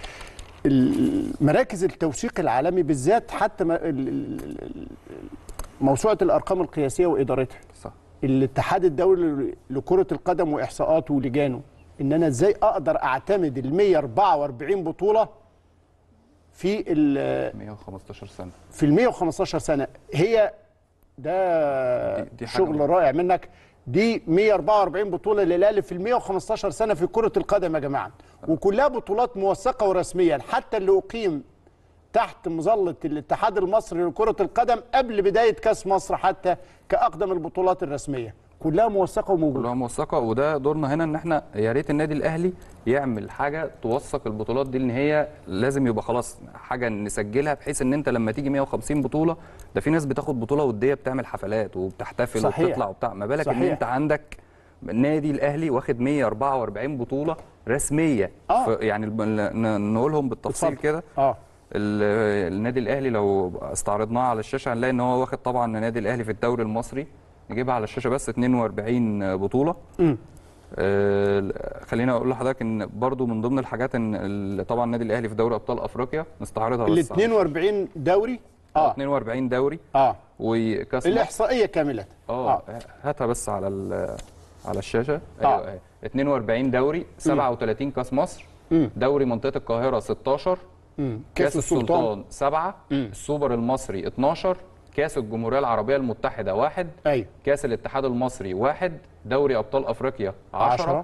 المراكز التوثيق العالمي بالذات، حتى ما- ال- ال- ال- موسوعه الارقام القياسيه وادارتها، صح. الاتحاد الدولي لكره القدم واحصاءاته ولجانه، ان انا ازاي اقدر اعتمد ال مية واربعة واربعين بطوله في ال مية وخمستاشر سنه. في ال مية وخمستاشر سنه. هي ده دي- دي حاجة شغل مهمة. رائع منك. دي مية واربعة واربعين بطوله للاهلي في ال مية وخمستاشر سنه في كره القدم يا جماعه، وكلها بطولات موثقه ورسميه، حتى اللي اقيم تحت مظله الاتحاد المصري لكره القدم قبل بدايه كاس مصر حتى كاقدم البطولات الرسميه، كلها موثقه وموجوده. كلها موثقه، وده دورنا هنا ان احنا يا ريت النادي الاهلي يعمل حاجه توثق البطولات دي، ان هي لازم يبقى خلاص حاجه نسجلها، بحيث ان انت لما تيجي مية وخمسين بطوله، ده في ناس بتاخد بطوله وديه بتعمل حفلات وبتحتفل صحيح. وبتطلع وبتاع، ما بالك ان صحيح. انت عندك النادي الاهلي واخد مية واربعة واربعين بطوله رسميه. آه. ف- يعني الب- ن- نقولهم بالتفصيل اتفضل. كده. اه ال- النادي الاهلي لو استعرضناه على الشاشه هنلاقي ان هو واخد طبعا النادي الاهلي في الدوري المصري، نجيبها على الشاشه بس اتنين واربعين بطوله. امم آه، خليني اقول لحضرتك ان برضو من ضمن الحاجات ان ال- طبعا النادي الاهلي في دوري ابطال افريقيا نستعرضها ال بس. اتنين واربعين دوري اه اتنين واربعين دوري اه وكاس مصر. الاحصائيه كامله. اه هاتها بس على ال- على الشاشه. آه. ايوه اهي. اتنين واربعين دوري، سبعة وتلاتين كاس مصر، مم. دوري منطقه القاهره ستاشر، مم. كاس السلطان سبعة، السوبر المصري اتناشر، كاس الجمهوريه العربيه المتحده واحد، ايوه كاس الاتحاد المصري واحد، دوري ابطال افريقيا عشرة. عشرة.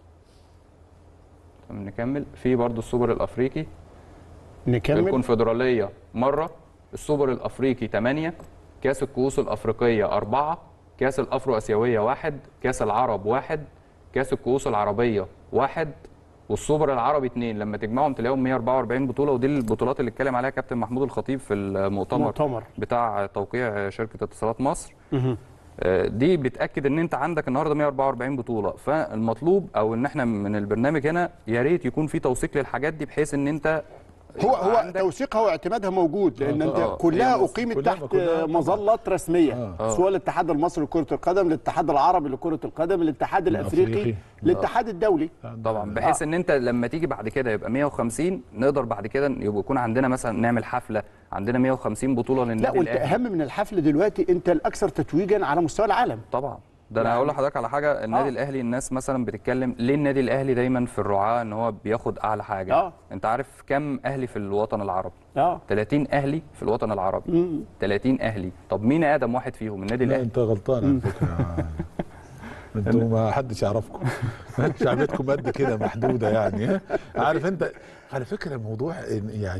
نكمل في برضو السوبر الافريقي، نكمل. الكونفدراليه مره، السوبر الافريقي ثمانية، كاس الكؤوس الافريقيه أربعة، كاس الافرو اسيويه واحد، كاس العرب واحد، كاس الكؤوس العربيه واحد، والسوبر العربي اثنين. لما تجمعهم تلاقيهم مية واربعة واربعين بطوله، ودي البطولات اللي اتكلم عليها كابتن محمود الخطيب في المؤتمر مؤتمر. بتاع توقيع شركه اتصالات مصر. مهم. آه، دي بتاكد ان انت عندك النهارده مية واربعة واربعين بطوله، فالمطلوب او ان احنا من البرنامج هنا يا ريت يكون في توثيق للحاجات دي، بحيث ان انت هو يبقى هو عندك- توثيقها واعتمادها موجود، لان انت آه. كلها هي اقيمت كلها- تحت كلها طبعاً. مظلات رسميه، آه. سواء الاتحاد المصري لكره القدم، الاتحاد العربي لكره القدم، الاتحاد الافريقي، الأفريقي. الاتحاد الدولي. طبعا بحيث ان انت لما تيجي بعد كده يبقى مية وخمسين، نقدر بعد كده يبقى يكون عندنا مثلا نعمل حفله عندنا مية وخمسين بطوله لا للنادي وانت الاهلي. اهم من الحفل دلوقتي، انت الاكثر تتويجا على مستوى العالم. طبعا ده انا يعني- هقول لحضرتك على حاجه. النادي آه. الاهلي الناس مثلا بتتكلم ليه النادي الاهلي دايما في الرعاه ان هو بياخد اعلى حاجه. آه. انت عارف كم اهلي في الوطن العربي؟ اه تلاتين اهلي في الوطن العربي. تلاتين اهلي. طب مين اقدم واحد فيهم؟ النادي لا الاهلي. انت غلطان على فكره. انتوا ما حدش يعرفكم. شعبيتكم قد كده محدوده يعني. عارف انت على فكره الموضوع إن يعني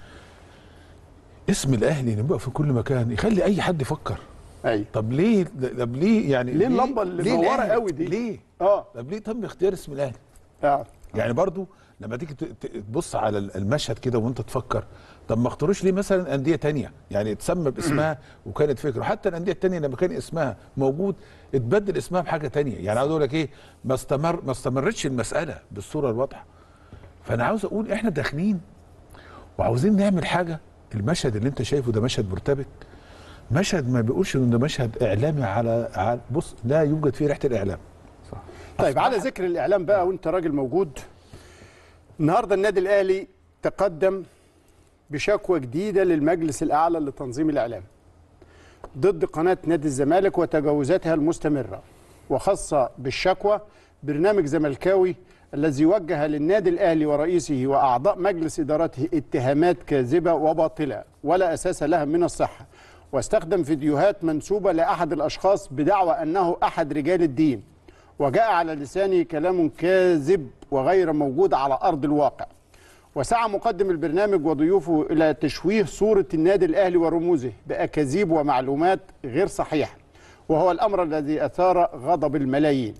اسم الاهلي نبقى في كل مكان يخلي اي حد يفكر. ايوه طب ليه طب ليه يعني ليه اللمبة اللي ليه منورة الأهلي؟ قوي دي؟ ليه؟ اه طب ليه تم اختيار اسم الاهلي؟ اه يعني برضو لما تيجي ت- ت- تبص على المشهد كده وانت تفكر، طب ما اختاروش ليه مثلا انديه تانية يعني تسمى باسمها وكانت فكره، حتى الانديه التانية لما كان اسمها موجود اتبدل اسمها بحاجه تانية. يعني عاوز اقول لك ايه، ما استمر ما استمرتش المساله بالصوره الواضحه. فانا عاوز اقول احنا داخلين وعاوزين نعمل حاجه. المشهد اللي انت شايفه ده مشهد مرتبك، مشهد ما بيقولش انه ده مشهد اعلامي على على بص لا يوجد فيه ريحه الاعلام. صح. طيب على ذكر الاعلام بقى وانت راجل موجود، النهارده النادي الاهلي تقدم بشكوى جديده للمجلس الاعلى لتنظيم الاعلام. ضد قناة نادي الزمالك وتجاوزاتها المستمرة، وخاصة بالشكوى برنامج زملكاوي الذي وجه للنادي الأهلي ورئيسه وأعضاء مجلس إدارته اتهامات كاذبة وباطلة ولا أساس لها من الصحة، واستخدم فيديوهات منسوبة لأحد الأشخاص بدعوى أنه أحد رجال الدين، وجاء على لسانه كلام كاذب وغير موجود على أرض الواقع. وسعى مقدم البرنامج وضيوفه إلى تشويه صورة النادي الأهلي ورموزه بأكاذيب ومعلومات غير صحيحة، وهو الأمر الذي أثار غضب الملايين،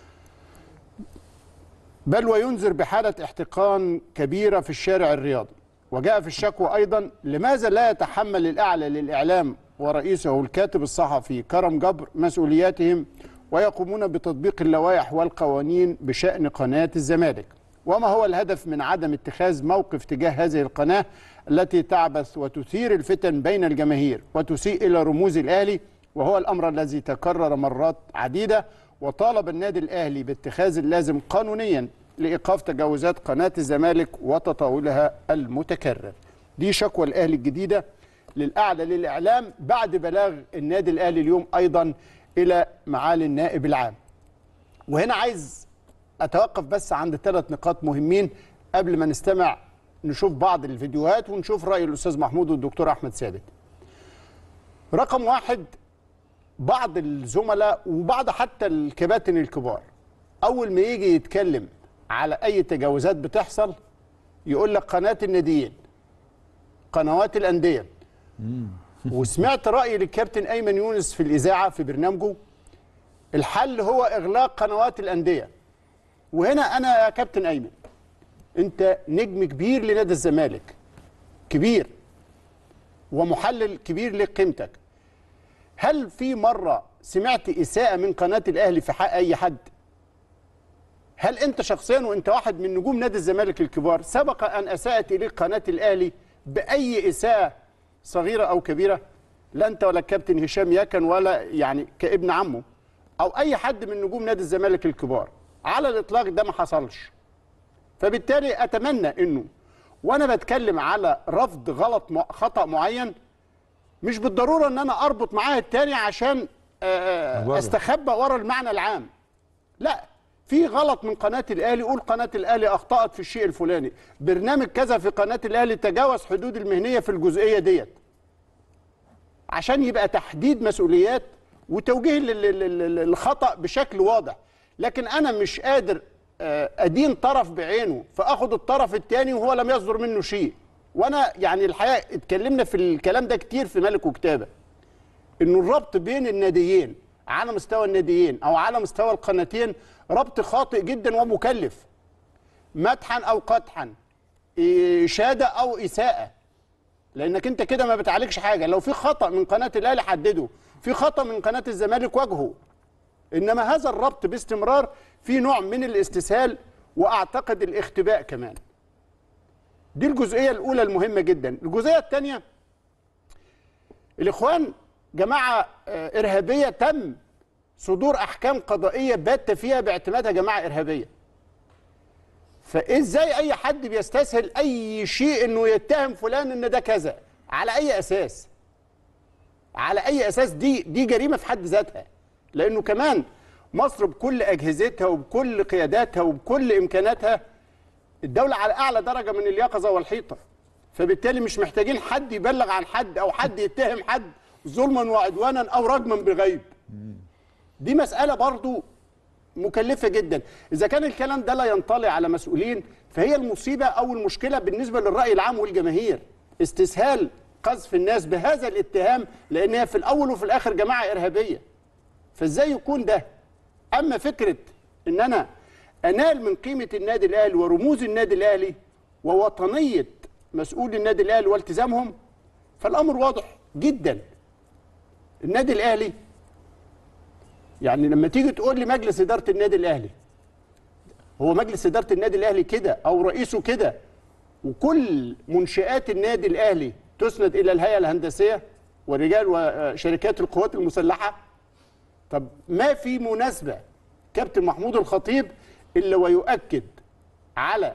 بل وينذر بحالة احتقان كبيرة في الشارع الرياضي. وجاء في الشكوى أيضا لماذا لا يتحمل الأعلى للإعلام ورئيسه الكاتب الصحفي كرم جبر مسؤولياتهم ويقومون بتطبيق اللوائح والقوانين بشأن قناة الزمالك؟ وما هو الهدف من عدم اتخاذ موقف تجاه هذه القناة التي تعبث وتثير الفتن بين الجماهير وتسيء إلى رموز الأهلي، وهو الأمر الذي تكرر مرات عديدة، وطالب النادي الأهلي باتخاذ اللازم قانونيا لإيقاف تجاوزات قناة الزمالك وتطاولها المتكرر. دي شكوى الأهلي الجديدة للأعلى للإعلام بعد بلاغ النادي الأهلي اليوم أيضا إلى معالي النائب العام. وهنا عايز أتوقف بس عند ثلاث نقاط مهمين قبل ما نستمع نشوف بعض الفيديوهات ونشوف رأي الأستاذ محمود والدكتور أحمد ثابت. رقم واحد، بعض الزملاء وبعض حتى الكباتن الكبار أول ما يجي يتكلم على أي تجاوزات بتحصل يقول لك قناة الناديين، قنوات الأندية. وسمعت رأي للكابتن أيمن يونس في الإذاعة في برنامجه، الحل هو إغلاق قنوات الأندية. وهنا أنا يا كابتن أيمن، أنت نجم كبير لنادي الزمالك، كبير ومحلل كبير لقيمتك، هل في مرة سمعت إساءة من قناة الأهلي في حق أي حد؟ هل أنت شخصيا وأنت واحد من نجوم نادي الزمالك الكبار سبق أن أساءت إليك قناة الأهلي بأي إساءة صغيرة أو كبيرة؟ لا أنت ولا الكابتن هشام يكن ولا يعني كابن عمه أو أي حد من نجوم نادي الزمالك الكبار، على الإطلاق ده ما حصلش. فبالتالي أتمنى إنه وأنا بتكلم على رفض غلط خطأ معين مش بالضرورة ان انا اربط معاه التاني عشان استخبى ورا المعنى العام. لا، في غلط من قناة الاهلي، قول قناة الاهلي اخطأت في الشيء الفلاني، برنامج كذا في قناة الاهلي تجاوز حدود المهنية في الجزئية ديت، عشان يبقى تحديد مسؤوليات وتوجيه الخطأ بشكل واضح. لكن انا مش قادر ادين طرف بعينه فاخد الطرف التاني وهو لم يصدر منه شيء. وانا يعني الحقيقه اتكلمنا في الكلام ده كتير في ملك وكتابه، انه الربط بين الناديين على مستوى الناديين او على مستوى القناتين ربط خاطئ جدا ومكلف، مدحا او قدحا، اشاده او اساءه، لانك انت كده ما بتعالجش حاجه. لو في خطا من قناه الاهلي حدده، في خطا من قناه الزمالك واجهه، انما هذا الربط باستمرار في نوع من الاستسهال واعتقد الاختباء كمان. دي الجزئية الأولى المهمة جدا. الجزئية الثانية، الإخوان جماعة إرهابية تم صدور أحكام قضائية بات فيها باعتمادها جماعة إرهابية. فإزاي أي حد بيستسهل أي شيء إنه يتهم فلان إن ده كذا؟ على أي أساس؟ على أي أساس؟ دي دي جريمة في حد ذاتها، لأنه كمان مصر بكل أجهزتها وبكل قياداتها وبكل إمكاناتها الدولة على أعلى درجة من اليقظة والحيطة، فبالتالي مش محتاجين حد يبلغ عن حد أو حد يتهم حد ظلما وعدوانا أو رجما بغيب. دي مسألة برضو مكلفة جدا. إذا كان الكلام ده لا ينطلي على مسؤولين فهي المصيبة أو المشكلة بالنسبة للرأي العام والجماهير، استسهال قذف الناس بهذا الاتهام، لأن هي في الأول وفي الآخر جماعة إرهابية. فإزاي يكون ده؟ أما فكرة إن أنا أنال من قيمة النادي الأهلي ورموز النادي الأهلي ووطنية مسؤول النادي الأهلي والتزامهم، فالأمر واضح جدا. النادي الأهلي يعني لما تيجي تقول لي مجلس إدارة النادي الأهلي، هو مجلس إدارة النادي الأهلي كده أو رئيسه كده وكل منشآت النادي الأهلي تسند إلى الهيئة الهندسية ورجال وشركات القوات المسلحة؟ طب ما في مناسبة كابتن محمود الخطيب إلا ويؤكد على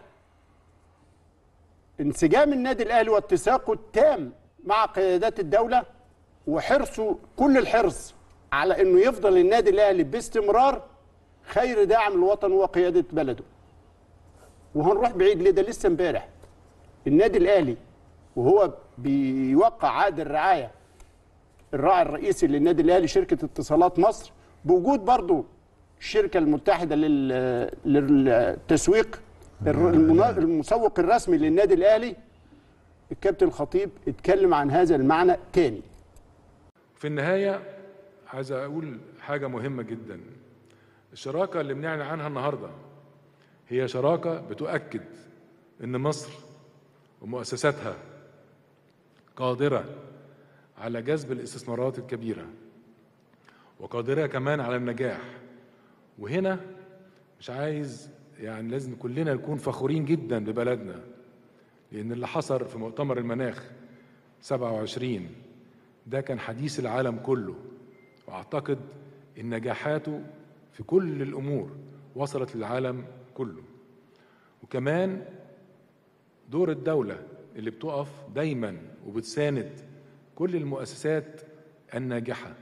انسجام النادي الأهلي واتساقه التام مع قيادات الدولة وحرصه كل الحرص على انه يفضل النادي الاهلي باستمرار خير داعم للوطن وقياده بلده. وهنروح بعيد ليه؟ ده لسه امبارح النادي الاهلي وهو بيوقع عقد الرعايه الراعي الرئيسي للنادي الاهلي شركه اتصالات مصر بوجود برضو الشركه المتحده للتسويق المسوق الرسمي للنادي الاهلي، الكابتن الخطيب اتكلم عن هذا المعنى تاني. في النهايه عايز اقول حاجه مهمه جدا. الشراكه اللي بنعلن عنها النهارده هي شراكه بتؤكد ان مصر ومؤسساتها قادره على جذب الاستثمارات الكبيره وقادره كمان على النجاح. وهنا مش عايز يعني لازم كلنا نكون فخورين جدا ببلدنا، لان اللي حصل في مؤتمر المناخ سبعة وعشرين ده كان حديث العالم كله، واعتقد ان نجاحاته في كل الامور وصلت للعالم كله. وكمان دور الدوله اللي بتقف دايما وبتساند كل المؤسسات الناجحه،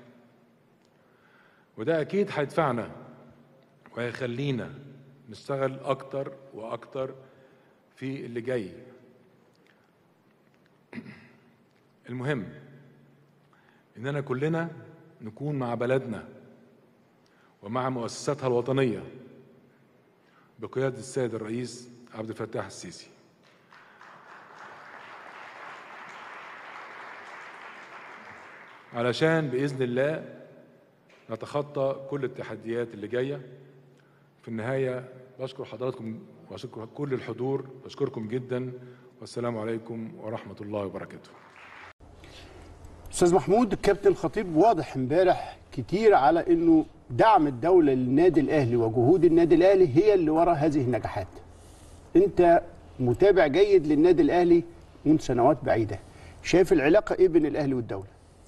وده اكيد هيدفعنا وهيخلينا نشتغل اكتر واكتر في اللي جاي. المهم اننا كلنا نكون مع بلدنا ومع مؤسساتها الوطنيه بقياده السيد الرئيس عبد الفتاح السيسي. علشان باذن الله نتخطى كل التحديات اللي جايه. في النهايه بشكر حضراتكم واشكر كل الحضور، بشكركم جدا، والسلام عليكم ورحمه الله وبركاته. استاذ محمود، الكابتن الخطيب واضح امبارح كتير على انه دعم الدوله للنادي الاهلي وجهود النادي الاهلي هي اللي وراء هذه النجاحات. انت متابع جيد للنادي الاهلي منذ سنوات بعيده، شايف العلاقه ايه بين الاهلي والدوله؟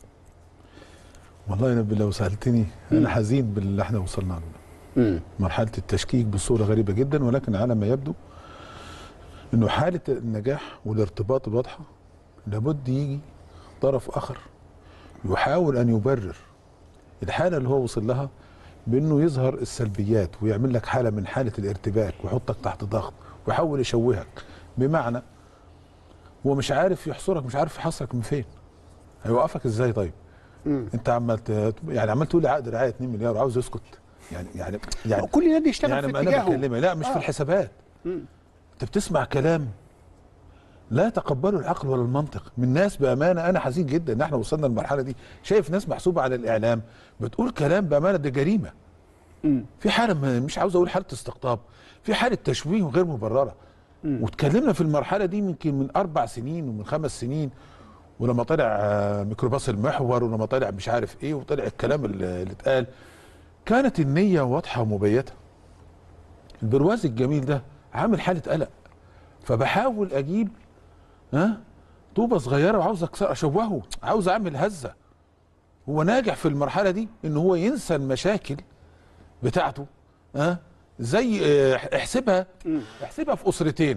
والله يا نبي لو سالتني انا حزين باللي احنا وصلنا له. مرحله التشكيك بصوره غريبه جدا، ولكن على ما يبدو انه حاله النجاح والارتباط الواضحه لابد يجي طرف اخر يحاول ان يبرر الحاله اللي هو وصل لها بانه يظهر السلبيات ويعمل لك حاله من حاله الارتباك ويحطك تحت ضغط ويحاول يشوهك. بمعنى هو مش عارف يحصرك، مش عارف يحصرك من فين، هيوقفك ازاي؟ طيب مم. انت عمال يعني عمال تقول لي عقد رعايه اتنين مليار وعاوز يسكت. يعني يعني يعني كل نادي يشتغل يعني في اتجاهه. انا بكلمك لا مش آه. في الحسابات. مم. انت بتسمع كلام لا يتقبله العقل ولا المنطق من ناس. بامانه انا حزين جدا ان احنا وصلنا للمرحله دي. شايف ناس محسوبه على الاعلام بتقول كلام بامانه ده جريمه. مم. في حاله مش عاوز اقول حاله استقطاب، في حاله تشويه غير مبرره. مم. واتكلمنا في المرحله دي يمكن من اربع سنين ومن خمس سنين، ولما طلع ميكروباص المحور ولما طلع مش عارف ايه وطلع الكلام اللي اتقال كانت النيه واضحه ومبيته. البرواز الجميل ده عامل حاله قلق، فبحاول اجيب ها طوبه صغيره وعاوز اكسر اشوهه، عاوز اعمل هزه. هو ناجح في المرحله دي ان هو ينسى المشاكل بتاعته. ها زي احسبها احسبها في اسرتين،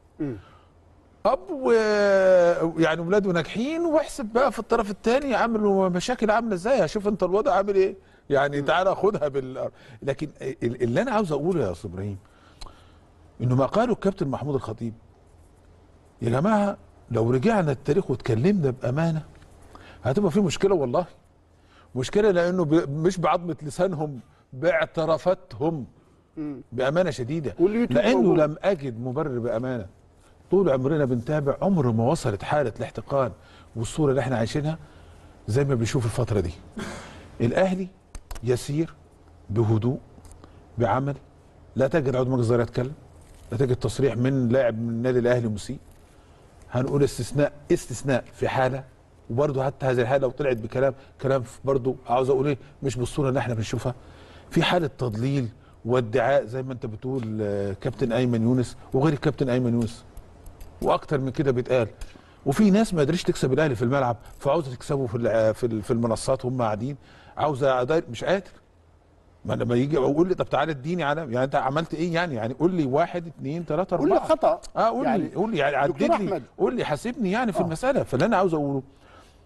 اب و يعني ولاده ناجحين، واحسب بقى في الطرف الثاني عاملوا مشاكل عامله ازاي. شوف انت الوضع عامل ايه يعني. تعالى خدها بال لكن اللي انا عاوز اقوله يا استاذ ابراهيم انه ما قاله الكابتن محمود الخطيب يا جماعه لو رجعنا التاريخ واتكلمنا بامانه هتبقى في مشكله. والله مشكله، لانه ب... مش بعظمه لسانهم، باعترافاتهم بامانه شديده. لانه لم اجد مبرر بامانه. طول عمرنا بنتابع، عمر ما وصلت حاله الاحتقان والصوره اللي احنا عايشينها زي ما بنشوف الفتره دي. الاهلي يسير بهدوء بعمل، لا تجد عضو مجلس الاداره يتكلم، لا تجد تصريح من لاعب من النادي الاهلي مسيء. هنقول استثناء استثناء في حاله، وبرضه حتى هذه الحاله لو طلعت بكلام كلام برضه عاوز اقول ايه مش بالصوره اللي احنا بنشوفها. في حاله تضليل وادعاء زي ما انت بتقول كابتن ايمن يونس وغير الكابتن ايمن يونس، واكتر من كده بيتقال. وفي ناس ما قدرتش تكسب الاهلي في الملعب فعاوزه تكسبه في في المنصات وهم قاعدين، عاوزه مش قادر. ما لما يجي يقول لي طب تعالى اديني على يعني انت عملت ايه يعني يعني قول لي واحد اثنين ثلاثه اربعه. قول لي خطا. اه قول يعني لي قول لي يعني عدد لي قول لي حاسبني يعني في آه. المساله. فاللي انا عاوز اقوله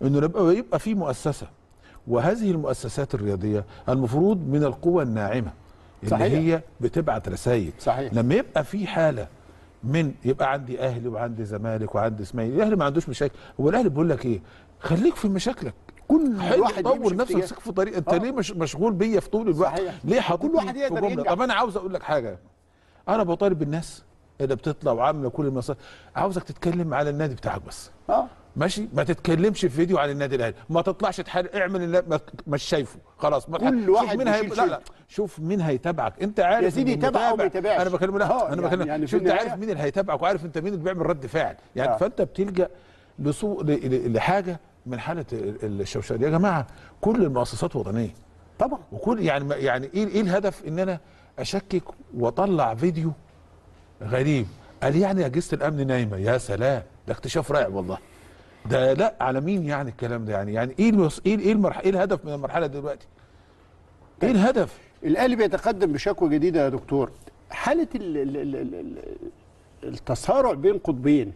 انه يبقى يبقى في مؤسسه، وهذه المؤسسات الرياضيه المفروض من القوى الناعمه اللي صحيح. هي بتبعت رسائل. صحيح. لما يبقى في حاله من يبقى عندي اهلي وعندي زمالك وعندي اسماعيلي، الاهلي ما عندوش مشاكل، هو الاهلي بيقول لك ايه؟ خليك في مشاكلك، كل واحد طور نفسك في طريق، انت آه. ليه مش مشغول بيا في طول الوقت؟ صحيح. ليه حاطط كل واحد يقدر ينجح. طب انا عاوز اقول لك حاجه، انا بطالب الناس اللي بتطلع وعامله كل المصادر، عاوزك تتكلم على النادي بتاعك بس. اه ماشي، ما تتكلمش في فيديو عن النادي الاهلي، ما تطلعش تحل، اعمل مش شايفه خلاص. ما كل واحد مين هي... لا لا شوف مين هيتابعك، انت عارف يا سيدي يتابع او ما يتابعش. انا بكلم لا انا بكلم يعني, يعني شوف انت عارف مين اللي هيتابعك وعارف انت مين اللي بيعمل رد فعل يعني. آه. فانت بتلجا لسوء لحاجه من حاله الشوشره. يا جماعه كل المؤسسات وطنيه طبعا، وكل يعني يعني ايه ايه الهدف ان انا اشكك واطلع فيديو غريب؟ قال يعني اجهزه الامن نايمه. يا سلام، ده اكتشاف رائع والله. ده لا على مين يعني الكلام ده؟ يعني يعني ايه المس... ايه ايه المرحله، ايه الهدف من المرحله دلوقتي؟ ايه الهدف؟ الاهلي بيتقدم بشكوى جديده يا دكتور. حاله ال ال ال ال التصارع بين قطبين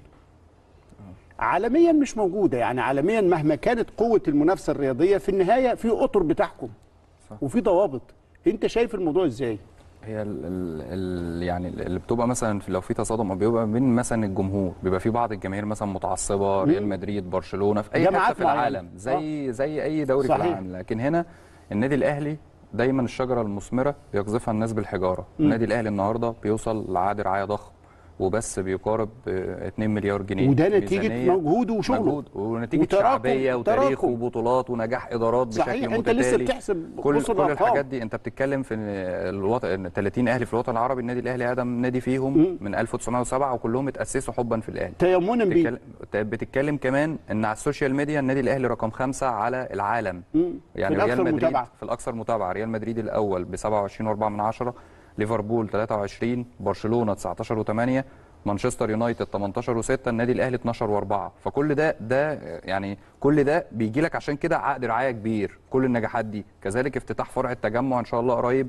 عالميا مش موجوده، يعني عالميا مهما كانت قوه المنافسه الرياضيه في النهايه في اطر بتحكم وفي ضوابط. انت شايف الموضوع ازاي؟ هي ال ال يعني اللي بتبقى مثلا لو في تصادم بيبقى بين مثلا الجمهور، بيبقى في بعض الجماهير مثلا متعصبه، ريال مدريد، برشلونه، في اي حته في العالم زي آه. زي اي دوري صحيح. في العالم. لكن هنا النادي الاهلي دايما الشجره المثمره بيقذفها الناس بالحجاره. م. النادي الاهلي النهارده بيوصل لعقد رعايه ضخم وبس بيقارب اتنين مليار جنيه، وده نتيجه مجهوده وشغله، مجهود ونتيجه شعبيه وتاريخ وبطولات ونجاح ادارات بشكل صحيح. متتالي. انت لسه بتحسب كل كل الحاجات دي. انت بتتكلم في الوطن ثلاثين اهلي في الوطن العربي، النادي الاهلي اقدم نادي فيهم م. من ألف وتسعمائة وسبعة وكلهم اتاسسوا حبا في الاهلي تيمنا بيه. بتتكلم كمان ان على السوشيال ميديا النادي الاهلي رقم خمسة على العالم م. يعني في ريال مدريد متابعة. في الاكثر متابعه، ريال مدريد الاول ب سبعة وعشرين فاصلة أربعة من عشرة، ليفربول ثلاثة وعشرين، برشلونه تسعتاشر فاصلة ثمانية، مانشستر يونايتد تمنتاشر وستة، النادي الاهلي اتناشر وأربعة. فكل ده ده يعني كل ده بيجي لك عشان كده عقد رعايه كبير. كل النجاحات دي كذلك افتتاح فرع التجمع ان شاء الله قريب،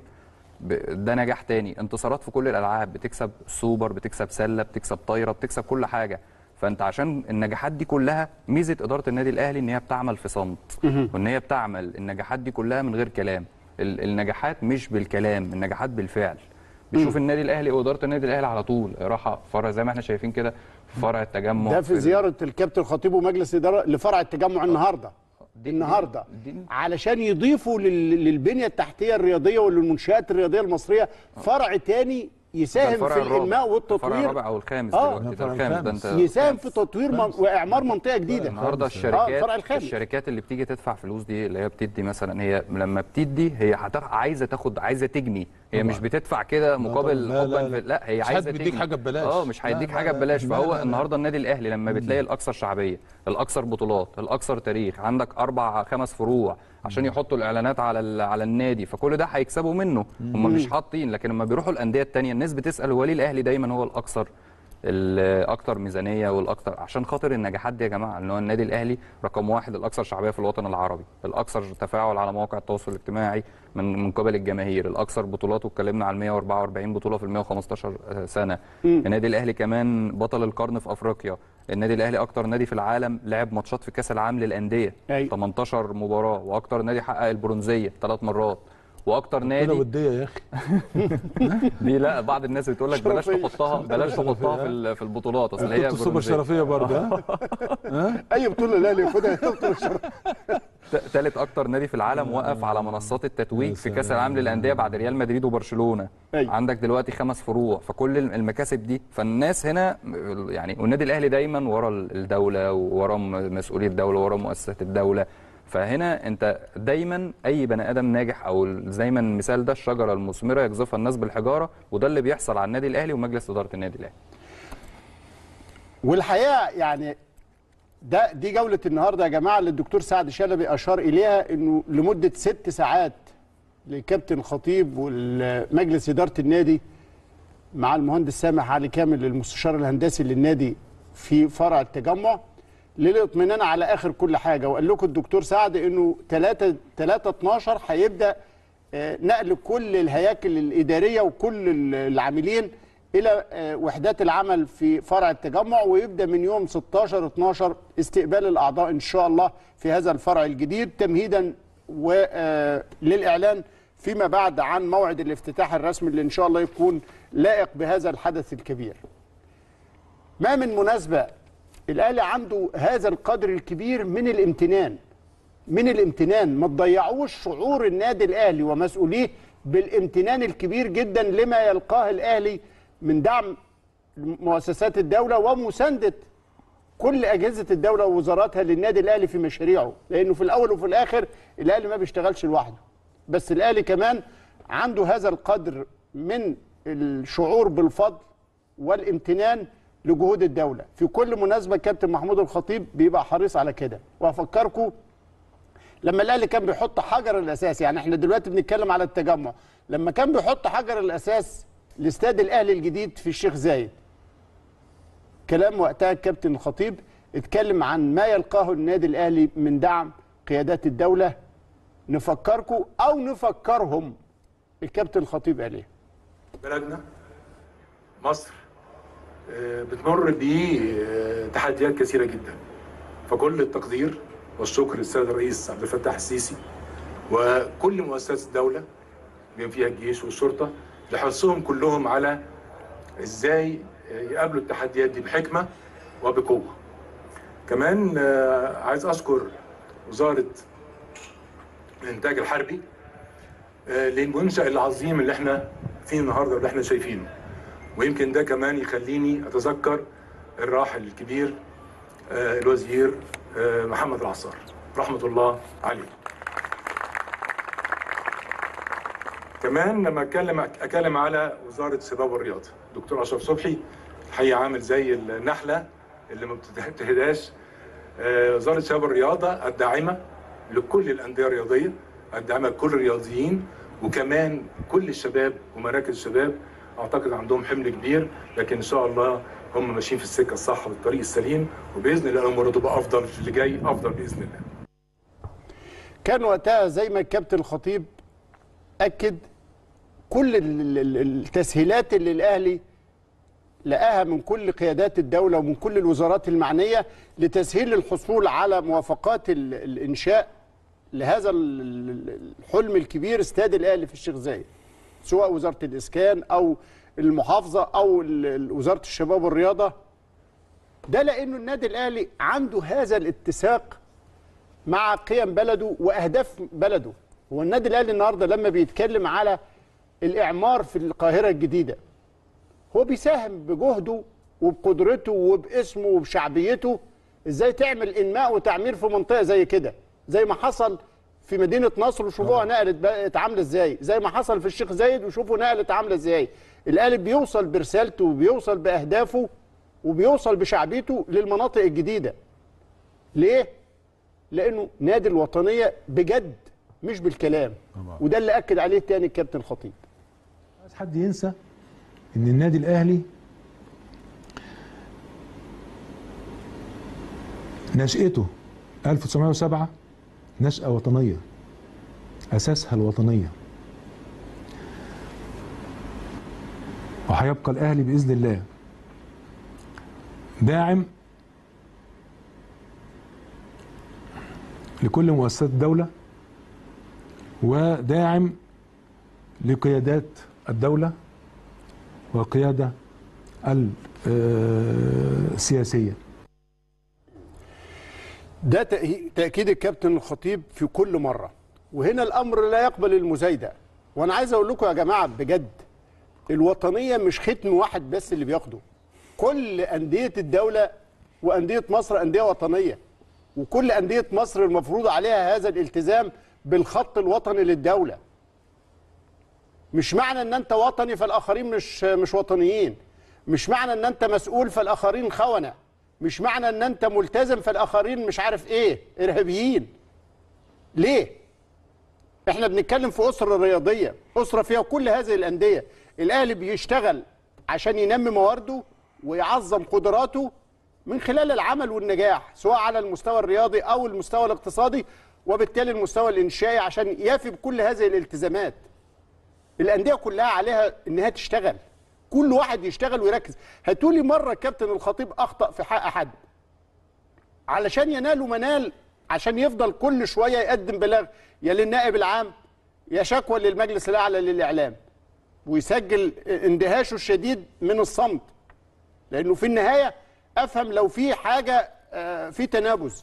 ده نجاح تاني. انتصارات في كل الالعاب، بتكسب سوبر، بتكسب سله، بتكسب طايره، بتكسب كل حاجه. فانت عشان النجاحات دي كلها، ميزه اداره النادي الاهلي ان هي بتعمل في صمت، وان هي بتعمل النجاحات دي كلها من غير كلام. النجاحات مش بالكلام، النجاحات بالفعل. بيشوف النادي الاهلي واداره النادي الاهلي على طول راحه فرع زي ما احنا شايفين كده في فرع التجمع. ده في, في زياره الكابتن الخطيب ومجلس اداره لفرع التجمع النهارده دي النهارده دي دي علشان يضيفوا للبنيه التحتيه الرياضيه وللمنشات الرياضيه المصريه فرع تاني يساهم في الانماء والتطوير. الفرع الرابع او الخامس آه. دلوقتي، ده الخامس. ده انت يساهم في تطوير من... واعمار منطقه جديده. النهارده الشركات آه الشركات اللي بتيجي تدفع فلوس دي، اللي هي بتدي مثلا، هي لما بتدي هي هتخ... عايزه تاخد، عايزه تجني. هي مش بتدفع كده مقابل لا لا, لا, لا هي عايزه تجني. مش حاجه ببلاش. اه مش هيديك حاجه ببلاش. فهو النهارده النادي الاهلي لما بتلاقي الاكثر شعبيه، الاكثر بطولات، الاكثر تاريخ، عندك اربع خمس فروع عشان يحطوا الاعلانات على على النادي، فكل ده هيكسبوا منه. هم مش حاطين، لكن لما بيروحوا الانديه الثانيه الناس بتسال هو ليه الاهلي دايما هو الاكثر الاكثر ميزانيه والاكثر، عشان خاطر النجاحات دي يا جماعه. ان هو النادي الاهلي رقم واحد، الاكثر شعبيه في الوطن العربي، الاكثر تفاعل على مواقع التواصل الاجتماعي من من قبل الجماهير، الاكثر بطولات، واتكلمنا على مئة وأربعة وأربعين بطوله في المئة وخمستاشر سنه. م. النادي الاهلي كمان بطل القرن في افريقيا. النادي الاهلي اكتر نادي في العالم لعب ماتشات في كاس العالم للانديه، تمنتاشر مباراه، واكتر نادي حقق البرونزيه ثلاث مرات، واكتر نادي وديه يا اخي. دي لا بعض الناس بتقول لك بلاش تحطها بلاش تحطها في في البطولات، اصل هي السوبر شرفيه برضه. ها اي بطوله الاهلي ياخدها بطوله شرف. ثالث اكتر نادي في العالم وقف على منصات التتويج في كاس العالم للانديه بعد ريال مدريد وبرشلونه. عندك دلوقتي خمس فروع، فكل المكاسب دي. فالناس هنا يعني، والنادي الاهلي دايما ورا الدوله وورا مسؤوليه الدوله وورا مؤسسات الدوله. فهنا انت دايما اي بني ادم ناجح، او دايما المثال ده الشجره المثمره يقذفها الناس بالحجاره، وده اللي بيحصل على النادي الاهلي ومجلس اداره النادي الاهلي. والحقيقه يعني ده دي جوله النهارده يا جماعه اللي الدكتور سعد شلبي اشار اليها، انه لمده ست ساعات للكابتن الخطيب والمجلس اداره النادي مع المهندس سامح علي كامل المستشار الهندسي للنادي في فرع التجمع للاطمئنان على اخر كل حاجه. وقال لكم الدكتور سعد انه ثلاثة اتناشر هيبدا نقل كل الهياكل الاداريه وكل العاملين الى وحدات العمل في فرع التجمع، ويبدا من يوم ستاشر اتناشر استقبال الاعضاء ان شاء الله في هذا الفرع الجديد، تمهيدا وللاعلان فيما بعد عن موعد الافتتاح الرسمي اللي ان شاء الله يكون لائق بهذا الحدث الكبير. ما من مناسبه الاهلي عنده هذا القدر الكبير من الامتنان، من الامتنان، ما تضيعوش شعور النادي الاهلي ومسؤوليه بالامتنان الكبير جدا لما يلقاه الاهلي من دعم مؤسسات الدوله ومسانده كل اجهزه الدوله ووزاراتها للنادي الاهلي في مشاريعه، لانه في الاول وفي الاخر الاهلي ما بيشتغلش لوحده، بس الاهلي كمان عنده هذا القدر من الشعور بالفضل والامتنان لجهود الدوله. في كل مناسبه كابتن محمود الخطيب بيبقى حريص على كده. وافكركم لما الاهلي كان بيحط حجر الاساس، يعني احنا دلوقتي بنتكلم على التجمع، لما كان بيحط حجر الاساس لاستاد الاهلي الجديد في الشيخ زايد، كلام وقتها الكابتن الخطيب اتكلم عن ما يلقاه النادي الاهلي من دعم قيادات الدوله. نفكركم او نفكرهم الكابتن الخطيب قال ايه؟ بلدنا مصر بتمر بتحديات كثيره جدا، فكل التقدير والشكر للسيد الرئيس عبد الفتاح السيسي وكل مؤسسات الدوله بما فيها الجيش والشرطه لحرصهم كلهم على ازاي يقابلوا التحديات دي بحكمه وبقوه. كمان عايز اشكر وزاره الانتاج الحربي للمنشأ العظيم اللي احنا فيه النهارده واللي احنا شايفينه، ويمكن ده كمان يخليني اتذكر الراحل الكبير الوزير محمد العصار رحمه الله عليه. كمان لما اتكلم اتكلم على وزاره الشباب والرياضه، دكتور اشرف صبحي الحقيقه عامل زي النحله اللي ما بتتهداش. وزاره الشباب والرياضه الداعمه لكل الانديه الرياضيه، الداعمه لكل الرياضيين، وكمان كل الشباب ومراكز الشباب اعتقد عندهم حمل كبير، لكن ان شاء الله هم ماشيين في السكه الصح والطريق السليم، وباذن الله الامور تبقى افضل في اللي جاي، افضل باذن الله. كان وقتها زي ما الكابتن الخطيب اكد كل التسهيلات اللي الاهلي لقاها من كل قيادات الدوله ومن كل الوزارات المعنيه لتسهيل الحصول على موافقات الانشاء لهذا الحلم الكبير استاد الاهلي في الشيخ زايد، سواء وزاره الاسكان او المحافظه او وزاره الشباب والرياضه. ده لانه النادي الاهلي عنده هذا الاتساق مع قيم بلده واهداف بلده. هو النادي الاهلي النهارده لما بيتكلم على الاعمار في القاهره الجديده، هو بيساهم بجهده وبقدرته وباسمه وبشعبيته ازاي تعمل انماء وتعمير في منطقه زي كده، زي ما حصل في مدينه نصر وشوفوها نقلت بقت عامله ازاي، زي ما حصل في الشيخ زايد وشوفوا نقلت عامله ازاي. الاهلي بيوصل برسالته وبيوصل باهدافه وبيوصل بشعبيته للمناطق الجديده. ليه؟ لانه نادي الوطنيه بجد مش بالكلام، وده اللي اكد عليه تاني الكابتن الخطيب. عايز حد ينسى ان النادي الاهلي نشأته ألف وتسعمائة وسبعة نشأة وطنية، أساسها الوطنية، وهيبقى الأهلي بإذن الله داعم لكل مؤسسات الدولة وداعم لقيادات الدولة والقيادة السياسية. ده تأكيد الكابتن الخطيب في كل مرة، وهنا الأمر لا يقبل المزايدة. وأنا عايز أقول لكم يا جماعة بجد، الوطنية مش ختم واحد بس اللي بياخده، كل أندية الدولة وأندية مصر أندية وطنية، وكل أندية مصر المفروض عليها هذا الالتزام بالخط الوطني للدولة. مش معنى ان انت وطني فالاخرين مش مش وطنيين، مش معنى ان انت مسؤول فالاخرين خونة، مش معنى ان انت ملتزم فالاخرين مش عارف ايه ارهابيين. ليه؟ احنا بنتكلم في اسره رياضيه، اسره فيها كل هذه الانديه. الاهلي بيشتغل عشان ينمي موارده ويعظم قدراته من خلال العمل والنجاح، سواء على المستوى الرياضي او المستوى الاقتصادي، وبالتالي المستوى الانشائي، عشان يفي بكل هذه الالتزامات. الانديه كلها عليها انها تشتغل، كل واحد يشتغل ويركز. هاتولي مره الكابتن الخطيب اخطا في حق حد علشان ينالوا منال، عشان يفضل كل شويه يقدم بلاغ يا للنائب العام يا شكوى للمجلس الاعلى للاعلام، ويسجل اندهاشه الشديد من الصمت، لانه في النهايه افهم لو في حاجه في تنابز.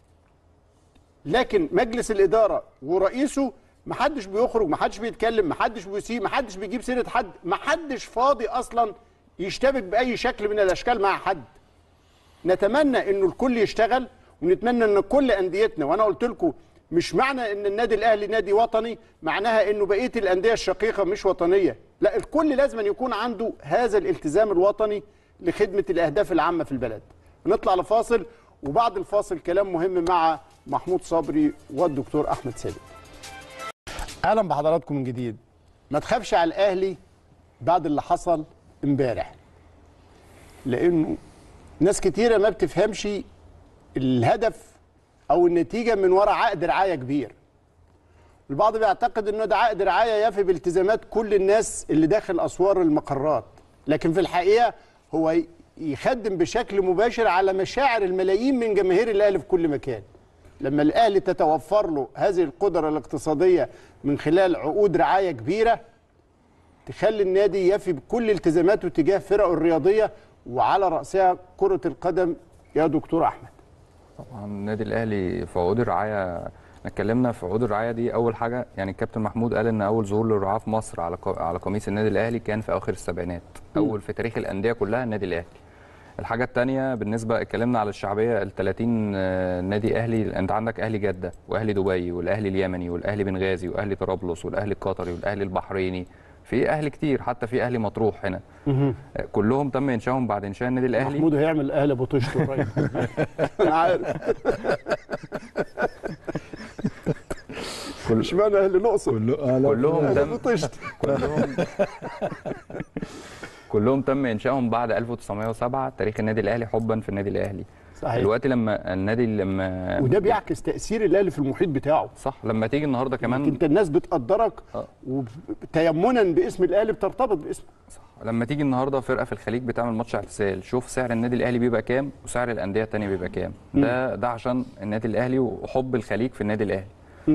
لكن مجلس الاداره ورئيسه محدش بيخرج، محدش بيتكلم، محدش بيسيب، محدش بيجيب سيره حد، محدش فاضي اصلا يشتبك باي شكل من الاشكال مع حد. نتمنى انه الكل يشتغل، ونتمنى ان كل انديتنا، وانا قلت لكم مش معنى ان النادي الاهلي نادي وطني معناها انه بقيه الانديه الشقيقه مش وطنيه، لا، الكل لازم أن يكون عنده هذا الالتزام الوطني لخدمه الاهداف العامه في البلد. نطلع لفاصل، وبعد الفاصل كلام مهم مع محمود صبري والدكتور احمد ثابت. اهلا بحضراتكم من جديد. ما تخافش على الاهلي بعد اللي حصل امبارح، لانه ناس كتيره ما بتفهمش الهدف او النتيجه من وراء عقد رعايه كبير. البعض بيعتقد انه ده عقد رعايه يفي بالتزامات كل الناس اللي داخل اسوار المقرات، لكن في الحقيقه هو يخدم بشكل مباشر على مشاعر الملايين من جماهير الاهلي في كل مكان. لما الاهلي تتوفر له هذه القدره الاقتصاديه من خلال عقود رعايه كبيره تخلي النادي يفي بكل التزاماته تجاه فرقه الرياضيه، وعلى راسها كره القدم يا دكتور احمد. طبعا النادي الاهلي في عقود الرعايه، اتكلمنا في عقود الرعايه دي. اول حاجه يعني الكابتن محمود قال ان اول ظهور للرعاه في مصر على على قميص النادي الاهلي كان في اواخر السبعينات، اول في تاريخ الانديه كلها النادي الاهلي. الحاجه الثانيه بالنسبه اتكلمنا على الشعبيه، ال ثلاثين نادي اهلي، انت عندك اهلي جده واهلي دبي والاهلي اليمني والاهلي بنغازي واهلي طرابلس والاهلي القطري والاهلي البحريني، في اهلي كتير، حتى في اهلي مطروح هنا. كلهم تم انشائهم بعد انشاء النادي الاهلي. محمود هيعمل اهلي ابو طشت قريب. انا عارف. اشمعنى اهلي الاقصر؟ كلهم تم كلهم كلهم تم انشائهم بعد ألف وتسعمائة وسبعة، تاريخ النادي الاهلي حبا في النادي الاهلي. صحيح. دلوقتي لما النادي لما وده بيعكس تاثير الاهلي في المحيط بتاعه. صح. لما تيجي النهارده كمان انت الناس بتقدرك أه. وتيمنا باسم الاهلي بترتبط باسمه. صح. لما تيجي النهارده فرقه في الخليج بتعمل ماتش اعتزال، شوف سعر النادي الاهلي بيبقى كام وسعر الانديه الثانيه بيبقى كام. ده ده عشان النادي الاهلي وحب الخليج في النادي الاهلي.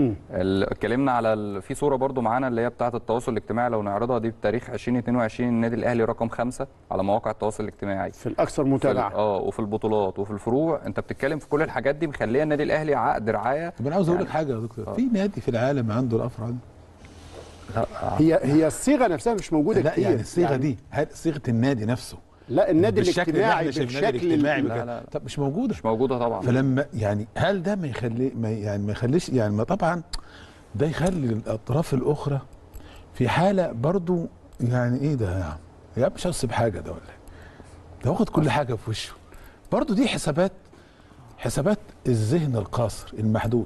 اتكلمنا على ال... في صوره برضو معانا اللي هي بتاعه التواصل الاجتماعي، لو نعرضها دي بتاريخ ألفين واثنين وعشرين، النادي الاهلي رقم خمسة على مواقع التواصل الاجتماعي في الاكثر متابعه. اه وفي البطولات وفي الفروع. انت بتتكلم في كل الحاجات دي مخليه النادي الاهلي عقد رعايه. طب انا عاوز اقول لك حاجه يا دكتور، في نادي في العالم عنده الافرع دي؟ لا هي هي الصيغه نفسها مش موجوده لا كتير. يعني الصيغه يعني دي هل صيغه النادي نفسه؟ لا النادي الاجتماعي بالشكل الاجتماعي لا لا طب مش موجوده مش موجوده طبعا. فلما يعني هل ده ما يخلي ما يعني ما يخليش يعني ما طبعا ده يخلي الاطراف الاخرى في حاله برضو يعني ايه ده يا عم؟ يا مش هسيب حاجه ده ولا ده واخد كل حاجه في وشه. برضو دي حسابات حسابات الذهن القاصر المحدود.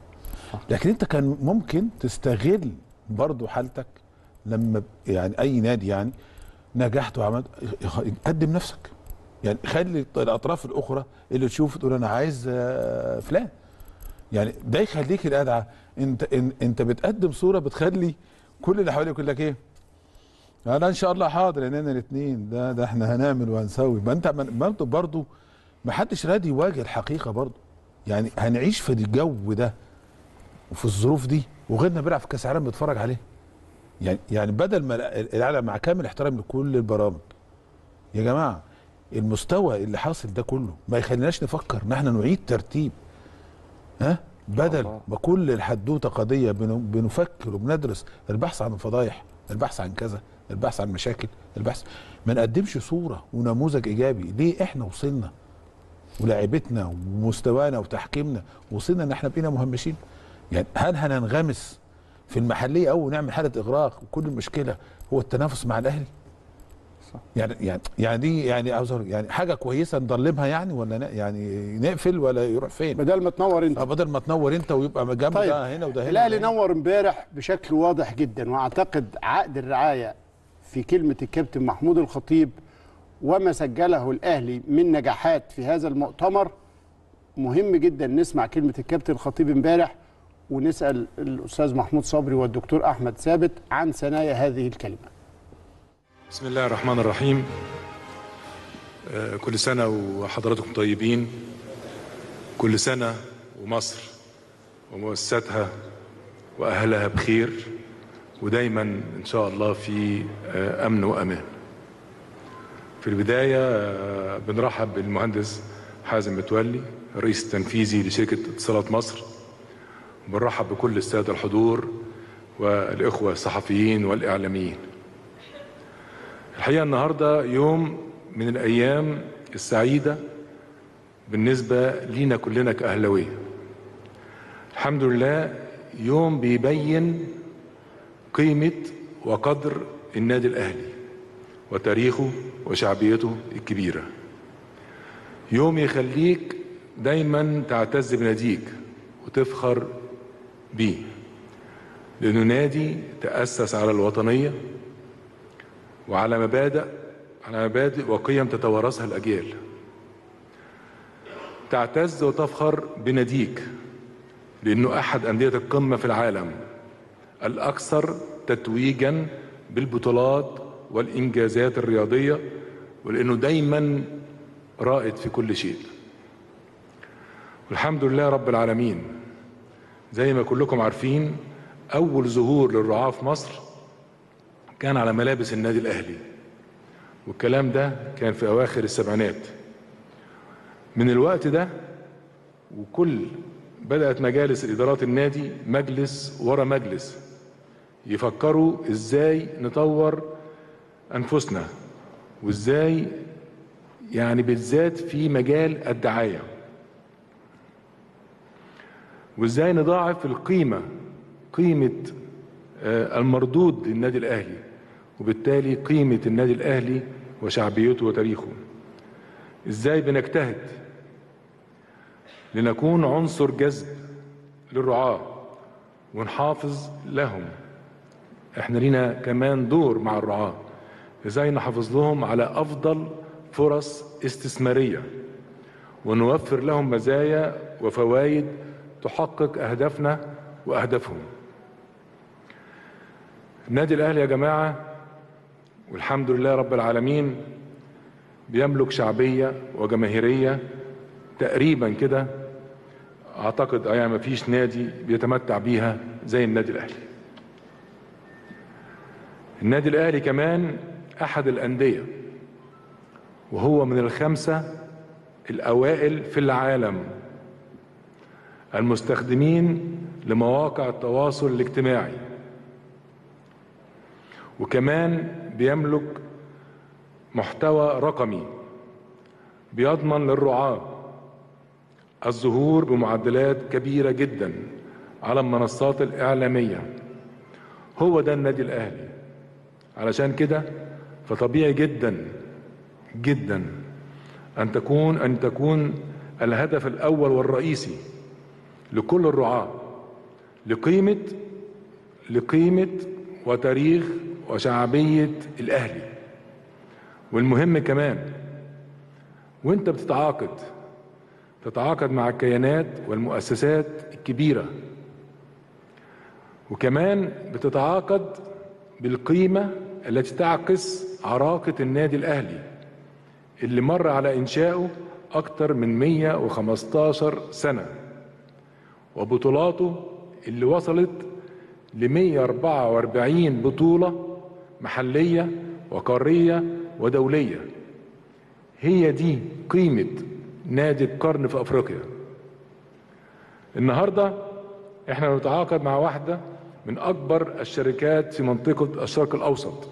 لكن انت كان ممكن تستغل برضو حالتك لما يعني اي نادي يعني نجحت وعملت قدم نفسك، يعني خلي الاطراف الاخرى اللي تشوف تقول انا عايز فلان، يعني ده يخليك الادعى. انت انت بتقدم صوره بتخلي كل اللي حواليك يقول لك ايه؟ انا ان شاء الله حاضر اننا الاثنين ده ده احنا هنعمل وهنسوي. ما انت برضه برضه ما حدش راضي يواجه الحقيقه برضه. يعني هنعيش في الجو ده وفي الظروف دي وغيرنا بيلعب في كاس العالم بيتفرج عليه. يعني يعني بدل ما العالم، مع كامل احترام لكل البرامج يا جماعه، المستوى اللي حاصل ده كله ما يخليناش نفكر ان احنا نعيد ترتيب، ها، بدل ما كل الحدوته قضيه بنفكر وبندرس البحث عن الفضايح، البحث عن كذا، البحث عن مشاكل، البحث ما نقدمش صوره ونموذج ايجابي. ليه احنا وصلنا ولاعيبتنا ومستوانا وتحكيمنا وصلنا ان احنا بقينا مهمشين؟ يعني هل هننغمس في المحليه او نعمل حاله اغراق وكل المشكله هو التنافس مع الاهلي؟ صح. يعني يعني يعني دي يعني عاوز يعني حاجه كويسه نضلمها يعني، ولا يعني نقفل ولا يروح فين؟ بدل ما تنور انت. بدل ما تنور انت ويبقى جنب طيب. ده هنا وده هنا. الاهلي نور امبارح بشكل واضح جدا، واعتقد عقد الرعايه في كلمه الكابتن محمود الخطيب وما سجله الاهلي من نجاحات في هذا المؤتمر مهم جدا. نسمع كلمه الكابتن الخطيب امبارح ونسال الاستاذ محمود صبري والدكتور احمد ثابت عن ثنايا هذه الكلمه. بسم الله الرحمن الرحيم. كل سنة وحضراتكم طيبين. كل سنة ومصر ومؤسساتها وأهلها بخير، ودايما إن شاء الله في أمن وأمان. في البداية بنرحب بالمهندس حازم متولي الرئيس التنفيذي لشركة اتصالات مصر، وبنرحب بكل السادة الحضور والإخوة الصحفيين والإعلاميين. الحقيقة النهاردة يوم من الأيام السعيدة بالنسبة لينا كلنا كأهلاوية. الحمد لله يوم بيبين قيمة وقدر النادي الأهلي وتاريخه وشعبيته الكبيرة. يوم يخليك دايما تعتز بناديك وتفخر بيه، لأنه نادي تأسس على الوطنية وعلى مبادئ على مبادئ وقيم تتوارثها الأجيال. تعتز وتفخر بناديك لأنه أحد أندية القمة في العالم الأكثر تتويجا بالبطولات والإنجازات الرياضية، ولأنه دايما رائد في كل شيء. والحمد لله رب العالمين، زي ما كلكم عارفين أول ظهور للرعاة في مصر كان على ملابس النادي الأهلي، والكلام ده كان في أواخر السبعينات. من الوقت ده وكل بدأت مجالس إدارات النادي مجلس ورا مجلس يفكروا إزاي نطور أنفسنا، وإزاي يعني بالذات في مجال الدعاية، وإزاي نضاعف القيمة قيمة المردود للنادي الأهلي، وبالتالي قيمة النادي الأهلي وشعبيته وتاريخه. إزاي بنجتهد لنكون عنصر جذب للرعاة ونحافظ لهم. احنا لينا كمان دور مع الرعاة، ازاي نحافظ لهم على افضل فرص استثمارية ونوفر لهم مزايا وفوائد تحقق اهدافنا واهدافهم. النادي الاهلي يا جماعة والحمد لله رب العالمين بيملك شعبية وجماهيرية تقريبا كده اعتقد يعني ما فيش نادي بيتمتع بيها زي النادي الاهلي. النادي الاهلي كمان احد الاندية وهو من الخمسة الاوائل في العالم المستخدمين لمواقع التواصل الاجتماعي، وكمان بيملك محتوى رقمي بيضمن للرعاة الظهور بمعدلات كبيرة جدا على المنصات الإعلامية. هو ده النادي الأهلي. علشان كده فطبيعي جدا جدا أن تكون أن تكون الهدف الأول والرئيسي لكل الرعاة لقيمة لقيمة وتاريخ وشعبية الأهلي. والمهم كمان وانت بتتعاقد تتعاقد مع الكيانات والمؤسسات الكبيرة، وكمان بتتعاقد بالقيمة التي تعكس عراقة النادي الأهلي اللي مر على إنشائه أكتر من مئة وخمستاشر سنة، وبطولاته اللي وصلت ل مئة وأربعة وأربعين بطولة محلية وقارية ودولية. هي دي قيمة نادي القرن في أفريقيا. النهاردة احنا بنتعاقد مع واحدة من أكبر الشركات في منطقة الشرق الأوسط،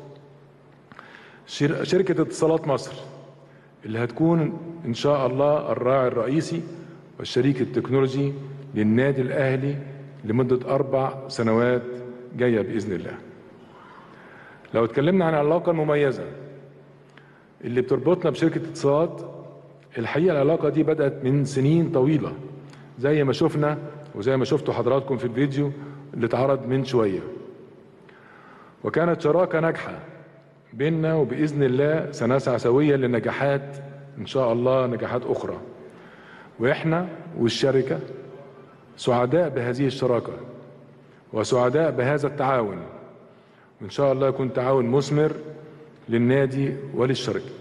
شركة اتصالات مصر، اللي هتكون إن شاء الله الراعي الرئيسي والشريك التكنولوجي للنادي الأهلي لمدة أربع سنوات جاية بإذن الله. لو اتكلمنا عن العلاقة المميزة اللي بتربطنا بشركة اتصالات، الحقيقة العلاقة دي بدأت من سنين طويلة زي ما شفنا وزي ما شفتوا حضراتكم في الفيديو اللي اتعرض من شوية، وكانت شراكة ناجحة بيننا، وبإذن الله سنسعى سويا لنجاحات إن شاء الله نجاحات أخرى. وإحنا والشركة سعداء بهذه الشراكة وسعداء بهذا التعاون، وإن شاء الله يكون تعاون مثمر للنادي وللشركة.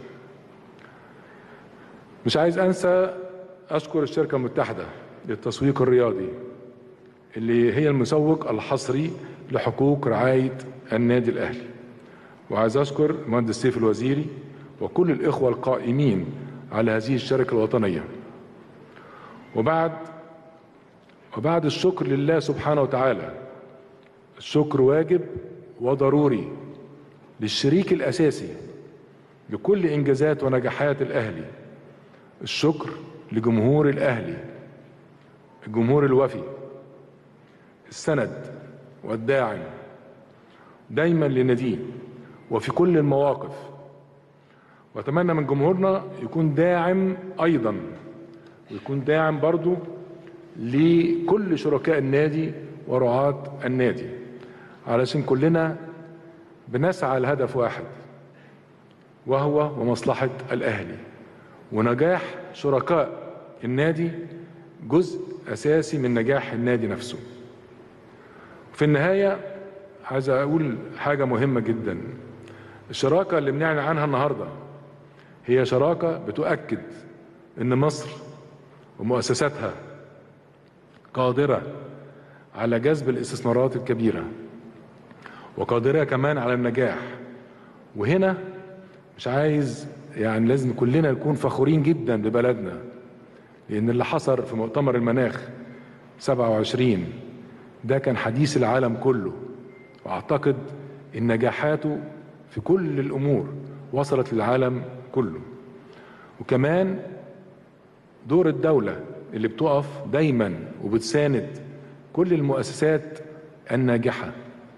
مش عايز أنسى أشكر الشركة المتحدة للتسويق الرياضي اللي هي المسوق الحصري لحقوق رعاية النادي الأهلي، وعايز أشكر المهندس سيف الوزيري وكل الإخوة القائمين على هذه الشركة الوطنية. وبعد وبعد الشكر لله سبحانه وتعالى، الشكر واجب وضروري للشريك الأساسي لكل إنجازات ونجاحات الأهلي، الشكر لجمهور الأهلي، الجمهور الوفي السند والداعم دايما لناديه وفي كل المواقف. وأتمنى من جمهورنا يكون داعم أيضا، ويكون داعم برضو لكل شركاء النادي ورعاة النادي، علشان كلنا بنسعى لهدف واحد وهو ومصلحة الأهلي، ونجاح شركاء النادي جزء أساسي من نجاح النادي نفسه. في النهاية عايز أقول حاجة مهمة جدا، الشراكة اللي بنعلن عنها النهاردة هي شراكة بتؤكد إن مصر ومؤسساتها قادرة على جذب الاستثمارات الكبيرة، وقادرة كمان على النجاح. وهنا مش عايز يعني لازم كلنا نكون فخورين جدا ببلدنا، لأن اللي حصل في مؤتمر المناخ سبعة وعشرين ده كان حديث العالم كله، وأعتقد إن نجاحاته في كل الأمور وصلت للعالم كله. وكمان دور الدولة اللي بتقف دايما وبتساند كل المؤسسات الناجحة،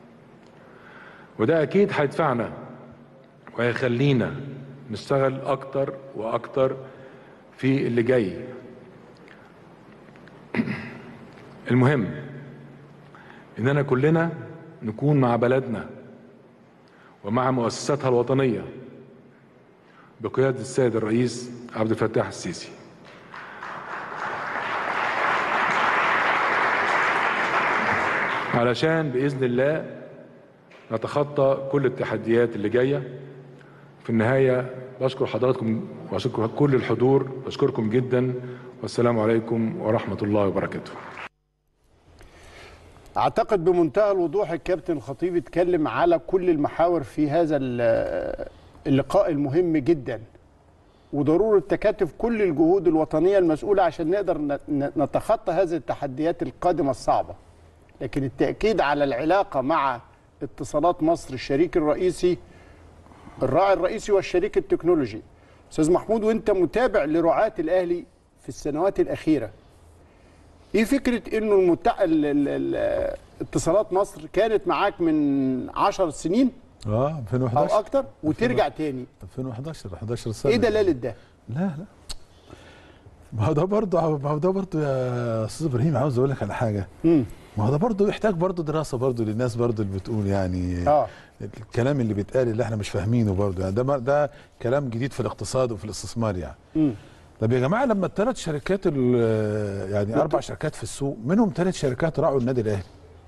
وده أكيد هيدفعنا وهيخلينا نشتغل أكتر وأكتر في اللي جاي. المهم إننا كلنا نكون مع بلدنا ومع مؤسساتها الوطنية بقيادة السيد الرئيس عبد الفتاح السيسي. علشان بإذن الله نتخطى كل التحديات اللي جاية. في النهاية بشكر حضراتكم وأشكر كل الحضور، بشكركم جدا، والسلام عليكم ورحمة الله وبركاته. أعتقد بمنتهى الوضوح الكابتن الخطيب اتكلم على كل المحاور في هذا اللقاء المهم جدا، وضرورة تكاتف كل الجهود الوطنية المسؤولة عشان نقدر نتخطى هذه التحديات القادمة الصعبة. لكن التأكيد على العلاقة مع اتصالات مصر الشريك الرئيسي، الراعي الرئيسي والشريك التكنولوجي. أستاذ محمود، وأنت متابع لرعاة الأهلي في السنوات الأخيرة، ايه فكره انه المتع... ال... ال... ال... اتصالات مصر كانت معاك من عشر سنين اه ألفين وإحداشر او اكتر وترجع تاني ألفين وإحداشر إحداشر سنه؟ ايه دلاله ده؟ لا لا ما هو ده برضه ما هو ده برضه يا استاذ ابراهيم، عاوز اقول لك على حاجه. امم ما هو ده برضه يحتاج برضه دراسه برضه للناس برضه اللي بتقول يعني اه الكلام اللي بيتقال اللي احنا مش فاهمينه برضه، يعني ده ده كلام جديد في الاقتصاد وفي الاستثمار يعني. امم طب يا جماعه، لما الثلاث شركات يعني اربع شركات في السوق منهم ثلاث شركات راعوا النادي الاهلي،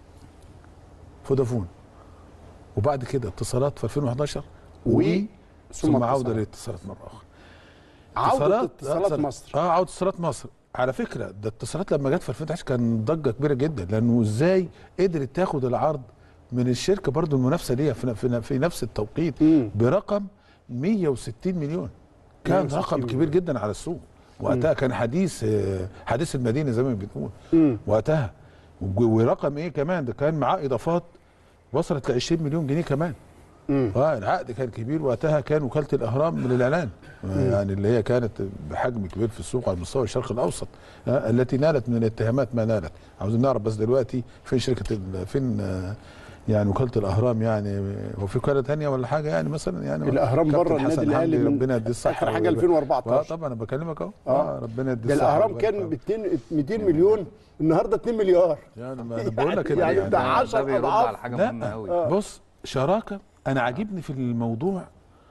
فودافون وبعد كده اتصالات في ألفين وإحداشر وي ثم عوده للاتصالات مره اخرى. عوده اتصالات مصر اه عوده اتصالات مصر. على فكره ده اتصالات لما جت في ألفين وإحداشر كان ضجه كبيره جدا، لانه ازاي قدرت تاخد العرض من الشركه برضو المنافسه ليها في, في, في نفس التوقيت مم. برقم مية وستين مليون. كان رقم مليون. كبير جدا على السوق وقتها، كان حديث حديث المدينه زي ما بتقول وقتها. ورقم ايه كمان، ده كان معاه اضافات وصلت ل عشرين مليون جنيه كمان. اه العقد كان كبير وقتها. كان وكاله الاهرام من الاعلان يعني اللي هي كانت بحجم كبير في السوق على مستوى الشرق الاوسط، آه التي نالت من الاتهامات ما نالت. عاوزين نعرف بس دلوقتي فين شركه فين آه يعني وكاله الاهرام، يعني هو في وكاله ثانيه ولا حاجه يعني مثلا يعني الاهرام بره النادي الاهلي ربنا يديه الصحه. اخر حاجه ألفين وأربعتاشر. اه طبعا انا بكلمك اهو. اه ربنا يديه الصحه. الاهرام كان ب مئتين مليون، النهارده اتنين مليار. يعني ما انا بقول لك يعني ده عشرة اضعاف على حاجه مهمه قوي. بص شراكه، انا عاجبني في الموضوع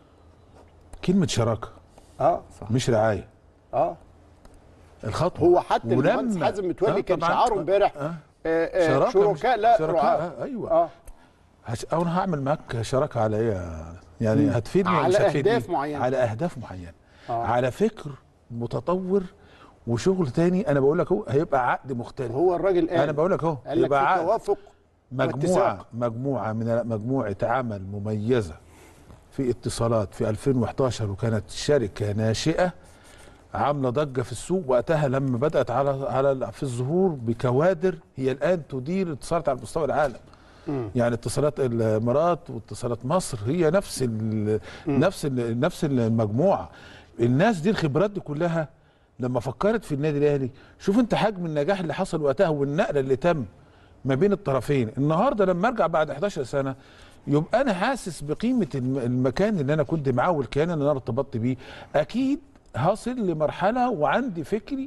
كلمه شراكه اه صح، مش رعايه. اه الخطوه هو حتى المهندس حازم متولي آه كان شعاره امبارح آه. آه شركاء لا شركاء رعاة. آه ايوه آه. هش... او انا هعمل معاك شراكه على ايه يعني؟ هتفيدني على مش هتفيدني؟ اهداف معينه، على اهداف معينه، آه. على فكر متطور وشغل تاني. انا بقول لك اهو هيبقى عقد مختلف. هو الراجل قال، انا بقول لك اهو هيبقى عقد توافق، مجموعه مجموعه من مجموعه عمل مميزه في اتصالات في ألفين وإحداشر، وكانت شركه ناشئه عامله ضجه في السوق وقتها لما بدات على على في الظهور بكوادر هي الان تدير اتصالات على مستوى العالم. م. يعني اتصالات الامارات واتصالات مصر هي نفس ال نفس ال نفس المجموعه. الناس دي الخبرات دي كلها لما فكرت في النادي الاهلي، شوف انت حجم النجاح اللي حصل وقتها والنقله اللي تم ما بين الطرفين. النهارده لما ارجع بعد إحداشر سنه يبقى انا حاسس بقيمه المكان اللي انا كنت معاه والكيان اللي انا ارتبطت بيه. اكيد هصل لمرحله وعندي فكري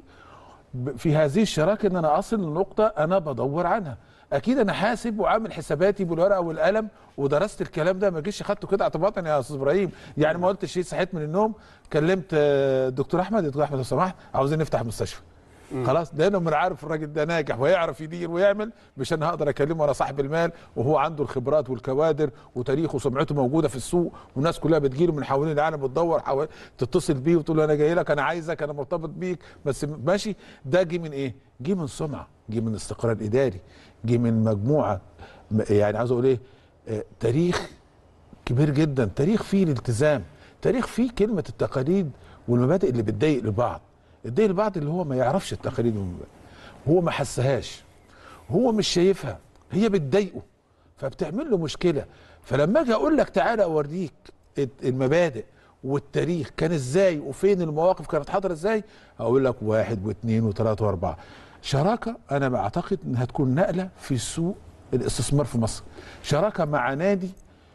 في هذه الشراكه ان انا اصل لنقطه انا بدور عنها. اكيد انا حاسب وعامل حساباتي بالورقه والقلم ودرست الكلام ده، ما جيش اخدته كده اعتباطا يا استاذ ابراهيم. يعني ما قلتش شيء، صحيت من النوم كلمت الدكتور احمد، دكتور احمد لو سمحت عاوزين نفتح مستشفى. خلاص لانه من عارف الراجل ده ناجح ويعرف يدير ويعمل، مش انا هقدر اكلمه وانا صاحب المال وهو عنده الخبرات والكوادر وتاريخه وسمعته موجوده في السوق والناس كلها بتجيله من حوالين العالم بتدور حوالي تتصل بيه وتقول له انا جاي لك، انا عايزك، انا مرتبط بيك، بس ماشي. ده جه من ايه؟ جه من سمعه، جه من استقرار اداري، جه من مجموعه، يعني عاوز اقول ايه، آه تاريخ كبير جدا، تاريخ فيه الالتزام، تاريخ فيه كلمه التقاليد والمبادئ اللي بتضايق لبعض. الضايق لبعض اللي هو ما يعرفش التقاليد والمبادئ، هو ما حسهاش، هو مش شايفها، هي بتضايقه فبتعمل له مشكله. فلما اجي اقول لك تعالى اوريك المبادئ والتاريخ كان ازاي وفين المواقف كانت حاضره ازاي، اقول لك واحد واثنين وثلاثه واربعه. شراكه انا بعتقد انها تكون نقله في سوق الاستثمار في مصر. شراكه مع نادي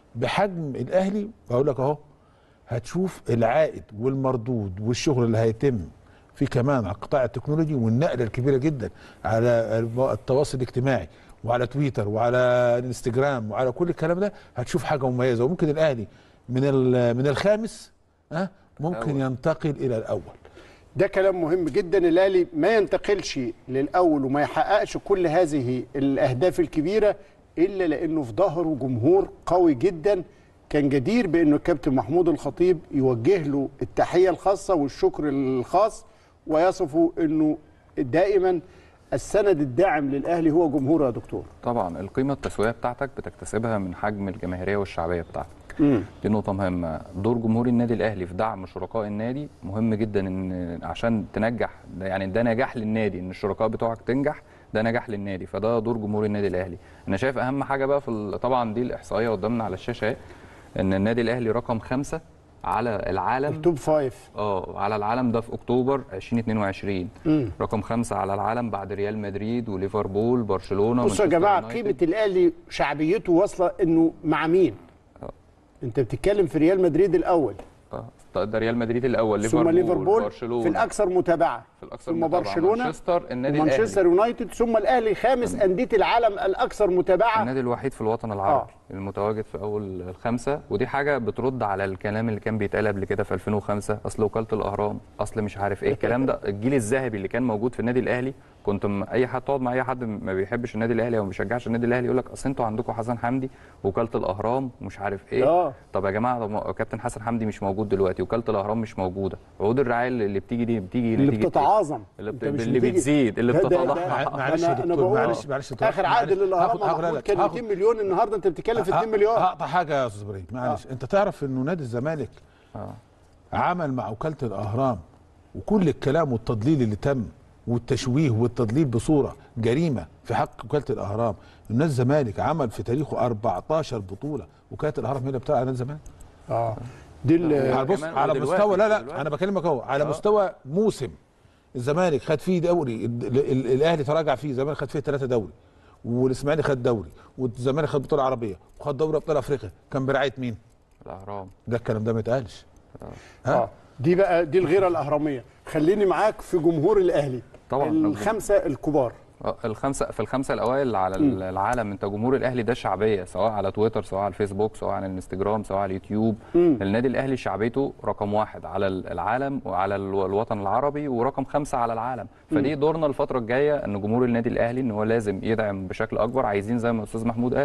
بحجم الاهلي، بقول لك اهو هتشوف العائد والمردود والشغل اللي هيتم في كمان على القطاع التكنولوجي والنقله الكبيره جدا على التواصل الاجتماعي وعلى تويتر وعلى الانستجرام وعلى كل الكلام ده. هتشوف حاجه مميزه، وممكن الاهلي من من الخامس ها أه ممكن أول. ينتقل الى الاول. ده كلام مهم جدا. الاهلي ما ينتقلش للاول وما يحققش كل هذه الاهداف الكبيره الا لانه في ظهره جمهور قوي جدا، كان جدير بانه الكابتن محمود الخطيب يوجه له التحيه الخاصه والشكر الخاص، ويصفه انه دائما السند الداعم للاهلي هو جمهوره. يا دكتور طبعا القيمه التسويقيه بتاعتك بتكتسبها من حجم الجماهيريه والشعبيه بتاعتك. مم. دي نقطه مهمه. دور جمهور النادي الاهلي في دعم شركاء النادي مهم جدا، ان عشان تنجح يعني ده نجاح للنادي، ان الشركاء بتوعك تنجح ده نجاح للنادي، فده دور جمهور النادي الاهلي. انا شايف اهم حاجه بقى في طبعا دي الاحصائيه قدامنا على الشاشه اهي، ان النادي الاهلي رقم خمسة على العالم، التوب فايف اه على العالم ده في اكتوبر ألفين واثنين وعشرين. مم. رقم خمسة على العالم بعد ريال مدريد وليفربول برشلونه. بصوا يا جماعه قيمه الاهلي شعبيته واصله انه مع مين؟ أوه. انت بتتكلم في ريال مدريد الاول، اه ده ريال مدريد الاول، ثم ليفربول برشلونه في الاكثر متابعه، في الاكثر ثم برشلونه، مانشستر، النادي الاهلي، مانشستر يونايتد، ثم الاهلي خامس انديه العالم الاكثر متابعه، النادي الوحيد في الوطن العربي آه. المتواجد في اول الخمسه. ودي حاجه بترد على الكلام اللي كان بيتقال قبل كده في ألفين وخمسة، اصل وكاله الاهرام، اصل مش عارف ايه الكلام ده. الجيل الذهبي اللي كان موجود في النادي الاهلي، كنت اي حد تقعد مع اي حد ما بيحبش النادي الاهلي او ما بيشجعش النادي الاهلي يقول لك اصل انتوا عندكم حسن حمدي وكاله الاهرام ومش عارف ايه. آه. طب يا جماعه كابتن حسن حمدي مش موجود دلوقتي وكاله الاهرام مش موجوده، عقود الرعايه اللي بتيجي دي بتيجي اللي بتتعاظم، اللي, بت... اللي بتزيد، اللي بتتضخم. معلش يا دكتور، معلش معلش اخر عقد للاهرام كان مئتين مليون، النهارده انت بتتكلم في اتنين مليار. هقطع حاجه يا استاذ ابراهيم معلش. آه. انت تعرف انه نادي الزمالك آه. عمل مع وكاله الاهرام وكل الكلام والتضليل اللي تم والتشويه والتضليل بصوره جريمه في حق وكاله الاهرام. النادي الزمالك عمل في تاريخه أربعتاشر بطوله، وكاله الاهرام هي اللي بتاع نادي الزمالك. اه دي على بص على مستوى لا لا انا بكلمك اهو على آه. مستوى موسم الزمالك خد فيه دوري، الاهلي تراجع فيه، الزمالك خد فيه ثلاثه دوري، والاسماعيلي خد دوري، والزمالك خد بطوله عربيه، وخد دوري ابطال افريقيا. كان برعايه مين؟ الاهرام. ده الكلام ده ما يتقالش. اه, آه. دي بقى دي الغيره الاهراميه. خليني معاك في جمهور الاهلي طبعا، الخمسه الكبار، الخمسه في الخمسه الاوائل على م. العالم. انت جمهور الاهلي ده شعبيه، سواء على تويتر، سواء على الفيسبوك، سواء على الانستجرام، سواء على اليوتيوب. م. النادي الاهلي شعبيته رقم واحد على العالم وعلى الوطن العربي، ورقم خمسه على العالم. فدي دورنا الفتره الجايه ان جمهور النادي الاهلي ان هو لازم يدعم بشكل اكبر. عايزين زي ما الاستاذ محمود قال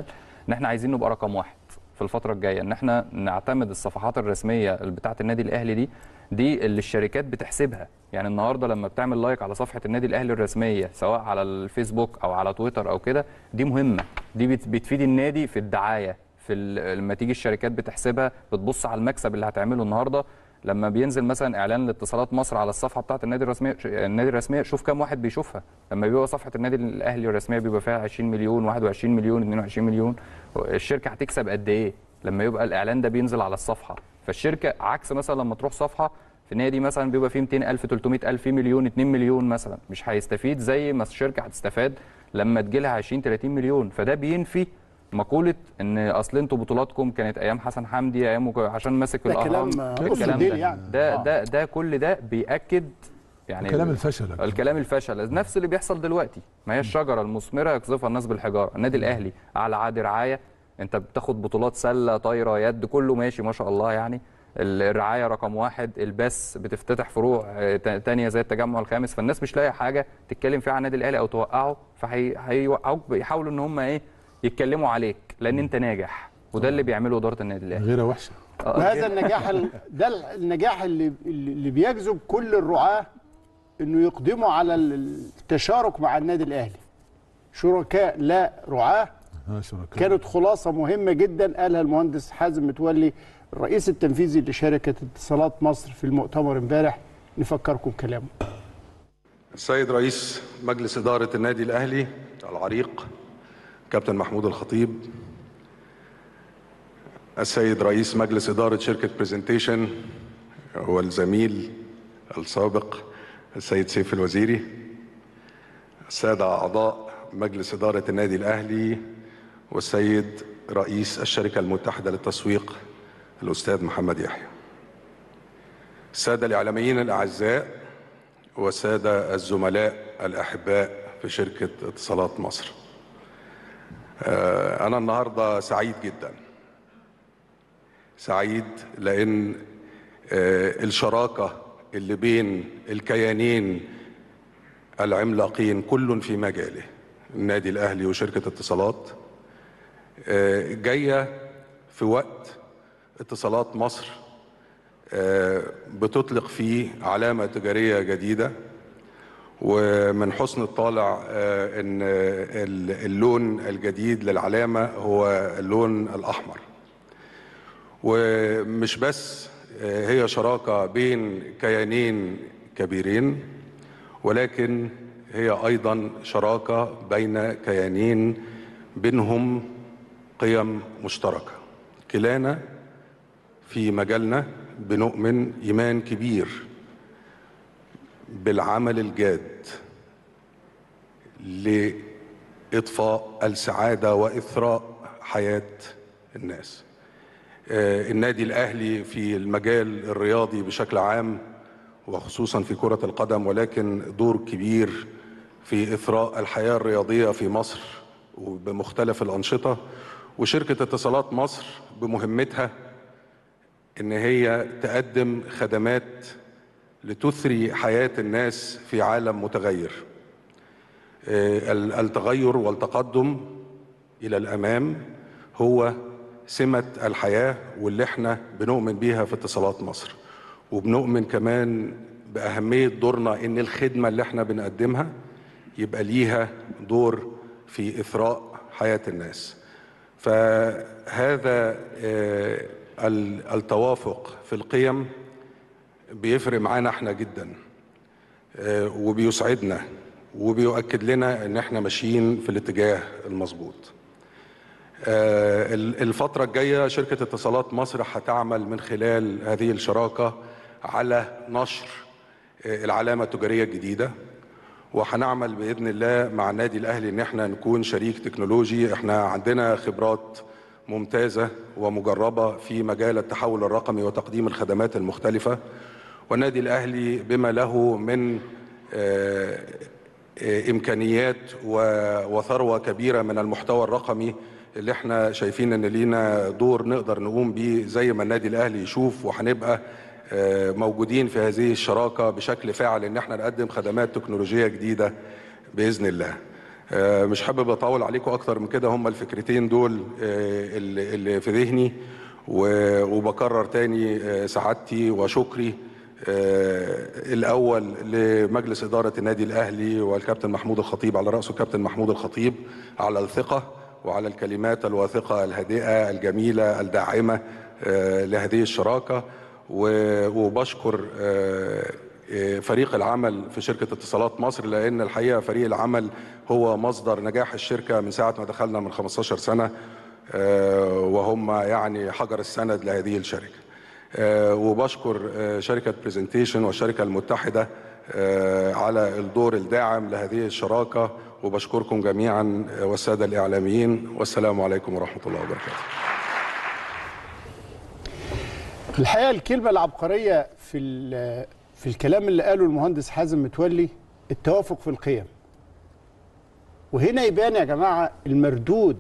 ان احنا عايزين نبقى رقم واحد في الفتره الجايه، ان احنا نعتمد الصفحات الرسميه بتاعه النادي الاهلي دي دي اللي الشركات بتحسبها. يعني النهارده لما بتعمل لايك على صفحه النادي الاهلي الرسميه سواء على الفيسبوك او على تويتر او كده، دي مهمه، دي بتفيد النادي في الدعايه، في لما تيجي الشركات بتحسبها بتبص على المكسب اللي هتعمله النهارده. لما بينزل مثلا اعلان لاتصالات مصر على الصفحه بتاعه النادي الرسميه النادي الرسميه شوف كام واحد بيشوفها. لما بيبقى صفحه النادي الاهلي الرسميه بيبقى فيها عشرين مليون، واحد وعشرين مليون، اتنين وعشرين مليون، الشركه هتكسب قد ايه لما يبقى الاعلان ده بينزل على الصفحه؟ فالشركه عكس مثلا لما تروح صفحه في نادي مثلا بيبقى فيه مئتين ألف، تلتمية ألف، مليون، اتنين مليون مثلا، مش هيستفيد زي ما الشركه هتستفاد لما تجيلها عشرين تلاتين مليون. فده بينفي مقوله ان اصل انتوا بطولاتكم كانت ايام حسن حمدي، ايام عشان ماسك الاهرام، الكلام ده يعني. ده ده ده كل ده بياكد يعني كلام الفشل، الكلام الفشل نفس اللي بيحصل دلوقتي. ما هي الشجره المثمره يقذفها الناس بالحجاره. النادي الاهلي اعلى عقد رعايه، انت بتاخد بطولات سله، طايره، يد، كله ماشي ما شاء الله. يعني الرعايه رقم واحد، البث بتفتتح فروع تانية زي التجمع الخامس، فالناس مش لاقيه حاجه تتكلم فيها عن النادي الاهلي او توقعه، فهيوقعوك بيحاولوا ان هم ايه يتكلموا عليك لان انت ناجح، وده اللي بيعمله اداره النادي الاهلي. غيره وحشه. وهذا النجاح ال... ده النجاح اللي اللي بيجذب كل الرعاه انه يقدموا على التشارك مع النادي الاهلي. شركاء لا رعاه. كانت خلاصه مهمه جدا قالها المهندس حازم متولي الرئيس التنفيذي لشركه اتصالات مصر في المؤتمر امبارح. نفكركم كلامه. السيد رئيس مجلس اداره النادي الاهلي العريق كابتن محمود الخطيب، السيد رئيس مجلس إدارة شركة بريزنتيشن والزميل السابق السيد سيف الوزيري، السادة أعضاء مجلس إدارة النادي الأهلي، والسيد رئيس الشركة المتحدة للتسويق الأستاذ محمد يحيى، السادة الإعلاميين الأعزاء، والسادة الزملاء الأحباء في شركة اتصالات مصر. أنا النهاردة سعيد جدا، سعيد لأن الشراكة اللي بين الكيانين العملاقين كل في مجاله، النادي الأهلي وشركة اتصالات، جاية في وقت اتصالات مصر بتطلق فيه علامة تجارية جديدة، ومن حسن الطالع ان اللون الجديد للعلامة هو اللون الأحمر. ومش بس هي شراكة بين كيانين كبيرين، ولكن هي أيضا شراكة بين كيانين بينهم قيم مشتركة. كلانا في مجالنا بنؤمن إيمان كبير بالعمل الجاد لإطفاء السعادة وإثراء حياة الناس. النادي الأهلي في المجال الرياضي بشكل عام وخصوصا في كرة القدم، ولكن دور كبير في إثراء الحياة الرياضية في مصر وبمختلف الأنشطة. وشركة اتصالات مصر بمهمتها إن هي تقدم خدمات لتثري حياة الناس في عالم متغير. التغير والتقدم إلى الأمام هو سمة الحياة، واللي احنا بنؤمن بيها في اتصالات مصر، وبنؤمن كمان بأهمية دورنا إن الخدمة اللي احنا بنقدمها يبقى ليها دور في إثراء حياة الناس. فهذا التوافق في القيم بيفرق معانا احنا جدا، وبيسعدنا وبيؤكد لنا ان احنا ماشيين في الاتجاه المظبوط. الفترة الجاية شركة اتصالات مصر هتعمل من خلال هذه الشراكة على نشر العلامة التجارية الجديدة، وهنعمل بإذن الله مع النادي الأهلي إن احنا نكون شريك تكنولوجي. احنا عندنا خبرات ممتازة ومجربة في مجال التحول الرقمي وتقديم الخدمات المختلفة، والنادي الأهلي بما له من إمكانيات وثروة كبيرة من المحتوى الرقمي اللي احنا شايفين ان لينا دور نقدر نقوم بيه زي ما النادي الاهلي يشوف، وهنبقى موجودين في هذه الشراكه بشكل فاعل ان احنا نقدم خدمات تكنولوجيه جديده باذن الله. مش حابب اطول عليكم اكتر من كده، هم الفكرتين دول اللي في ذهني. وبكرر تاني سعادتي وشكري الاول لمجلس اداره النادي الاهلي والكابتن محمود الخطيب، على راسه الكابتن محمود الخطيب، على الثقه وعلى الكلمات الواثقه الهادئه الجميله الداعمه لهذه الشراكه. وبشكر فريق العمل في شركة اتصالات مصر، لأن الحقيقة فريق العمل هو مصدر نجاح الشركة من ساعة ما دخلنا من خمستاشر سنة، وهم يعني حجر السند لهذه الشركة. وبشكر شركة بريزنتيشن والشركة المتحدة على الدور الداعم لهذه الشراكة، وبشكركم جميعا والسادة الإعلاميين، والسلام عليكم ورحمة الله وبركاته. الحقيقة الكلمة العبقرية في في الكلام اللي قاله المهندس حازم متولي التوافق في القيم. وهنا يبان يا جماعة المردود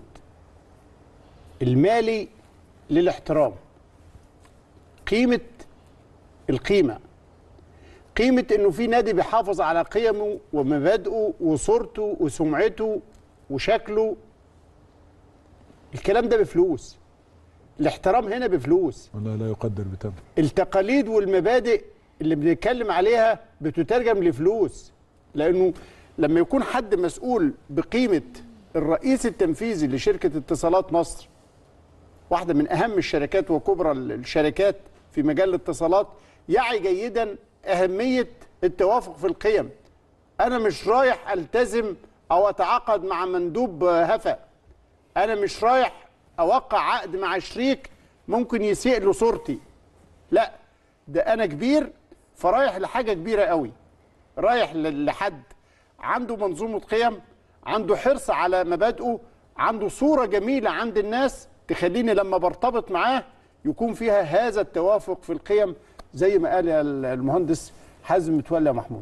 المالي للاحترام، قيمة القيمة، قيمة انه في نادي بيحافظ على قيمه ومبادئه وصورته وسمعته وشكله. الكلام ده بفلوس، الاحترام هنا بفلوس، والله لا يقدر بثمن. التقاليد والمبادئ اللي بنتكلم عليها بتترجم لفلوس، لانه لما يكون حد مسؤول بقيمة الرئيس التنفيذي لشركة اتصالات مصر، واحدة من أهم الشركات وكبرى الشركات في مجال الاتصالات، يعي جيدا أهمية التوافق في القيم. أنا مش رايح ألتزم أو أتعاقد مع مندوب هفا، أنا مش رايح أوقع عقد مع شريك ممكن يسيء له صورتي، لا، ده أنا كبير فرايح لحاجة كبيرة قوي، رايح لحد عنده منظومة قيم، عنده حرص على مبادئه، عنده صورة جميلة عند الناس تخليني لما برتبط معاه يكون فيها هذا التوافق في القيم، زي ما قال المهندس حازم متولي يا محمود.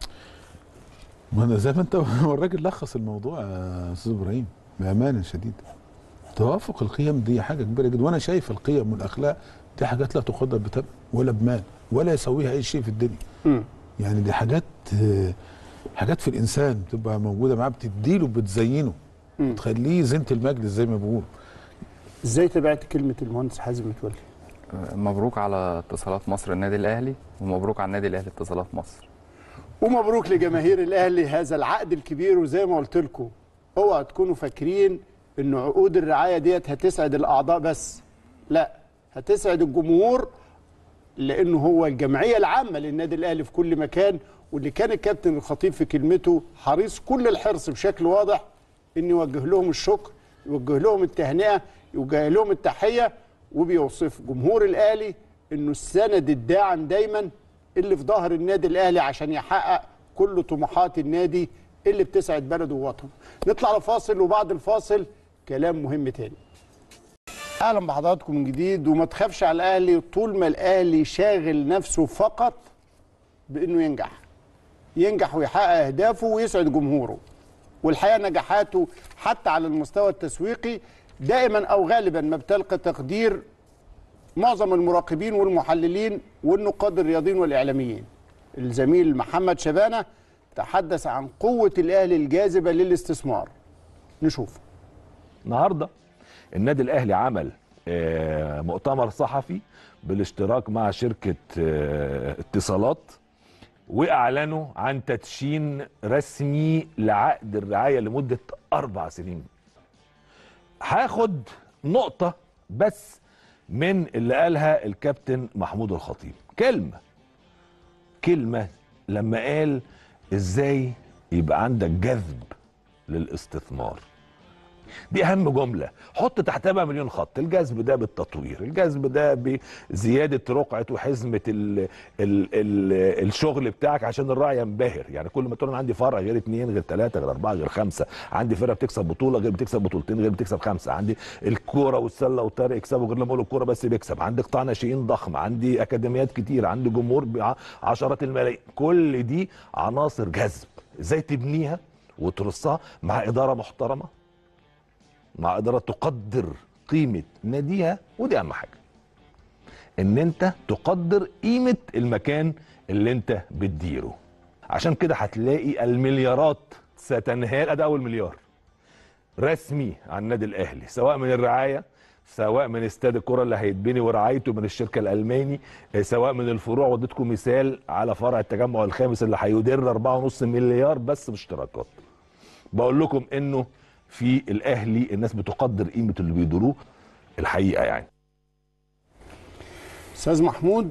ما زي ما انت الراجل لخص الموضوع يا استاذ ابراهيم بامانه شديده. توافق القيم دي حاجه كبيره جدا، وانا شايف القيم والاخلاق دي حاجات لا تقدر بثمن ولا بمال ولا يسويها اي شيء في الدنيا. م. يعني دي حاجات حاجات في الانسان بتبقى موجوده معاه، بتديله بتزينه، بتخليه زينه المجلس زي ما بيقولوا. ازاي تابعت كلمه المهندس حازم متولي؟ مبروك على اتصالات مصر النادي الاهلي، ومبروك على النادي الاهلي اتصالات مصر. ومبروك لجماهير الاهلي هذا العقد الكبير. وزي ما قلت لكم اوعوا تكونوا فاكرين ان عقود الرعايه ديت هتسعد الاعضاء بس، لا، هتسعد الجمهور، لانه هو الجمعيه العامه للنادي الاهلي في كل مكان. واللي كان الكابتن الخطيب في كلمته حريص كل الحرص بشكل واضح ان يوجه لهم الشكر، يوجه لهم التهنئه، يوجه لهم التحيه، وبيوصف جمهور الاهلي انه السند الداعم دايما اللي في ظهر النادي الاهلي عشان يحقق كل طموحات النادي اللي بتسعد بلده ووطنه. نطلع لفاصل، وبعد الفاصل كلام مهم تاني. اهلا بحضراتكم من جديد. وما تخافش على الاهلي طول ما الاهلي شاغل نفسه فقط بانه ينجح ينجح ويحقق اهدافه ويسعد جمهوره. والحقيقه نجاحاته حتى على المستوى التسويقي دائما او غالبا ما بتلقى تقدير معظم المراقبين والمحللين والنقاد الرياضيين والاعلاميين. الزميل محمد شبانه تحدث عن قوه الاهلي الجاذبه للاستثمار. نشوف. النهارده النادي الاهلي عمل مؤتمر صحفي بالاشتراك مع شركه اتصالات، واعلنوا عن تدشين رسمي لعقد الرعايه لمده اربع سنين. هاخد نقطه بس من اللي قالها الكابتن محمود الخطيب، كلمه كلمه لما قال ازاي يبقى عندك جذب للاستثمار. دي اهم جمله، حط تحتها بقى مليون خط. الجذب ده بالتطوير، الجذب ده بزياده رقعه وحزمه ال ال ال الشغل بتاعك عشان الراعي ينبهر. يعني كل ما تقول انا عندي فرع غير اثنين غير ثلاثه غير اربعه غير خمسه، عندي فرقه بتكسب بطوله غير بتكسب بطولتين غير بتكسب خمسه، عندي الكوره والسله والطرق يكسبوا غير لما اقول الكوره بس بيكسب، عندي قطاع ناشئين ضخم، عندي اكاديميات كتير، عندي جمهور بعشرات الملايين. كل دي عناصر جذب، ازاي تبنيها وترصها مع اداره محترمه، مع إدارة تقدر قيمة ناديها. ودي أهم حاجة، إن أنت تقدر قيمة المكان اللي أنت بتديره. عشان كده هتلاقي المليارات ستنهال. ده اول مليار رسمي عن النادي الاهلي، سواء من الرعايه، سواء من استاد الكره اللي هيتبني ورعايته من الشركه الالماني، سواء من الفروع. واديتكم مثال على فرع التجمع الخامس اللي هيدر أربعة ونص مليار بس باشتراكات. بقول لكم انه في الاهلي الناس بتقدر قيمه اللي بيدروه الحقيقه. يعني استاذ محمود،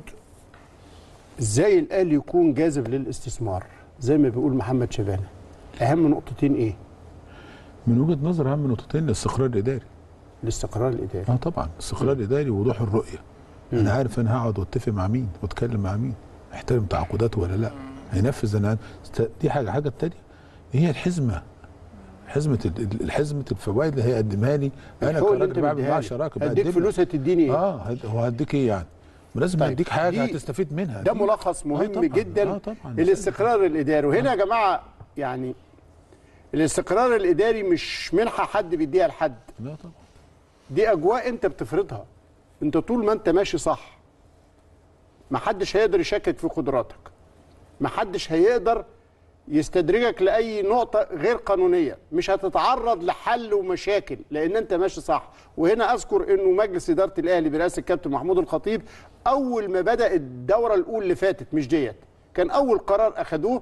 ازاي الاهلي يكون جاذب للاستثمار زي ما بيقول محمد شبانه؟ اهم نقطتين ايه؟ من وجهه نظر اهم نقطتين الاستقرار الاداري. الاستقرار الاداري اه طبعا الاستقرار الاداري ووضوح الرؤيه. مم. انا عارف انا هقعد واتفق مع مين واتكلم مع مين، احترم تعاقداته ولا لا، هينفذ. انا دي حاجه حاجه الثانيه هي الحزمه، حزمه الحزمه الفوائد اللي هيقدمها لي انا كراجل بعمل معاه شراكه. هديك فلوس هتديني ايه؟ اه هو هديك ايه يعني؟ لازم طيب اديك حاجه هتستفيد منها. ده ملخص مهم آه طبعًا. جدا آه طبعًا. الاستقرار الاداري. وهنا آه. يا جماعه يعني الاستقرار الاداري مش منحه حد بيديها لحد، لا طبعا، دي اجواء انت بتفرضها. انت طول ما انت ماشي صح محدش هيقدر يشكك في قدراتك، محدش هيقدر يستدرجك لاي نقطه غير قانونيه، مش هتتعرض لحل ومشاكل لان انت ماشي صح. وهنا اذكر انه مجلس اداره الاهلي برئاسه الكابتن محمود الخطيب اول ما بدا الدوره الاولى اللي فاتت مش ديت، كان اول قرار اخذوه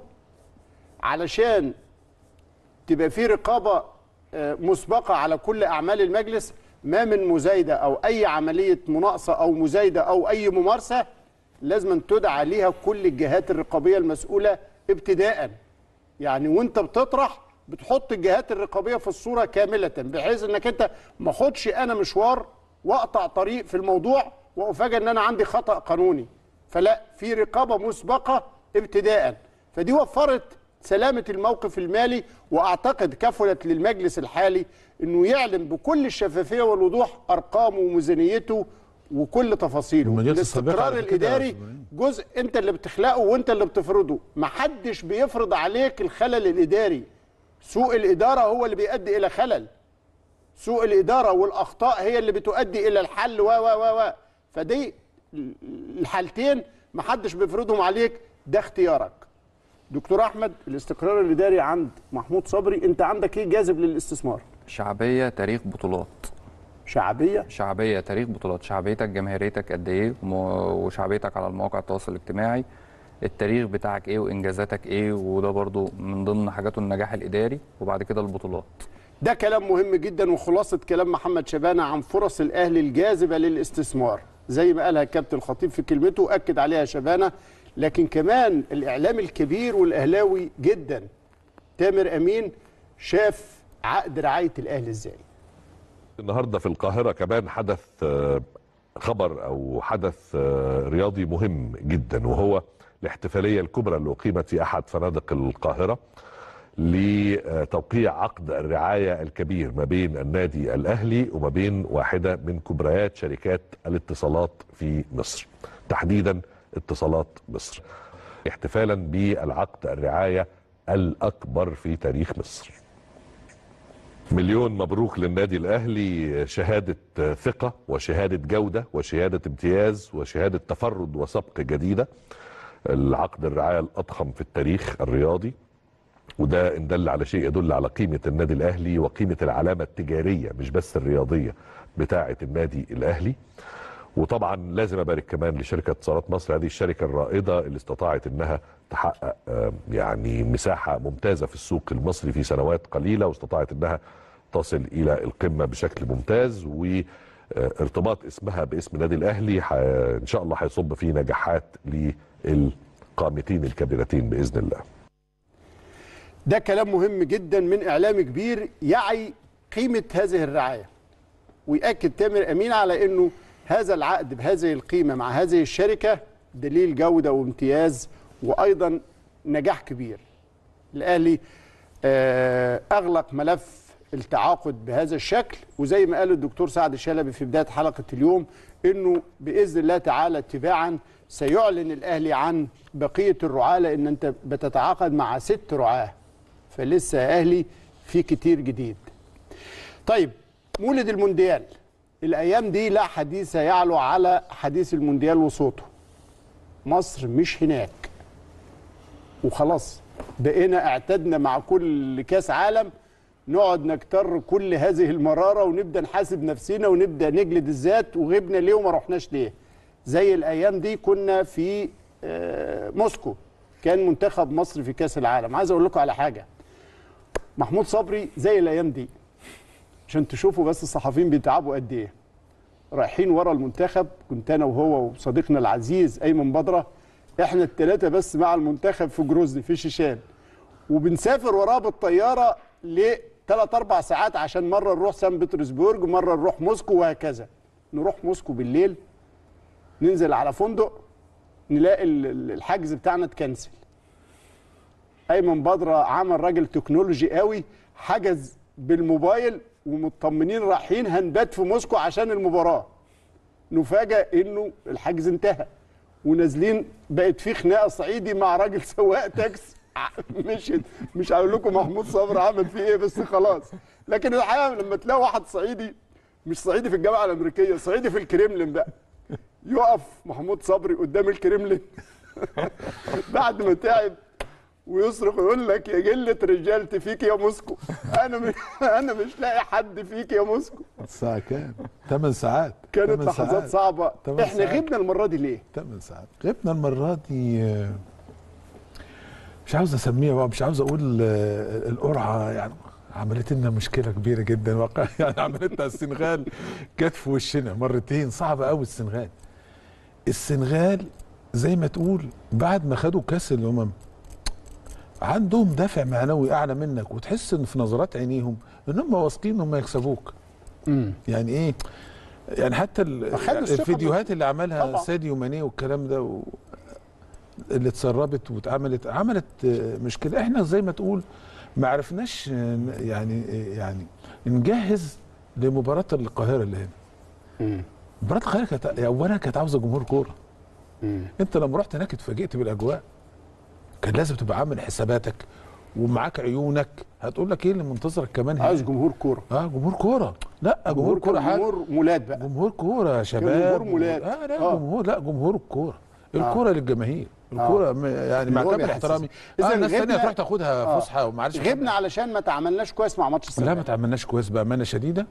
علشان تبقى في رقابه مسبقه على كل اعمال المجلس، ما من مزايده او اي عمليه مناقصه او مزايده او اي ممارسه لازم تدعى ليها كل الجهات الرقابيه المسؤوله ابتداء. يعني وانت بتطرح بتحط الجهات الرقابيه في الصوره كامله، بحيث انك انت ما اخدش انا مشوار واقطع طريق في الموضوع وافاجئ ان انا عندي خطا قانوني. فلا، في رقابه مسبقه ابتداء. فدي وفرت سلامه الموقف المالي، واعتقد كفلت للمجلس الحالي انه يعلن بكل الشفافيه والوضوح ارقامه وميزانيته وكل تفاصيله. الاستقرار الاداري جزء انت اللي بتخلقه وانت اللي بتفرضه، محدش بيفرض عليك الخلل الاداري. سوء الاداره هو اللي بيؤدي الى خلل، سوء الاداره والاخطاء هي اللي بتؤدي الى الحل و و و و فدي الحالتين محدش بيفرضهم عليك، ده اختيارك. دكتور احمد، الاستقرار الاداري عند محمود صبري، انت عندك ايه جاذب للاستثمار؟ شعبيه، تاريخ، بطولات. شعبيه شعبيه، تاريخ، بطولات. شعبيتك، جماهيريتك قد ايه، وشعبيتك على المواقع التواصل الاجتماعي. التاريخ بتاعك ايه وانجازاتك ايه، وده برضو من ضمن حاجاته النجاح الاداري. وبعد كده البطولات. ده كلام مهم جدا، وخلاصه كلام محمد شبانه عن فرص الاهلي الجاذبه للاستثمار زي ما قالها الكابتن الخطيب في كلمته، اكد عليها شبانه. لكن كمان الاعلام الكبير والاهلاوي جدا تامر امين شاف عقد رعايه الاهلي ازاي؟ النهارده في القاهره كمان حدث خبر او حدث رياضي مهم جدا، وهو الاحتفاليه الكبرى اللي اقيمت في احد فنادق القاهره لتوقيع عقد الرعايه الكبير ما بين النادي الاهلي وما بين واحده من كبريات شركات الاتصالات في مصر، تحديدا اتصالات مصر، احتفالا بالعقد الرعايه الاكبر في تاريخ مصر. مليون مبروك للنادي الاهلي، شهاده ثقه وشهاده جوده وشهاده امتياز وشهاده تفرد وسبق جديده. العقد الرعايه الاضخم في التاريخ الرياضي، وده ان دل على شيء يدل على قيمه النادي الاهلي وقيمه العلامه التجاريه مش بس الرياضيه بتاعه النادي الاهلي. وطبعا لازم ابارك كمان لشركه اتصالات مصر، هذه الشركه الرائده اللي استطاعت انها تحقق يعني مساحه ممتازه في السوق المصري في سنوات قليله، واستطاعت انها تصل الى القمه بشكل ممتاز، وارتباط اسمها باسم النادي الاهلي ان شاء الله هيصب في نجاحات للقامتين الكبيرتين باذن الله. ده كلام مهم جدا من اعلام كبير يعي قيمه هذه الرعايه، ويأكد تامر امين على انه هذا العقد بهذه القيمه مع هذه الشركه دليل جوده وامتياز وايضا نجاح كبير. الاهلي اغلق ملف التعاقد بهذا الشكل، وزي ما قال الدكتور سعد الشلبي في بدايه حلقه اليوم انه باذن الله تعالى تباعا سيعلن الاهلي عن بقيه الرعاه، لان انت بتتعاقد مع ست رعاه، فلسه يا اهلي في كتير جديد. طيب، مولد المونديال الايام دي لا حديث يعلو على حديث المونديال وصوته. مصر مش هناك وخلاص، بقينا اعتدنا مع كل كاس عالم نقعد نكتر كل هذه المراره ونبدا نحاسب نفسنا ونبدا نجلد الذات، وغبنا ليه وما رحناش ليه. زي الايام دي كنا في موسكو، كان منتخب مصر في كاس العالم. عايز اقول لكم على حاجه، محمود صبري زي الايام دي عشان تشوفوا بس الصحفيين بيتعبوا قد ايه. رايحين ورا المنتخب، كنت انا وهو وصديقنا العزيز ايمن بدره، احنا الثلاثه بس مع المنتخب في جروزني في شيشان، وبنسافر وراه بالطياره لثلاث اربع ساعات عشان مره نروح سان بطرسبورج ومره نروح موسكو وهكذا. نروح موسكو بالليل، ننزل على فندق، نلاقي الحجز بتاعنا اتكنسل. ايمن بدره عمل راجل تكنولوجي قوي، حجز بالموبايل ومطمنين رايحين هنبات في موسكو عشان المباراه. نفاجئ انه الحجز انتهى ونازلين، بقت في خناقه صعيدي مع راجل سواق تاكسي. مش مش هقول لكم محمود صبري عمل فيه ايه، بس خلاص. لكن الحقيقه لما تلاقي واحد صعيدي، مش صعيدي في الجامعه الامريكيه، صعيدي في الكريملين بقى، يقف محمود صبري قدام الكريملين بعد ما تعب ويصرخ ويقول لك يا جلة رجالتي فيك يا موسكو، انا مش انا مش لاقي حد فيك يا موسكو. الساعة كام؟ ثمان ساعات. كانت لحظات صعبة. احنا غبنا المرة دي ليه؟ ثمان ساعات. غبنا المرة دي مش عاوز اسميها بقى، مش عاوز اقول القرعة، يعني عملت لنا مشكلة كبيرة جدا واقع. يعني عملتها السنغال، جت في وشنا مرتين، صعبة قوي السنغال. السنغال زي ما تقول بعد ما خدوا كاس الامم عندهم دافع معنوي اعلى منك، وتحس ان في نظرات عينيهم ان هم واثقين ان هم يكسبوك. امم يعني ايه؟ يعني حتى الفيديوهات اللي عملها طبعا ساديو ماني والكلام ده و... اللي اتسربت واتعملت عملت مشكله. احنا زي ما تقول ما عرفناش يعني يعني نجهز لمباراه القاهره اللي هنا. امم مباراه القاهره كانت اولا كانت عاوزه جمهور كوره. امم انت لما رحت هناك اتفاجئت بالاجواء، كان لازم تبقى عامل حساباتك ومعاك عيونك، هتقول لك ايه اللي منتظرك كمان هنا؟ عايز جمهور كوره. اه جمهور كوره، لا جمهور كوره، جمهور مولاد بقى، جمهور كوره يا شباب، جمهور مولاد. اه لا آه. جمهور، لا جمهور الكوره، الكوره آه. للجماهير، الكوره آه. يعني مع كامل احترامي اه الناس الثانيه تروح تاخدها آه. فسحه ومعلش. غبنا علشان ما تعاملناش كويس مع ماتش السنغال. لا ما تعاملناش كويس بامانه شديده،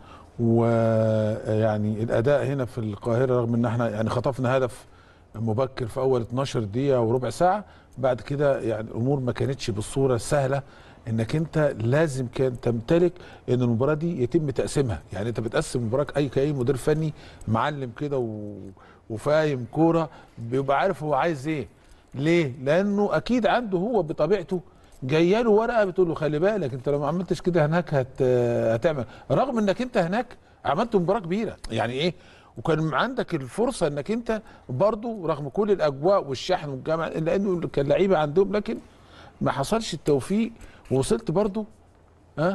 ويعني الاداء هنا في القاهره رغم ان احنا يعني خطفنا هدف مبكر في اول اتناشر دقيقه وربع ساعه، بعد كده يعني الامور ما كانتش بالصوره السهله انك انت لازم كان تمتلك ان المباراه دي يتم تقسيمها. يعني انت بتقسم مباراه اي كاي مدير فني معلم كده و... وفاهم كوره بيبقى عارف هو عايز ايه. ليه؟ لانه اكيد عنده هو بطبيعته جايه له ورقه بتقول له خلي بالك انت لو ما عملتش كده هناك هت... هتعمل، رغم انك انت هناك عملت مباراه كبيره. يعني ايه؟ وكان عندك الفرصه انك انت برضو رغم كل الاجواء والشحن والجامعه لانه كان لعيبه عندهم، لكن ما حصلش التوفيق ووصلت برضو ها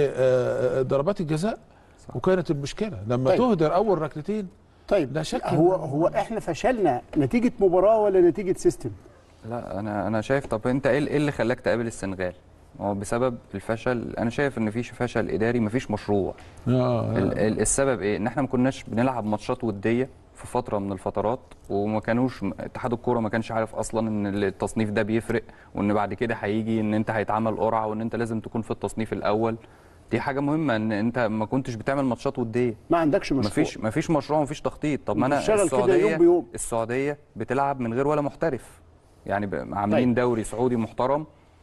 أه لضربات الجزاء، وكانت المشكله لما طيب. تهدر اول ركلتين. طيب لا شك هو هو احنا فشلنا نتيجه مباراه ولا نتيجه سيستم؟ لا انا انا شايف. طب انت ايه اللي خلاك تقابل السنغال؟ هو بسبب الفشل. انا شايف ان فيش فشل اداري، مفيش مشروع. آه ال السبب ايه؟ ان احنا ما كناش بنلعب ماتشات وديه في فتره من الفترات، وما كانوش اتحاد الكوره ما كانش عارف اصلا ان التصنيف ده بيفرق، وان بعد كده هيجي ان انت هيتعمل قرعه وان انت لازم تكون في التصنيف الاول. دي حاجه مهمه ان انت ما كنتش بتعمل ماتشات وديه، ما عندكش مشروع، مفيش مفيش مشروع ومفيش تخطيط. طب ما انا السعوديه يوم بيوم. السعوديه بتلعب من غير ولا محترف، يعني عاملين طيب. دوري سعودي محترم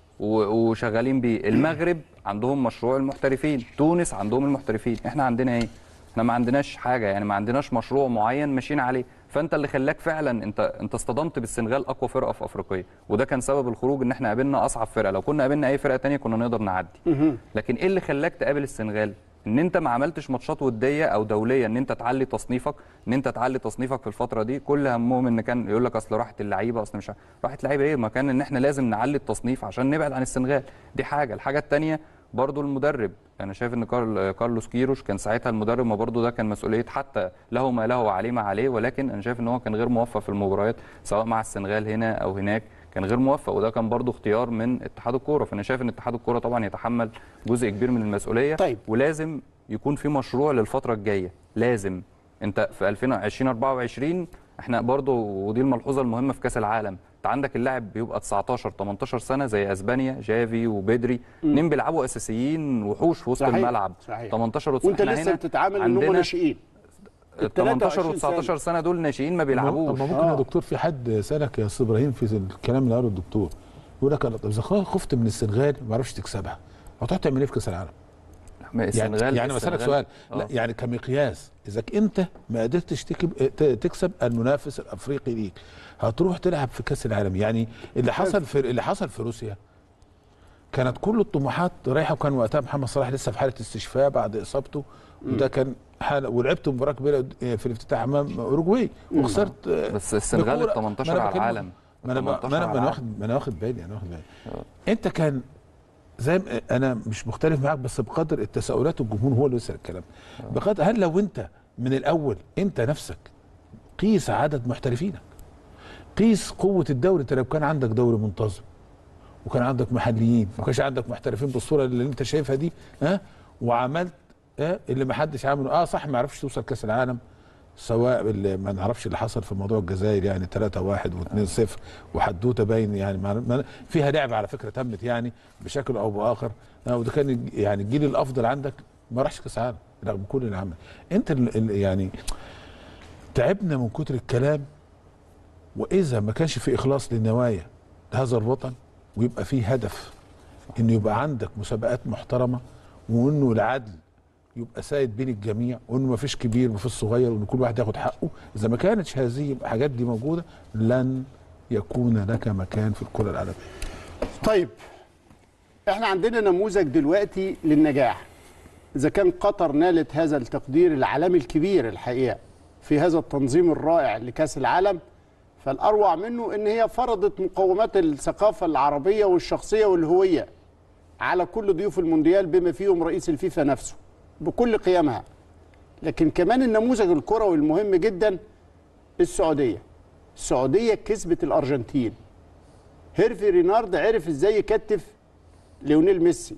وشغالين بيه. المغرب عندهم مشروع المحترفين، تونس عندهم المحترفين، احنا عندنا ايه؟ احنا ما عندناش حاجه، يعني ما عندناش مشروع معين ماشيين عليه. فانت اللي خلاك فعلا انت انت اصطدمت بالسنغال اقوى فرقه في افريقيا، وده كان سبب الخروج ان احنا قابلنا اصعب فرقه. لو كنا قابلنا اي فرقه ثانيه كنا نقدر نعدي. لكن ايه اللي خلاك تقابل السنغال؟ ان انت ما عملتش ماتشات وديه او دوليه ان انت تعلي تصنيفك، ان انت تعلي تصنيفك في الفتره دي. كل همهم ان كان يقول لك اصل راحت اللعيبه، اصل مش راحت لعيبه ايه؟ ما كان ان احنا لازم نعلي التصنيف عشان نبعد عن السنغال. دي حاجه. الحاجه الثانيه برضو المدرب، انا شايف ان كارلوس كيروش كان ساعتها المدرب، ما برضو ده كان مسؤوليه، حتى له ما له وعليه ما عليه، ولكن انا شايف ان هو كان غير موفق في المباريات سواء مع السنغال هنا او هناك، كان غير موفق، وده كان برضو اختيار من اتحاد الكوره. فانا شايف ان اتحاد الكوره طبعا يتحمل جزء كبير من المسؤوليه. طيب. ولازم يكون في مشروع للفتره الجايه. لازم انت في ألفين وعشرين أربعة وعشرين احنا برضو، ودي الملحوظه المهمه في كاس العالم، انت عندك اللاعب بيبقى تسعتاشر تمنتاشر سنه زي اسبانيا جافي وبدري اتنين بيلعبوا اساسيين وحوش في وسط الملعب. صحيح. تمنتاشر وانت لسه بتتعامل ان هم ناشئين ال تمنتاشر و تسعتاشر سنه دول ناشئين ما بيلعبوش. طب ممكن يا دكتور في حد سالك يا استاذ ابراهيم في الكلام اللي قاله الدكتور يقول لك اذا خفت من السنغال ما عرفش تكسبها هتروح تعمل ايه في كاس العالم؟ يعني يعني بسالك سؤال آه. لا يعني كمقياس اذا انت ما قدرتش تكسب المنافس الافريقي ليك هتروح تلعب في كاس العالم. يعني اللي حصل في اللي حصل في روسيا كانت كل الطموحات رايحه، وكان وقتها محمد صلاح لسه في حاله استشفاء بعد اصابته وده كان حاله، ولعبت مباراه كبيره في الافتتاح امام اوروجواي وخسرت. بس السنغال ال تمنتاشر على العالم. ما انا ما انا واخد ما انا واخد بالي انا واخد بالي انت كان زي انا مش مختلف معاك، بس بقدر التساؤلات الجمهور هو اللي يسال الكلام. بقدر هل لو انت من الاول انت نفسك قيس عدد محترفينك، قيس قوه الدوري. انت لو كان عندك دوري منتظم وكان عندك محليين وما كانش عندك محترفين بالصوره اللي انت شايفها دي ها وعملت اه اللي ما حدش عمله اه صح ما عرفش توصل كاس العالم، سواء اللي ما نعرفش اللي حصل في موضوع الجزائر يعني تلاتة واحد واثنين صفر وحدوته باين يعني فيها لعبه على فكره تمت يعني بشكل او باخر اه وده كان يعني الجيل الافضل عندك ما راحش كاس العالم رغم كل اللي عمل. انت اللي يعني تعبنا من كتر الكلام، واذا ما كانش في اخلاص للنوايا لهذا الوطن ويبقى فيه هدف انه يبقى عندك مسابقات محترمه وانه العدل يبقى سائد بين الجميع وانه ما فيش كبير وما فيش صغير وان كل واحد ياخد حقه، اذا ما كانتش هذه الحاجات دي موجوده لن يكون لك مكان في الكره العالميه. طيب احنا عندنا نموذج دلوقتي للنجاح. اذا كان قطر نالت هذا التقدير العالمي الكبير الحقيقه في هذا التنظيم الرائع لكاس العالم، فالاروع منه ان هي فرضت مقومات الثقافه العربيه والشخصيه والهويه على كل ضيوف المونديال بما فيهم رئيس الفيفا نفسه بكل قيمها. لكن كمان النموذج الكروي المهم جدا السعوديه. السعوديه كسبت الارجنتين. هيرفي رينارد عرف ازاي يكتف ليونيل ميسي.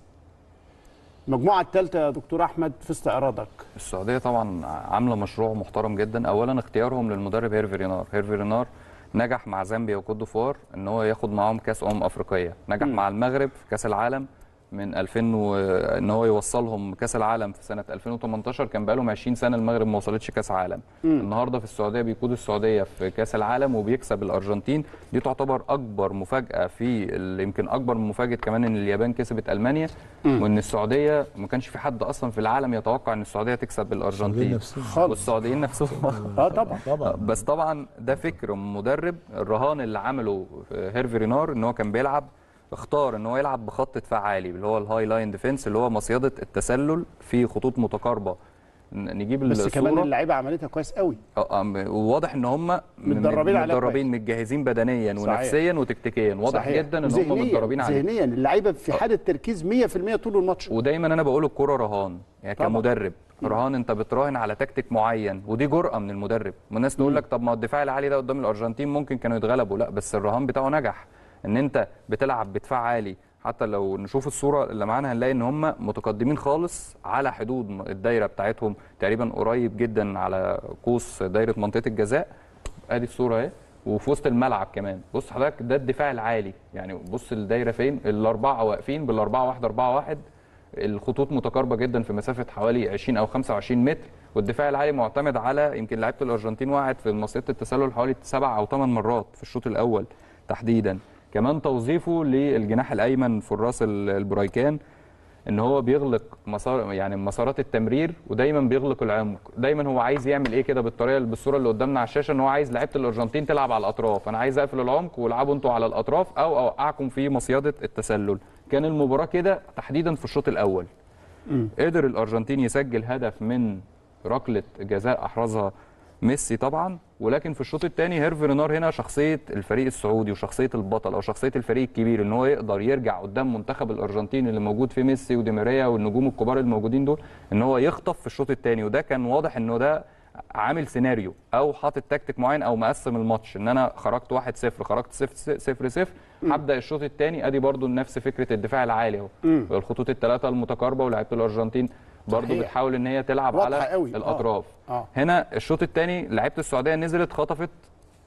المجموعه الثالثه يا دكتور احمد في استعراضك. السعوديه طبعا عامله مشروع محترم جدا. اولا اختيارهم للمدرب هيرفي رينار. هيرفي رينار نجح مع زامبيا وكوت ديفوار ان هو ياخد معاهم كاس امم افريقيه، نجح م. مع المغرب في كاس العالم من ألفين و... ان هو يوصلهم كاس العالم في سنه ألفين وتمنتاشر. كان بقى لهم عشرين سنه المغرب ما وصلتش كاس عالم. م. النهارده في السعوديه بيقود السعوديه في كاس العالم وبيكسب الارجنتين. دي تعتبر اكبر مفاجاه في ال... يمكن اكبر من مفاجاه كمان ان اليابان كسبت المانيا م. وان السعوديه ما كانش في حد اصلا في العالم يتوقع ان السعوديه تكسب الارجنتين والسعوديين نفسهم. اه طبعا طبعا بس طبعا ده فكر مدرب. الرهان اللي عمله هيرفي رينار ان هو كان بيلعب اختار ان هو يلعب بخط دفاع عالي اللي هو الهاي لاين ديفنس اللي هو مصيده التسلل في خطوط متقاربه. نجيب بس الصورة. كمان اللعيبه عملتها كويس قوي. وواضح ان هم متدربين على متدربين متجهزين بدنيا ونفسيا وتكتيكيا. واضح صحيح. جدا ان هم متدربين عليه ذهنيا. اللعيبه في حاله تركيز مية في المية طول الماتش. ودايما انا بقول الكره رهان يعني طبعا. كمدرب رهان انت بتراهن على تكتيك معين ودي جرأه من المدرب. والناس تقول لك طب ما الدفاع العالي ده قدام الارجنتين ممكن كانوا يتغلبوا. لا بس الرهان بتاعه نجح ان انت بتلعب بدفاع عالي. حتى لو نشوف الصوره اللي معانا هنلاقي ان هم متقدمين خالص على حدود الدايره بتاعتهم تقريبا قريب جدا على قوس دايره منطقه الجزاء. ادي الصوره اهي وفي وسط الملعب كمان. بص حضرتك ده الدفاع العالي يعني بص الدايره فين. الاربعه واقفين بالاربعه واحد اربعه واحد. الخطوط متقاربه جدا في مسافه حوالي عشرين او خمسة وعشرين متر. والدفاع العالي معتمد على يمكن لعيبه الارجنتين وقعت في مصيده التسلل حوالي سبع او ثمان مرات في الشوط الاول تحديدا. كمان توظيفه للجناح الايمن في الراس البرايكان ان هو بيغلق مسار يعني مسارات التمرير ودايما بيغلق العمق. دايما هو عايز يعمل ايه كده بالطريقه بالصوره اللي قدامنا على الشاشه ان هو عايز لعيبه الارجنتين تلعب على الاطراف. انا عايز اقفل العمق والعبوا انتوا على الاطراف او اوقعكم في مصيده التسلل. كان المباراه كده تحديدا في الشوط الاول. م. قدر الارجنتين يسجل هدف من ركله جزاء احرزها ميسي طبعا. ولكن في الشوط الثاني هيرفي رينار هنا شخصيه الفريق السعودي وشخصيه البطل او شخصيه الفريق الكبير ان هو يقدر يرجع قدام منتخب الارجنتين اللي موجود فيه ميسي ودي ماريا والنجوم الكبار الموجودين دول ان هو يخطف في الشوط الثاني. وده كان واضح انه ده عامل سيناريو او حاطط تكتيك معين او مقسم الماتش ان انا خرجت واحد صفر خرجت صفر صفر صفر هبدا الشوط الثاني. ادي برضو نفس فكره الدفاع العالي اهو والخطوط الثلاثه المتقاربه ولاعيبه الارجنتين برضو بتحاول ان هي تلعب على قوي. الاطراف. آه. آه. هنا الشوط الثاني لعيبه السعوديه نزلت خطفت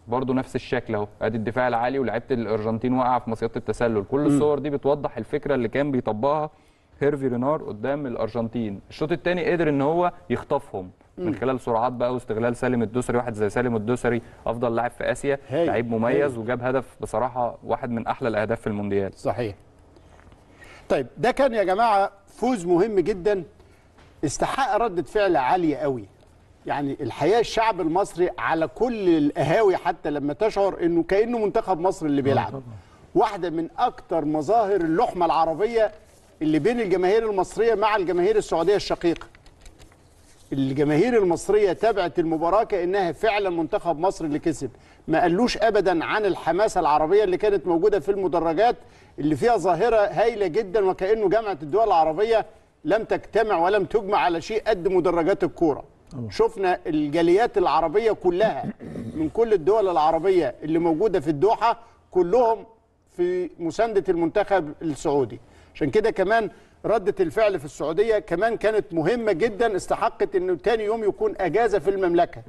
برضو نفس الشكل اهو، ادي الدفاع العالي ولاعيبه الارجنتين واقعه في مصيده التسلل. كل الصور دي بتوضح الفكره اللي كان بيطبقها هيرفي رينار قدام الارجنتين. الشوط الثاني قدر ان هو يخطفهم من خلال سرعات بقى واستغلال سالم الدوسري. واحد زي سالم الدوسري افضل لاعب في اسيا، لعيب مميز هي. وجاب هدف بصراحه واحد من احلى الاهداف في المونديال. صحيح. طيب ده كان يا جماعه فوز مهم جدا، استحق ردة فعل عاليه قوي. يعني الحقيقه الشعب المصري على كل القهاوي حتى لما تشعر انه كانه منتخب مصر اللي بيلعب. واحده من اكتر مظاهر اللحمه العربيه اللي بين الجماهير المصريه مع الجماهير السعوديه الشقيقه. الجماهير المصريه تابعت المباراه كانها فعلا منتخب مصر اللي كسب، ما قالوش ابدا عن الحماسه العربيه اللي كانت موجوده في المدرجات اللي فيها ظاهره هايله جدا، وكانه جامعه الدول العربيه لم تجتمع ولم تجمع على شيء قد مدرجات الكوره. شفنا الجاليات العربيه كلها من كل الدول العربيه اللي موجوده في الدوحه كلهم في مسانده المنتخب السعودي. عشان كده كمان ردة الفعل في السعودية كمان كانت مهمة جدا، استحقت انه تاني يوم يكون اجازة في المملكة.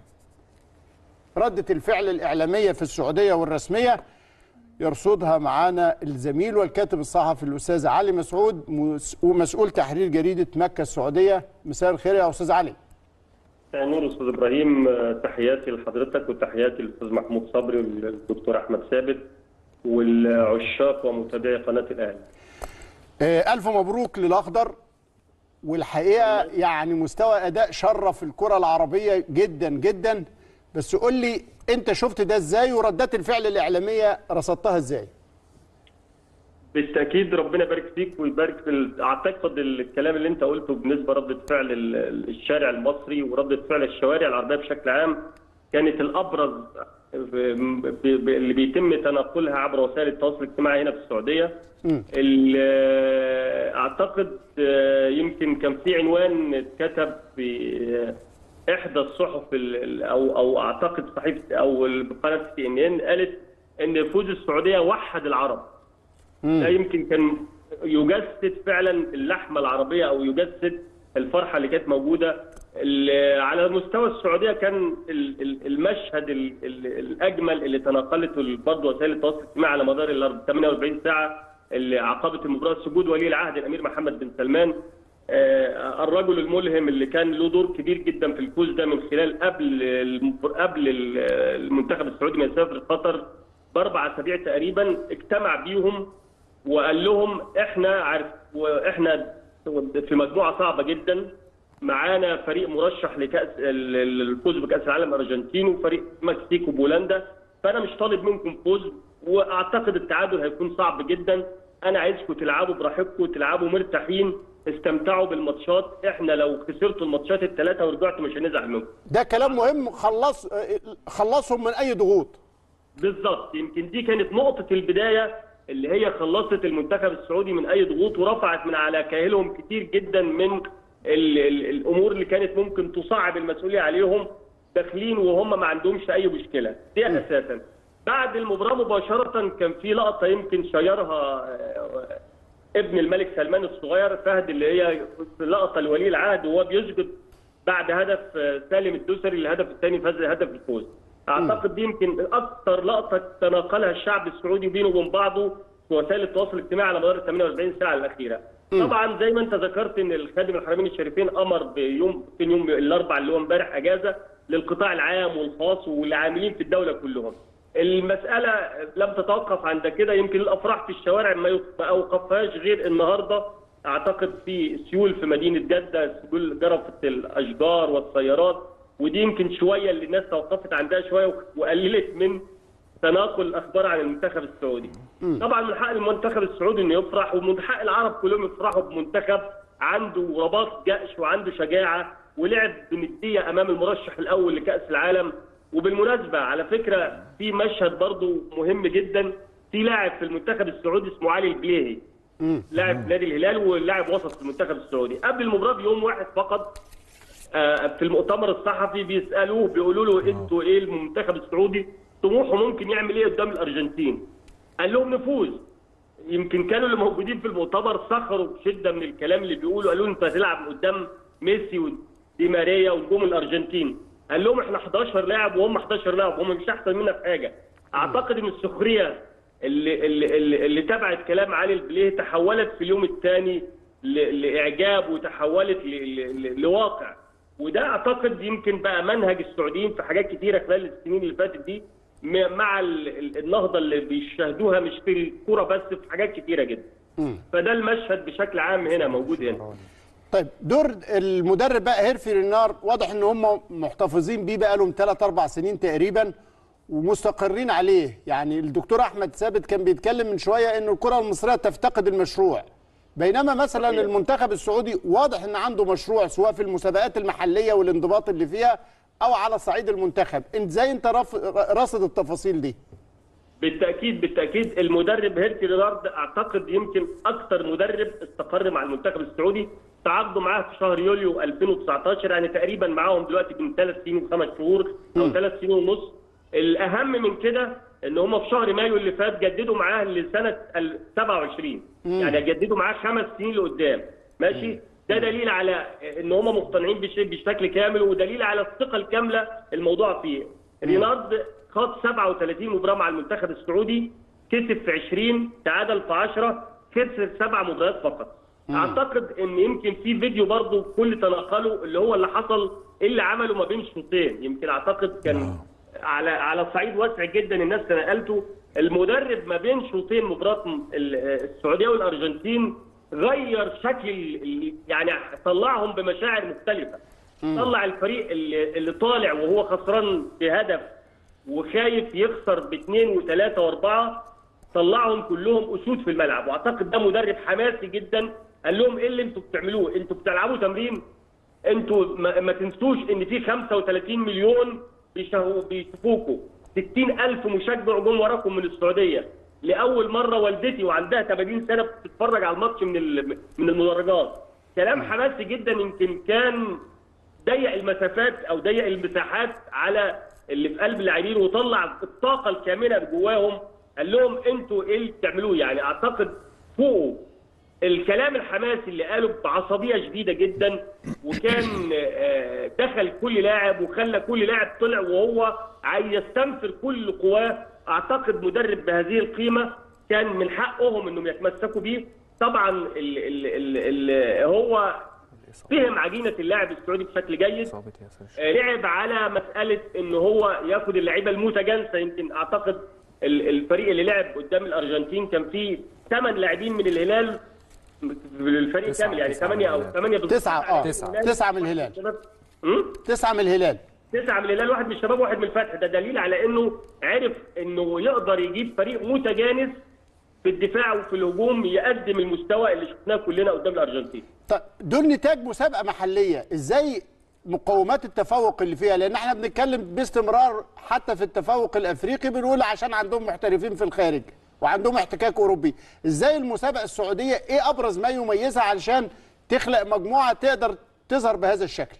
ردة الفعل الإعلامية في السعودية والرسمية يرصدها معانا الزميل والكاتب الصحفي الأستاذ علي مسعود ومسؤول تحرير جريدة مكة السعودية. مساء الخير يا أستاذ علي. مساء النور أستاذ إبراهيم، تحياتي لحضرتك وتحياتي للأستاذ محمود صبري والدكتور أحمد ثابت والعشاق ومتابعي قناة الأهلي. ألف مبروك للأخضر، والحقيقة يعني مستوى أداء شرف الكرة العربية جدا جدا. بس قول لي أنت شفت ده إزاي وردات الفعل الإعلامية رصدتها إزاي؟ بالتأكيد ربنا يبارك فيك ويبارك في أعتقد الكلام اللي أنت قلته بالنسبة لردة فعل الشارع المصري وردة فعل الشوارع العربية بشكل عام كانت الأبرز اللي بيتم تناقلها عبر وسائل التواصل الاجتماعي هنا في السعودية. اعتقد يمكن كان في عنوان اتكتب في احدى الصحف او او اعتقد صحيفه او قناه سي ان ان قالت ان فوز السعوديه وحد العرب. ده يمكن كان يجسد فعلا اللحمه العربيه او يجسد الفرحه اللي كانت موجوده. على مستوى السعوديه كان المشهد الاجمل اللي تناقلته برضه وسائل التواصل الاجتماعي على مدار ال ثمانية وأربعين ساعه اللي عقبت المباراه سجود ولي العهد الامير محمد بن سلمان، الرجل الملهم اللي كان له دور كبير جدا في الفوز ده من خلال قبل قبل المنتخب السعودي ما يسافر قطر باربع اسابيع تقريبا اجتمع بيهم وقال لهم احنا عارف واحنا في مجموعه صعبه جدا، معانا فريق مرشح لكاس الفوز بكاس العالم الارجنتين وفريق مكسيك وبولندا، فانا مش طالب منكم فوز واعتقد التعادل هيكون صعب جدا، انا عايزكم تلعبوا براحتكم تلعبوا مرتاحين استمتعوا بالماتشات، احنا لو خسرتوا الماتشات الثلاثه ورجعتوا مش هنزعل منكم. ده كلام مهم، خلص خلصهم من اي ضغوط. بالظبط، يمكن دي كانت نقطه البدايه اللي هي خلصت المنتخب السعودي من اي ضغوط ورفعت من على كاهلهم كتير جدا من ال ال الامور اللي كانت ممكن تصعب المسؤوليه عليهم، داخلين وهم ما عندهمش اي مشكله، دي اساسا. بعد المباراه مباشره كان في لقطه يمكن شيرها ابن الملك سلمان الصغير فهد، اللي هي لقطه لولي العهد وهو بيسجد بعد هدف سالم الدوسري الهدف الثاني فاز هدف الفوز. اعتقد دي يمكن اكثر لقطه تناقلها الشعب السعودي بينه وبين بعضه في وسائل التواصل الاجتماعي على مدار ال ثمانية وأربعين ساعه الاخيره. طبعا زي ما انت ذكرت ان الخادم الحرمين الشريفين امر بيوم في يوم الاربعاء اللي هو امبارح اجازه للقطاع العام والخاص والعاملين في الدوله كلهم. المساله لم تتوقف عند كده، يمكن الافراح في الشوارع ما اوقفهاش غير النهارده اعتقد في سيول في مدينه جده، سيول جرفت الاشجار والسيارات، ودي يمكن شويه اللي الناس توقفت عندها شويه وقللت من تناقل الاخبار عن المنتخب السعودي. طبعا من حق المنتخب السعودي انه يفرح ومن حق العرب كلهم يفرحوا بمنتخب عنده رباط جأش وعنده شجاعه ولعب بنديه امام المرشح الاول لكأس العالم. وبالمناسبه على فكره في مشهد برضو مهم جدا، في لاعب في المنتخب السعودي اسمه علي البليهي، لاعب نادي الهلال ولاعب وسط في المنتخب السعودي. قبل المباراه بيوم واحد فقط في المؤتمر الصحفي بيسالوه بيقولوا له انتوا ايه المنتخب السعودي طموحه ممكن يعمل ايه قدام الارجنتين؟ قال لهم نفوز. يمكن كانوا اللي موجودين في المؤتمر سخروا بشده من الكلام اللي بيقولوا، قالوا انت هتلعب قدام ميسي ودي ماريا ونجوم الارجنتين. قال لهم احنا حداشر لاعب وهم حداشر لاعب وهم مش احسن منا في حاجه. اعتقد ان السخريه اللي اللي اللي, اللي تبعت كلام علي البليه تحولت في اليوم الثاني لاعجاب وتحولت لواقع، وده اعتقد يمكن بقى منهج السعوديين في حاجات كتيره خلال السنين اللي فاتت دي، مع النهضه اللي بيشاهدوها مش في الكوره بس، في حاجات كتيره جدا. فده المشهد بشكل عام هنا موجود هنا. طيب دور المدرب بقى هيرفي رينار، واضح ان هم محتفظين بيه بقى لهم ثلاث اربع سنين تقريبا ومستقرين عليه. يعني الدكتور احمد ثابت كان بيتكلم من شويه انه الكره المصريه تفتقد المشروع، بينما مثلا المنتخب السعودي واضح ان عنده مشروع سواء في المسابقات المحليه والانضباط اللي فيها او على صعيد المنتخب. انت ازاي انت راصد التفاصيل دي؟ بالتاكيد بالتاكيد المدرب هيرفي رينارد اعتقد يمكن اكثر مدرب استقر مع المنتخب السعودي. تعاقدوا معاه في شهر يوليو ألفين وتسعتاشر، يعني تقريبا معاهم دلوقتي من ثلاث سنين وخمس شهور او ثلاث سنين ونص. الاهم من كده ان هم في شهر مايو اللي فات جددوا معاه لسنه سبعة وعشرين، يعني جددوا معاه خمس سنين لقدام. ماشي؟ ده دليل على ان هم مقتنعين بشكل كامل، ودليل على الثقه الكامله الموضوع فيه. رينارد خاض سبعة وثلاثين مباراه مع المنتخب السعودي، كسب في عشرين، تعادل في عشرة، خسر سبع مباريات فقط. مم. اعتقد ان يمكن في فيديو برضه كل تناقله اللي هو اللي حصل اللي عمله ما بين شوطين، يمكن اعتقد كان مم. على على صعيد واسع جدا الناس تناقلته. المدرب ما بين شوطين مباراه السعوديه والارجنتين غير شكل، يعني طلعهم بمشاعر مختلفه. مم. طلع الفريق اللي, اللي طالع وهو خسران بهدف وخايف يخسر باثنين وثلاثه واربعه، طلعهم كلهم اسود في الملعب. واعتقد ده مدرب حماسي جدا. قال لهم ايه اللي انتوا بتعملوه؟ انتوا بتلعبوا تمرين، انتوا ما, ما تنسوش ان في خمسة وثلاثين مليون بيشوفوكوا، ستين ألف مشجع جم وراكم من السعوديه. لاول مره والدتي وعندها ثمانين سنه بتتفرج على الماتش من من المدرجات. كلام حماسي جدا، يمكن كان ضيق المسافات او ضيق المساحات على اللي في قلب اللاعبين وطلع الطاقه الكامله جواهم. قال لهم انتوا ايه اللي بتعملوه؟ يعني اعتقد فوقوا الكلام الحماسي اللي قاله بعصبيه شديده جدا، وكان دخل كل لاعب وخلى كل لاعب طلع وهو عايز يستنفر كل قواه. اعتقد مدرب بهذه القيمه كان من حقهم انهم يتمسكوا بيه. طبعا ال ال ال ال هو فهم عجينه اللاعب السعودي بشكل جيد، لعب على مساله ان هو ياخد اللعيبه المتجانسه. يمكن اعتقد الفريق اللي لعب قدام الارجنتين كان فيه ثمان لاعبين من الهلال، الفريق كامل يعني ثمانيه او ثمانيه تسعه اه تسعه تسعه من الهلال تسعه من الهلال تسعه من الهلال، واحد من الشباب وواحد من الفتح. ده دليل على انه عرف انه يقدر يجيب فريق متجانس في الدفاع وفي الهجوم يقدم المستوى اللي شفناه كلنا قدام الارجنتين. طيب دول نتاج مسابقه محليه، ازاي مقومات التفوق اللي فيها؟ لان احنا بنتكلم باستمرار حتى في التفوق الافريقي بنقول عشان عندهم محترفين في الخارج وعندهم احتكاك اوروبي. ازاي المسابقه السعوديه ايه ابرز ما يميزها علشان تخلق مجموعه تقدر تظهر بهذا الشكل؟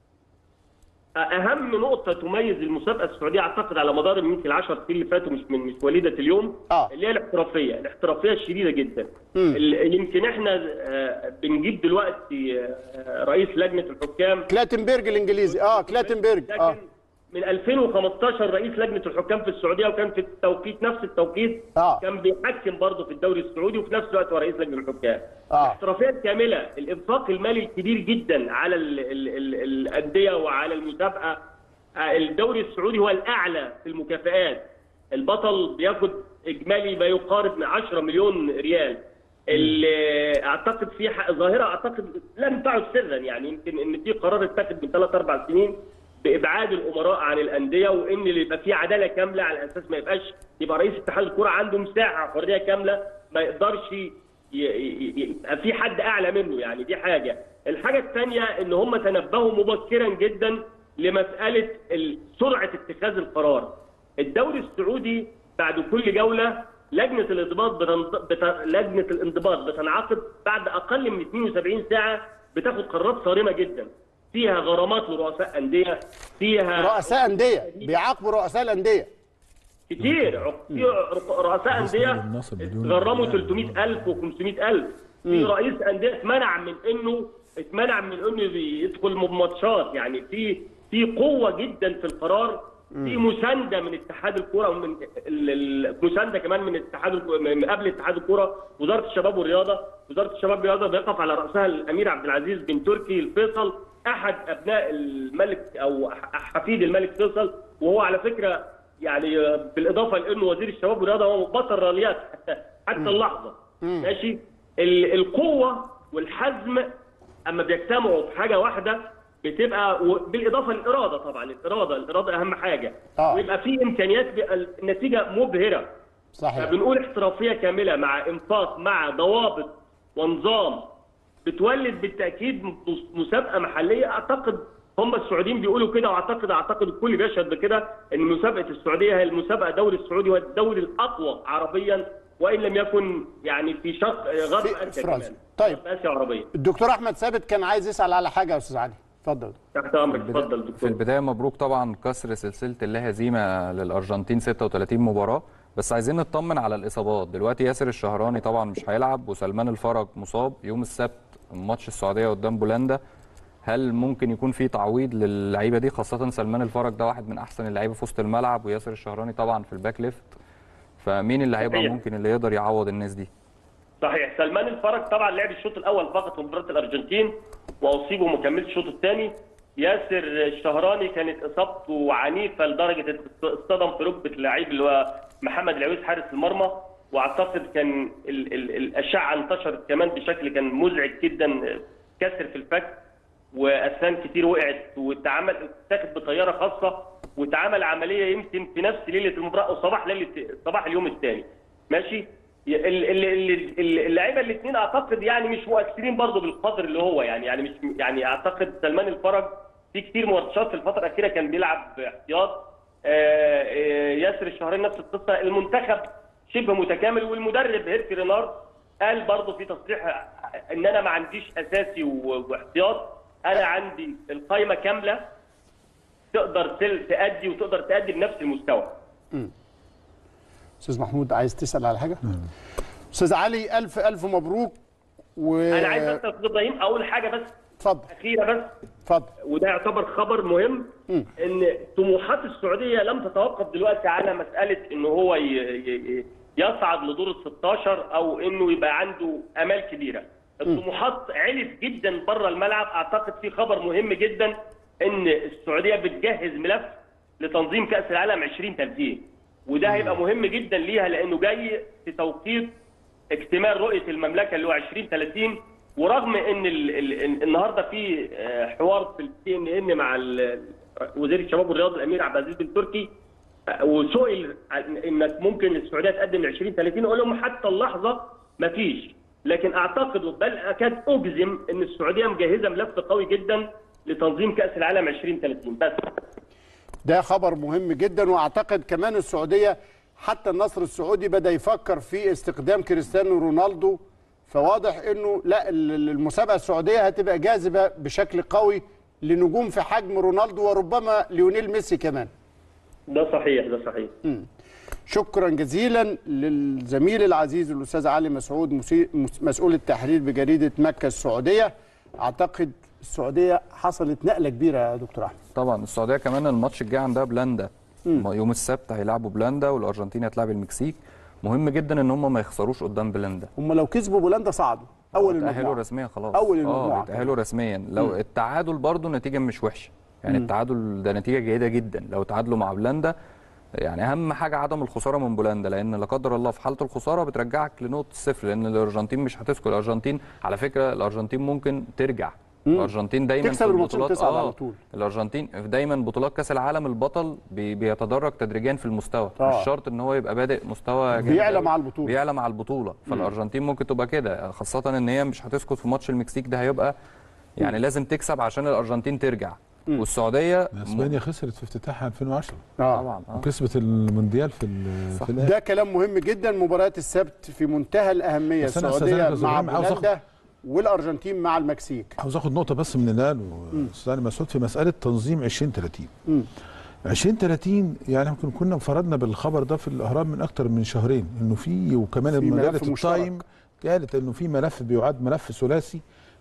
اهم نقطه تميز المسابقه السعوديه اعتقد على مدار يمكن العشر سنين اللي فاتوا، مش من مش وليده اليوم، آه. اللي هي الاحترافيه، الاحترافيه الشديده جدا. يمكن احنا بنجيب دلوقتي رئيس لجنه الحكام كلاتنبرج الانجليزي اه كلاتنبرج اه من ألفين وخمستاشر رئيس لجنه الحكام في السعوديه، وكان في التوقيت نفس التوقيت آه. كان بيحكم برضه في الدوري السعودي، وفي نفس الوقت هو رئيس لجنه الحكام. آه. الاحترافيه الكامله، الانفاق المالي الكبير جدا على الانديه وعلى المسابقه. الدوري السعودي هو الاعلى في المكافآت، البطل بياخد اجمالي ما يقارب من عشرة مليون ريال. اللي اعتقد في ظاهره اعتقد لم تعد سرا، يعني يمكن ان في قرار اتخذ من ثلاث اربع سنين بابعاد الامراء عن الانديه، وان اللي يبقى فيه عداله كامله على اساس ما يبقاش يبقى رئيس اتحاد الكوره عنده مساحه حريه كامله، ما يقدرش يبقى في حد اعلى منه. يعني دي حاجه. الحاجه الثانيه ان هم تنبهوا مبكرا جدا لمساله سرعه اتخاذ القرار. الدوري السعودي بعد كل جوله لجنه الانضباط بتنض... بت... لجنه الانضباط بتنعقد بعد اقل من اثنين وسبعين ساعه، بتاخد قرارات صارمه جدا، فيها غرامات لرؤساء انديه، فيها رؤساء انديه بيعاقبوا رؤساء الانديه كتير. في رؤساء انديه غرموا ثلاثمائة ألف وخمسمائة ألف. في رئيس انديه اتمنع من انه اتمنع من انه يدخل ماتشات. يعني في في قوه جدا في القرار، في مسانده من اتحاد الكوره ومن المسانده كمان من اتحاد من قبل اتحاد الكوره، وزاره الشباب والرياضه، وزاره الشباب والرياضه بيقف على راسها الامير عبد العزيز بن تركي الفيصل، احد ابناء الملك او حفيد الملك فيصل، وهو على فكره يعني بالاضافه لانه وزير الشباب والرياضه هو بطل راليات حتى حتى اللحظه. ماشي. القوه والحزم اما بيجتمعوا في حاجه واحده بتبقى، بالاضافه للاراده طبعا، الاراده الاراده اهم حاجه، آه. ويبقى في امكانيات، النتيجه مبهره. صحيح. فبنقول احترافيه كامله مع انفاق مع ضوابط ونظام بتولد بالتاكيد مسابقه محليه. اعتقد هم السعوديين بيقولوا كده، واعتقد اعتقد الكل بيشهد بكده ان مسابقه السعوديه هي المسابقه الدوري السعودي هو الدوري الاقوى عربيا، وان لم يكن يعني في شرق غرب اسيا كمان. طيب اسيا عربيه. الدكتور احمد ثابت كان عايز يسال على حاجه يا استاذ علي، اتفضل. تحت امرك، اتفضل دكتور. في البدايه مبروك طبعا كسر سلسله اللا هزيمه للارجنتين ستة وثلاثين مباراه، بس عايزين نطمن على الاصابات. دلوقتي ياسر الشهراني طبعا مش هيلعب، وسلمان الفرج مصاب يوم السبت ماتش السعوديه قدام بولندا. هل ممكن يكون في تعويض للعيبه دي، خاصه سلمان الفرج ده واحد من احسن اللعيبه في وسط الملعب، وياسر الشهراني طبعا في الباك ليفت، فمين اللي هيبقى صحيح. ممكن اللي يقدر يعوض الناس دي؟ صحيح. سلمان الفرج طبعا لعب الشوط الاول فقط في مباراه الارجنتين واصيب وما كملش الشوط الثاني. ياسر الشهراني كانت اصابته عنيفه لدرجه اصطدم في ركبه اللعيب اللي هو محمد العويس حارس المرمى، واعتقد كان ال ال الاشعه انتشرت كمان بشكل كان مزعج جدا، كسر في الفك واسنان كتير وقعت، واتعمل اتاخد بطياره خاصه واتعمل عمليه يمكن في نفس ليله المباراه او صباح ليله صباح اليوم الثاني. ماشي. اللعيبه الاثنين اعتقد يعني مش مؤثرين برضه بالقدر اللي هو يعني يعني مش يعني اعتقد سلمان الفرج في كتير ماتشات في الفتره الاخيره كان بيلعب باحتياط. ياسر الشهراني نفس القصه. المنتخب شبه متكامل، والمدرب هيرفي رينارد قال برضه في تصريح ان انا ما عنديش اساسي واحتياط، انا عندي القائمه كامله تقدر تأدي وتقدر تأدي بنفس المستوى. امم استاذ محمود عايز تسال على حاجه؟ استاذ علي الف الف مبروك. و انا عايز بس استاذ ابراهيم اقول حاجه بس اتفضل اخيره بس اتفضل، وده يعتبر خبر مهم. م. ان طموحات السعوديه لم تتوقف دلوقتي على مساله ان هو يصعد لدور ال ستاشر او انه يبقى عنده امال كبيره. الطموحات علت جدا بره الملعب. اعتقد في خبر مهم جدا ان السعوديه بتجهز ملف لتنظيم كاس العالم عشرين ثلاثين، وده هيبقى مهم جدا ليها لانه جاي في توقيت اكتمال رؤيه المملكه اللي هو عشرين ثلاثين. ورغم ان ال ال النهارده في حوار في السي ان ان مع وزير الشباب والرياضه الامير عبد العزيز بن تركي، وسئل انك ممكن السعوديه تقدم ل عشرين ثلاثين، اقول لهم حتى اللحظه ما فيش، لكن اعتقد بل اكاد اجزم ان السعوديه مجهزه ملف قوي جدا لتنظيم كاس العالم عشرين ثلاثين. بس ده خبر مهم جدا. واعتقد كمان السعوديه حتى النصر السعودي بدا يفكر في استخدام كريستيانو رونالدو، فواضح انه لا المسابقه السعوديه هتبقى جاذبه بشكل قوي لنجوم في حجم رونالدو وربما ليونيل ميسي كمان. ده صحيح ده صحيح. م. شكرا جزيلا للزميل العزيز الاستاذ علي مسعود مسؤول التحرير بجريده مكه السعوديه. اعتقد السعوديه حصلت نقله كبيره يا دكتور احمد. طبعا السعوديه كمان الماتش الجاي عندها بولندا يوم السبت، هيلعبوا بولندا والارجنتين هتلعب المكسيك. مهم جدا ان هم ما يخسروش قدام بولندا. هم لو كسبوا بولندا صعدوا اول المجموعه، تأهلوا رسميا خلاص. اول المجموعه اه تأهلوا رسميا. لو م. التعادل برضو نتيجه مش وحشه يعني. م. التعادل ده نتيجه جيده جدا لو تعادلوا مع بولندا. يعني اهم حاجه عدم الخساره من بولندا، لان لا قدر الله في حاله الخساره بترجعك لنقطه الصفر، لان الارجنتين مش هتسكت. الارجنتين على فكره الارجنتين ممكن ترجع. مم. الارجنتين دايما تكسب البطولات اه على طول. الارجنتين دايما بطولات كاس العالم البطل بي بيتدرج تدريجيا في المستوى. آه. مش شرط ان هو يبقى بادئ مستوى بيعلى مع البطوله بيعلى مع البطوله. فالارجنتين ممكن تبقى كده، خاصه ان هي مش هتسكت في ماتش المكسيك ده، هيبقى يعني مم. لازم تكسب عشان الارجنتين ترجع. مم. والسعوديه اسبانيا خسرت في افتتاحها ألفين وعشرة آه. طبعا آه. وكسبت المونديال في, في ده كلام مهم جدا. مباريات السبت في منتهى الاهميه، السعوديه مع بولندا والارجنتين مع المكسيك. عاوز اخد نقطه بس من الان واستاذ مسعود في مساله تنظيم عشرين ثلاثين. عشرين ثلاثين يعني يمكن كنا انفردنا بالخبر ده في الاهرام من اكثر من شهرين، انه في وكمان مجله التايم قالت انه في ملف بيعد ملف ثلاثي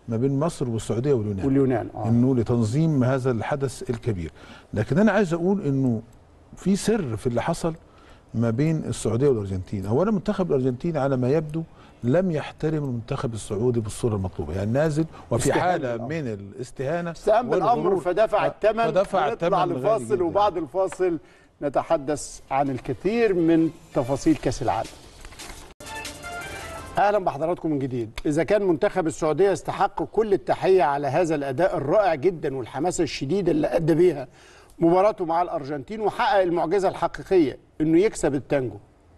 ما بين مصر والسعوديه واليونان واليونان آه. انه لتنظيم هذا الحدث الكبير. لكن انا عايز اقول انه في سر في اللي حصل ما بين السعوديه والارجنتين. اولا منتخب الارجنتين على ما يبدو لم يحترم المنتخب السعودي بالصوره المطلوبه، يعني نازل وفي حاله من الاستهانه استهان بالامر فدفع الثمن. فدفع الثمن لفاصل، وبعد الفاصل نتحدث عن الكثير من تفاصيل كاس العالم. اهلا بحضراتكم من جديد. اذا كان منتخب السعوديه يستحق كل التحيه على هذا الاداء الرائع جدا والحماسه الشديده اللي ادى بيها مباراته مع الارجنتين وحقق المعجزه الحقيقيه انه يكسب التانجو،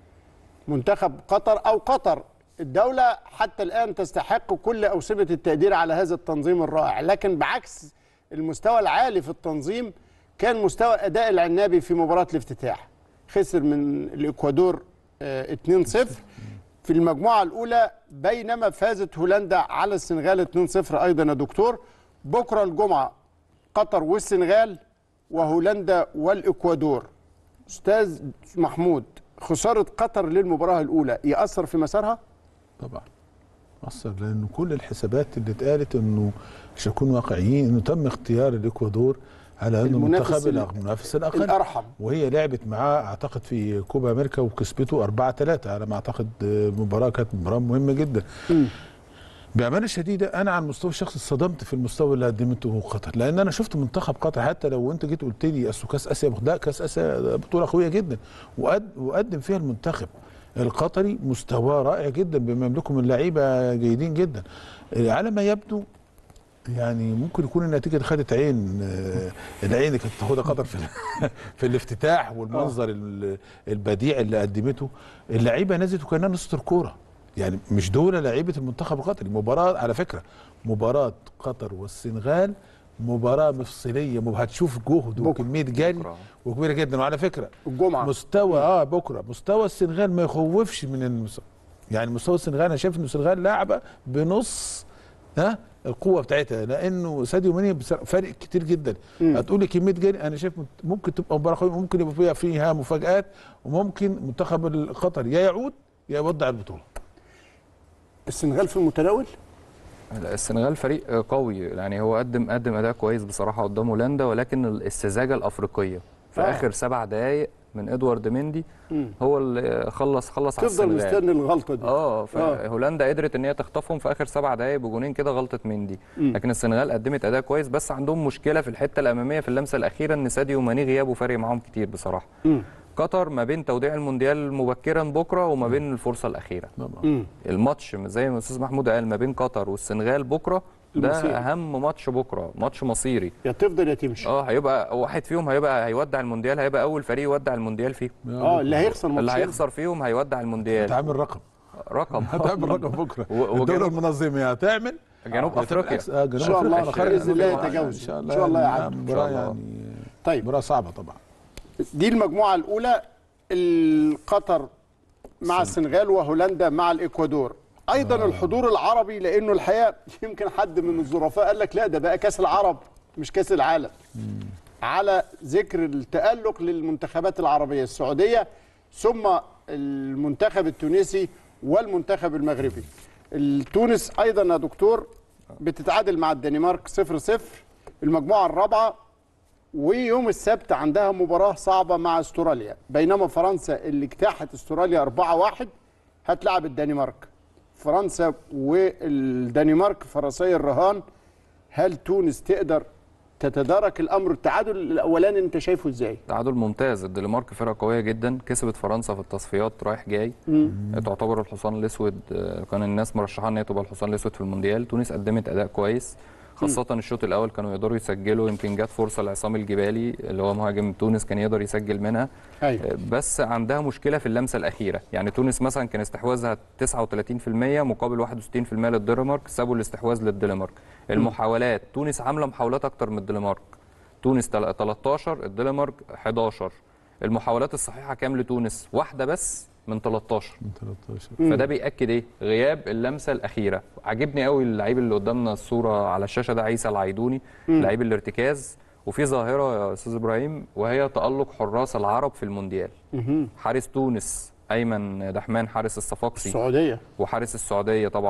منتخب قطر او قطر الدوله حتى الان تستحق كل اوسمه التقدير على هذا التنظيم الرائع. لكن بعكس المستوى العالي في التنظيم كان مستوى اداء العنابي في مباراه الافتتاح. خسر من الاكوادور اتنين صفر في المجموعه الاولى، بينما فازت هولندا على السنغال اتنين صفر ايضا يا دكتور. بكره الجمعه قطر والسنغال وهولندا والاكوادور. استاذ محمود، خساره قطر للمباراه الاولى ياثر في مسارها؟ طبعا اثر، لانه كل الحسابات اللي اتقالت انه مش هنكون واقعيين انه تم اختيار الاكوادور على انه المنتخب المنافس الاقل الارحم، وهي لعبت معاه اعتقد في كوبا امريكا وكسبته أربعة ثلاثة على ما اعتقد. مباراه كانت مباراه مهمه جدا. م. بامانه شديده انا على المستوى الشخصي صدمت في المستوى اللي قدمته قطر، لان انا شفت منتخب قطر حتى لو انت جيت قلت لي اصل كاس اسيا، لا كاس اسيا بطوله قويه جدا وقدم فيها المنتخب القطري مستواه رائع جدا بما يملكه من لعيبه جيدين جدا. على ما يبدو يعني ممكن يكون النتيجه خدت عين العين اللي كانت تاخدها قطر في في الافتتاح والمنظر البديع اللي قدمته. اللعيبه نزلت وكانها نص كوره، يعني مش دول لعيبه المنتخب القطري. مباراه على فكره مباراه قطر والسنغال مباراه مفصليه، هتشوف جهد وكميه جري وكبيره جدا. وعلى فكره الجمعه مستوى اه بكره مستوى السنغال ما يخوفش من المستوى. يعني مستوى السنغال انا شايف ان السنغال لاعبه بنص ها القوه بتاعتها، لانه ساديو ماني فارق كتير جدا. هتقول لي كميه جري، انا شايف ممكن تبقى مباراه قويه، ممكن يبقى فيها فيها مفاجات، وممكن منتخب القطر يا يعود يا يودع البطوله. السنغال في المتناول؟ السنغال فريق قوي، يعني هو قدم قدم اداء كويس بصراحه قدام هولندا، ولكن السذاجه الافريقيه في آه. اخر سبع دقائق من ادوارد مندي مم. هو اللي خلص خلص على السنغال. تفضل مستني الغلطه دي. اه فهولندا قدرت ان هي تخطفهم في اخر سبع دقائق بجونين كده غلطه مندي. مم. لكن السنغال قدمت اداء كويس، بس عندهم مشكله في الحته الاماميه في اللمسه الاخيره ان ساديو ماني غيابه فارق معاهم كتير بصراحه. مم. قطر ما بين توديع المونديال مبكرا بكره وما بين الفرصه الاخيره. مم. الماتش زي ما الاستاذ محمود قال ما بين قطر والسنغال بكره ده المصيري. اهم ماتش بكره، ماتش مصيري، يا تفضل يا تمشي. اه هيبقى واحد فيهم هيبقى هيودع المونديال، هيبقى اول فريق يودع المونديال فيهم. اه اللي هيخسر اللي هيخسر فيهم هيودع المونديال. هتعمل رقم رقم هتعمل رقم بكره. الدوله المنظمه هتعمل جنوب افريقيا ان شاء الله باذن الله يتجاوز ان شاء الله. ان شاء الله يا عم ان شاء الله. يعني طيب مباراه صعبه طبعا. دي المجموعه الاولى، قطر مع السنغال وهولندا مع الاكوادور. ايضا آه. الحضور العربي، لانه الحقيقه يمكن حد من الظرفاء قال لك لا ده بقى كاس العرب مش كاس العالم. مم. على ذكر التألق للمنتخبات العربيه، السعوديه ثم المنتخب التونسي والمنتخب المغربي. تونس ايضا يا دكتور بتتعادل مع الدنمارك صفر صفر المجموعه الرابعه، ويوم السبت عندها مباراه صعبه مع استراليا، بينما فرنسا اللي اجتاحت استراليا أربعة واحد هتلعب الدنمارك. فرنسا والدنمارك فرسي الرهان. هل تونس تقدر تتدارك الامر؟ التعادل الاولاني انت شايفه ازاي؟ تعادل ممتاز. الدنمارك فرقه قويه جدا، كسبت فرنسا في التصفيات رايح جاي. مم. تعتبر الحصان الاسود، كان الناس مرشحه ان هي تبقى الحصان الاسود في المونديال. تونس قدمت اداء كويس، خاصة الشوط الأول كانوا يقدروا يسجلوا، يمكن جت فرصة لعصام الجبالي اللي هو مهاجم تونس كان يقدر يسجل منها. أيوة. بس عندها مشكلة في اللمسة الأخيرة، يعني تونس مثلا كان استحواذها تسعة وثلاثين بالمئة مقابل واحد وستين بالمئة للدنمارك، سابوا الاستحواذ للدنمارك. المحاولات تونس عاملة محاولات أكتر من الدنمارك، تونس تلتاشر الدنمارك حداشر. المحاولات الصحيحة كام لتونس؟ واحدة بس من تلتاشر. من تلتاشر. فده بيأكد ايه؟ غياب اللمسه الاخيره. عجبني قوي اللعيب اللي قدامنا الصوره على الشاشه ده، عيسى العيدوني، لعيب الارتكاز. وفي ظاهره يا استاذ ابراهيم وهي تألق حراس العرب في المونديال. مم. حارس تونس ايمن دحمان، حارس الصفاقسي السعوديه، وحارس السعوديه طبعا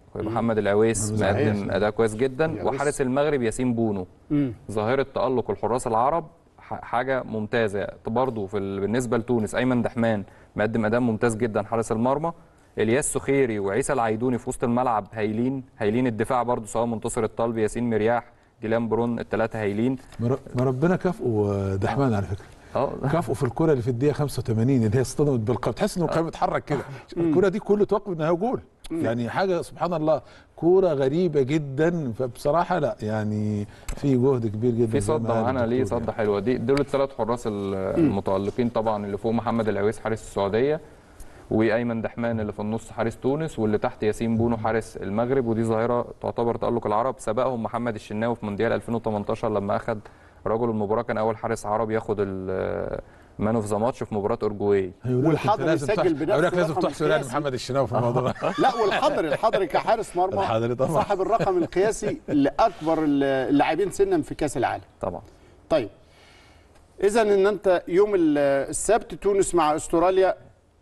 ومحمد العويس مقدم اداء كويس جدا، وحارس المغرب ياسين بونو. مم. ظاهره تالق الحراس العرب حاجه ممتازه برضه. في بالنسبه لتونس ايمن دحمان مقدم اداء ممتاز جدا حارس المرمى. الياس سخيري وعيسى العيدوني في وسط الملعب هايلين هايلين. الدفاع برضه سواء منتصر الطلبي، ياسين مرياح، ديلان برون، الثلاثه هايلين. ما ربنا كافئه دحمان على فكره. اه كافئه في الكره اللي في الدقيقه خمسة وثمانين اللي هي اصطدمت بالقلب، تحس انه كان بيتحرك كده. الكره دي كله توقف انها جول، يعني حاجه سبحان الله، كوره غريبه جدا. فبصراحه لا يعني في جهد كبير جدا. في صده معانا ليه صده حلوه. دي دول الثلاث حراس المتالقين طبعا، اللي فوق محمد العويس حارس السعوديه، وايمن دحمان اللي في النص حارس تونس، واللي تحت ياسين بونو حارس المغرب. ودي ظاهره تعتبر تالق العرب. سبقهم محمد الشناوي في مونديال ألفين وثمانية عشر لما اخذ رجل المباراه، كان اول حارس عربي ياخد المان اوف ذا ماتش في مباراه اورجواي. والحضري سجل بنفسه. لازم تحسب يعني محمد الشناوي في الموضوع. لا والحضري الحضري كحارس مرمى صاحب الرقم القياسي لاكبر اللاعبين سنا في كاس العالم طبعا. طيب اذا ان انت يوم السبت تونس مع استراليا.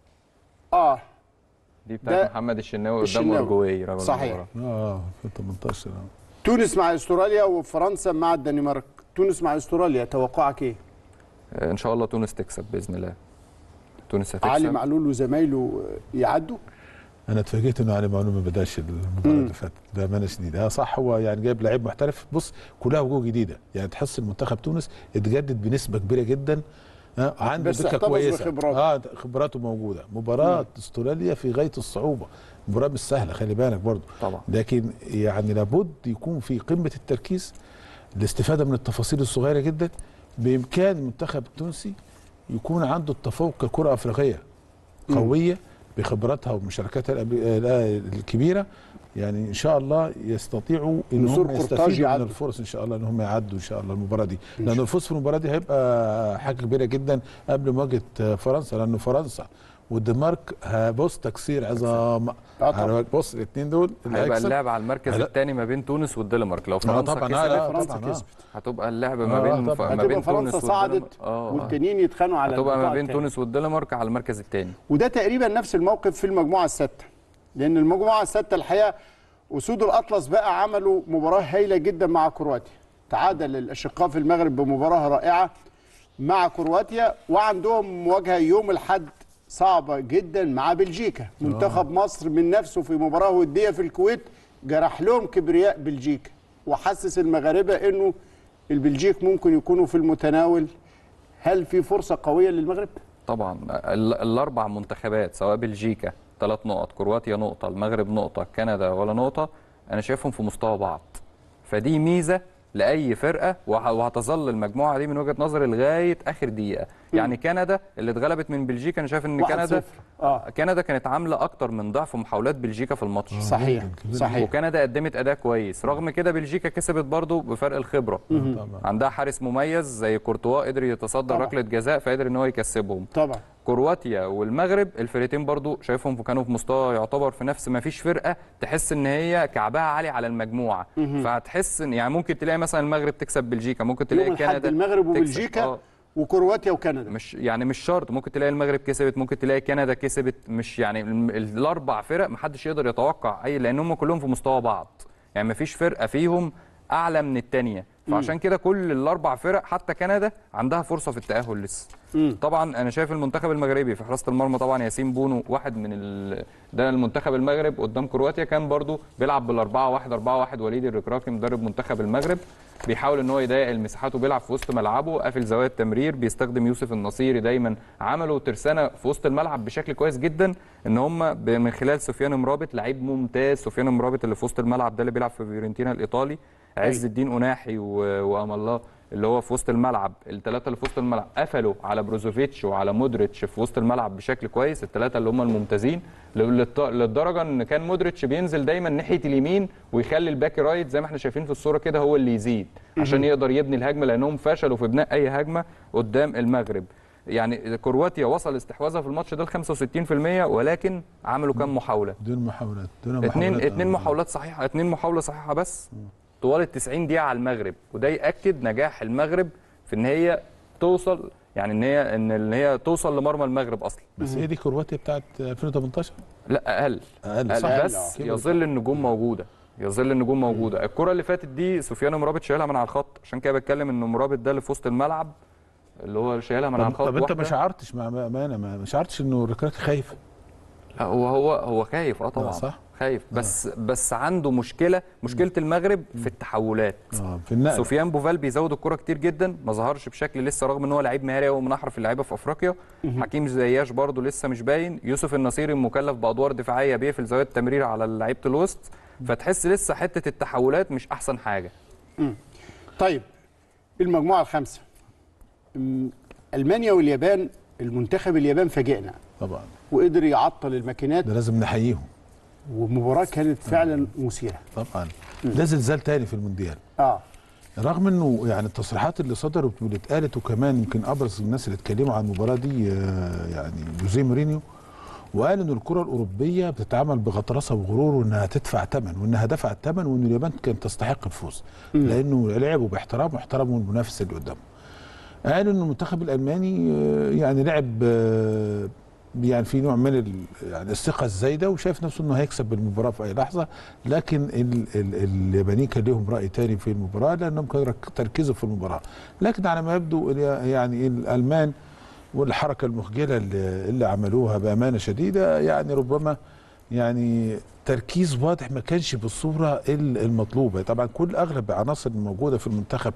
اه دي بتاعت محمد الشناوي قدام اورجواي رجل صحيح. اه في ثمانية عشر. تونس مع استراليا وفرنسا مع الدنمارك. تونس مع استراليا توقعك ايه؟ ان شاء الله تونس تكسب باذن الله. تونس هتكسب. علي معلول وزمايله يعدوا. انا اتفاجئت انه علي معلول ما بداش المباراه اللي فاتت، بامانه شديده. اه صح، هو يعني جايب لعيب محترف. بص كلها وجوه جديده، يعني تحس المنتخب تونس اتجدد بنسبه كبيره جدا. اه عنده دكه كويسه. اه خبراته موجوده. مباراه استراليا في غايه الصعوبه، مباراه مش سهله خلي بالك برضه طبعا. لكن يعني لابد يكون في قمه التركيز، الاستفاده من التفاصيل الصغيره جدا. بامكان المنتخب التونسي يكون عنده التفوق ككره افريقيه قويه بخبراتها ومشاركاتها الكبيره. يعني ان شاء الله يستطيعوا ان هم يستفيدوا من الفرص ان شاء الله، ان هم يعدوا ان شاء الله المباراه دي، لان الفوز في المباراه دي هيبقى حاجه كبيره جدا قبل مواجهه فرنسا، لانه فرنسا والدنمارك بص تكسير عظام. بص الاثنين دول هيبقى اللعب على المركز الثاني ما بين تونس والدنمارك. لو فرنسا طبعا كسبت فرنسا كسبت هتبقى اللعب ما بين ف... ما بين تونس فرنسا صعدت والتانيين يتخانقوا على هتبقى ما بين تونس والدنمارك على المركز الثاني. وده تقريبا نفس الموقف في المجموعه السادسه، لان المجموعه السادسه الحقيقه اسود الاطلس بقى عملوا مباراه هايله جدا مع كرواتيا. تعادل الاشقاء في المغرب بمباراه رائعه مع كرواتيا، وعندهم مواجهه يوم الاحد صعبه جدا مع بلجيكا. منتخب مصر من نفسه في مباراه وديه في الكويت جرح لهم كبرياء بلجيكا، وحسس المغاربه انه البلجيك ممكن يكونوا في المتناول. هل في فرصه قويه للمغرب؟ طبعا الاربع منتخبات سواء بلجيكا ثلاث نقط، كرواتيا نقطه، المغرب نقطه، كندا ولا نقطه، انا شايفهم في مستوى بعض. فدي ميزه لاي فرقه، وهتظل المجموعه دي من وجهه نظري لغايه اخر دقيقه. يعني كندا اللي اتغلبت من بلجيكا، انا شايف ان كندا آه. كندا كانت عامله اكتر من ضعف محاولات بلجيكا في الماتش. صحيح صحيح. وكندا قدمت اداء كويس، رغم كده بلجيكا كسبت برضو بفرق الخبره. عندها حارس مميز زي كورتوا قدر يتصدى ركله جزاء فقدر ان هو يكسبهم. طبعا. كرواتيا والمغرب الفرقتين برضو شايفهم كانوا في مستوى يعتبر في نفس، ما فيش فرقه تحس ان هي كعبها عالي على المجموعه. فهتحس ان يعني ممكن تلاقي مثلا المغرب تكسب بلجيكا، ممكن تلاقي كندا المغرب وبلجيكا آه. وكرواتيا وكندا. مش يعني مش شرط، ممكن تلاقي المغرب كسبت، ممكن تلاقي كندا كسبت. مش يعني الاربع فرق محدش يقدر يتوقع اي، لان هم كلهم في مستوى بعض، يعني مفيش فرقه فيهم اعلى من الثانيه. فعشان كده كل الاربع فرق حتى كندا عندها فرصه في التاهل لسه. طبعا انا شايف المنتخب المغربي في حراسه المرمى طبعا ياسين بونو واحد من ال... ده المنتخب المغرب قدام كرواتيا كان برضو بيلعب بالاربعه واحد اربعه واحد. وليد الركراكي مدرب منتخب المغرب بيحاول ان هو يضيق المساحات وبيلعب في وسط ملعبه، قافل زوايا التمرير، بيستخدم يوسف النصيري دايما. عملوا ترسانه في وسط الملعب بشكل كويس جدا، ان هم من خلال سفيان مرابط لعيب ممتاز. سفيان مرابط اللي في وسط الملعب ده اللي بيلعب في فيورنتينا الايطالي، عز الدين أناحي وأم الله اللي هو في وسط الملعب. الثلاثه اللي في وسط الملعب قفلوا على بروزوفيتش وعلى مودريتش في وسط الملعب بشكل كويس، الثلاثه اللي هم الممتازين، للدرجه ان كان مودريتش بينزل دايما ناحيه اليمين ويخلي الباك رايت زي ما احنا شايفين في الصوره كده هو اللي يزيد عشان يقدر يبني الهجمه، لانهم فشلوا في بناء اي هجمه قدام المغرب. يعني كرواتيا وصل استحواذها في الماتش ده ل خمسة وستين بالمية، ولكن عملوا كام محاوله؟ دون محاولات دون اثنين اثنين محاولات صحيحه، اثنين محاوله صحيحه بس طوال ال تسعين دقيقة على المغرب. وده يأكد نجاح المغرب في ان هي توصل، يعني ان هي ان هي توصل لمرمى المغرب اصلا. بس هي دي كرواتيا بتاعت ألفين وثمانية عشر. لا اقل اقل, أقل صح. بس يظل النجوم موجوده يظل النجوم موجوده. الكره اللي فاتت دي سفيان مرابط شايلها من على الخط، عشان كده بتكلم ان مرابط ده اللي في وسط الملعب اللي هو شايلها من على الخط. طب انت ما شعرتش مع امانه ما شعرتش انه ركراكي خايف؟ لا هو هو هو خايف اه طبعا صح خايف بس آه. بس عنده مشكله مشكله المغرب في التحولات. اه في النقل. سفيان بوفال بيزود الكره كتير جدا، ما ظهرش بشكل لسه رغم ان هو لعيب مهاري ومن احرف اللعيبه في افريقيا. حكيم زياش برده لسه مش باين. يوسف النصيري مكلف بادوار دفاعيه بيقفل زاويه التمرير على لعيبه الوسط، فتحس لسه حته التحولات مش احسن حاجه. مم. طيب المجموعه الخامسه المانيا واليابان. المنتخب اليابان فاجئنا طبعا وقدر يعطل الماكينات، ده لازم نحييهم، ومباراه كانت فعلا مثيره. طبعا ده زلزال تاني في المونديال. اه رغم انه يعني التصريحات اللي صدرت واللي اتقالت، وكمان يمكن ابرز الناس اللي اتكلموا عن المباراه دي يعني جوزيه مورينيو، وقال ان الكره الاوروبيه بتتعامل بغطرسه وغرور، وانها تدفع ثمن، وانها دفعت ثمن، وان اليابان كانت تستحق الفوز لانه لعبوا باحترام واحترموا المنافس اللي قدامه. قال ان المنتخب الالماني يعني لعب يعني في نوع من يعني الثقه الزايده، وشايف نفسه انه هيكسب المباراه في اي لحظه، لكن ال ال اليابانيين كان لهم راي ثاني في المباراه لانهم كانوا تركيزوا في المباراه. لكن على ما يبدو يعني الالمان والحركه المخجله اللي, اللي عملوها بامانه شديده، يعني ربما يعني تركيز واضح ما كانش بالصوره المطلوبه. طبعا كل اغلب العناصر الموجوده في المنتخب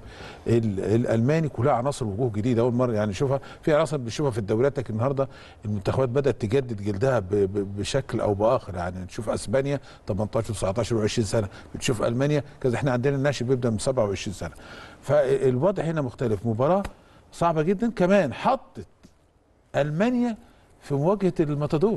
الالماني كلها عناصر وجوه جديده اول مره يعني نشوفها، في عناصر بنشوفها في الدوريات، لكن النهارده المنتخبات بدات تجدد جلدها بشكل او باخر. يعني نشوف اسبانيا تمنتاشر تسعتاشر وعشرين سنه، بتشوف المانيا كذا، احنا عندنا الناشئ بيبدا من سبعة وعشرين سنه. فالوضع هنا مختلف، مباراه صعبه جدا، كمان حطت المانيا في مواجهه الماتادور.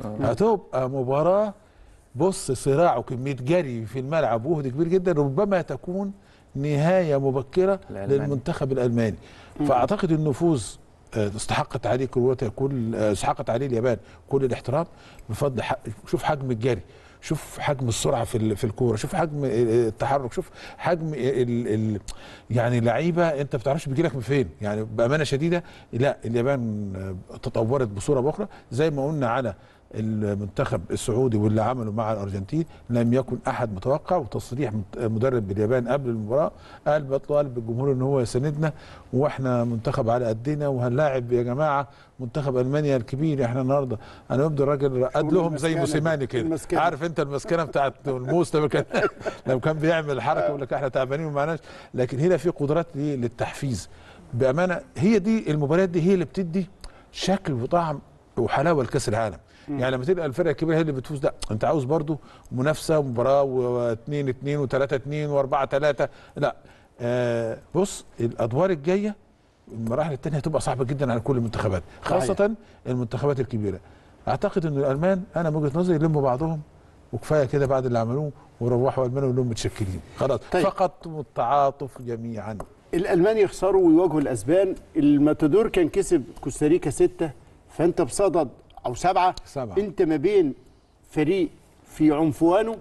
هتبقى مباراه بص صراع وكميه جري في الملعب وجهد كبير جدا، ربما تكون نهايه مبكره الألماني. للمنتخب الالماني. مم. فاعتقد النفوذ استحقت عليه كرواتيا كل استحقت عليه اليابان كل الاحترام بفضل حق. شوف حجم الجري، شوف حجم السرعه في في الكوره، شوف حجم التحرك، شوف حجم ال ال يعني لعيبه انت ما بتعرفش بيجي لك من فين. يعني بامانه شديده لا اليابان تطورت بصوره باخرى. زي ما قلنا على المنتخب السعودي واللي عمله مع الارجنتين، لم يكن احد متوقع. وتصريح مدرب اليابان قبل المباراه قال بطلب الجمهور ان هو يساندنا، واحنا منتخب على قدنا، وهنلاعب يا جماعه منتخب المانيا الكبير. احنا النهارده انا يبدو الراجل قد لهم زي موسيماني كده، عارف انت المسكنه بتاعت الموس لما كان لما كان بيعمل حركه يقول لك احنا تعبانين ومعناش. لكن هنا في قدرات للتحفيز بامانه. هي دي المباريات دي هي اللي بتدي شكل وطعم وحلاوه لكاس العالم. يعني لما تلقى الفرقه الكبيره هي اللي بتفوز، لا انت عاوز برضو منافسه ومباراه واثنين اثنين وثلاثه اثنين واربعه ثلاثه. لا آه بص الادوار الجايه المراحل الثانيه هتبقى صعبه جدا على كل المنتخبات، خاصه صحيح. المنتخبات الكبيره. اعتقد ان الالمان انا من وجهه نظري يلموا بعضهم وكفايه كده بعد اللي عملوه، وروحوا المانيا ويقولوا لهم متشكرين خلاص. طيب. فقط التعاطف جميعا. الالمان يخسروا ويواجهوا الاسبان. الماتادور كان كسب كوستاريكا سته، فانت بصدد او سبعه سبعه انت ما بين فريق في عنفوانه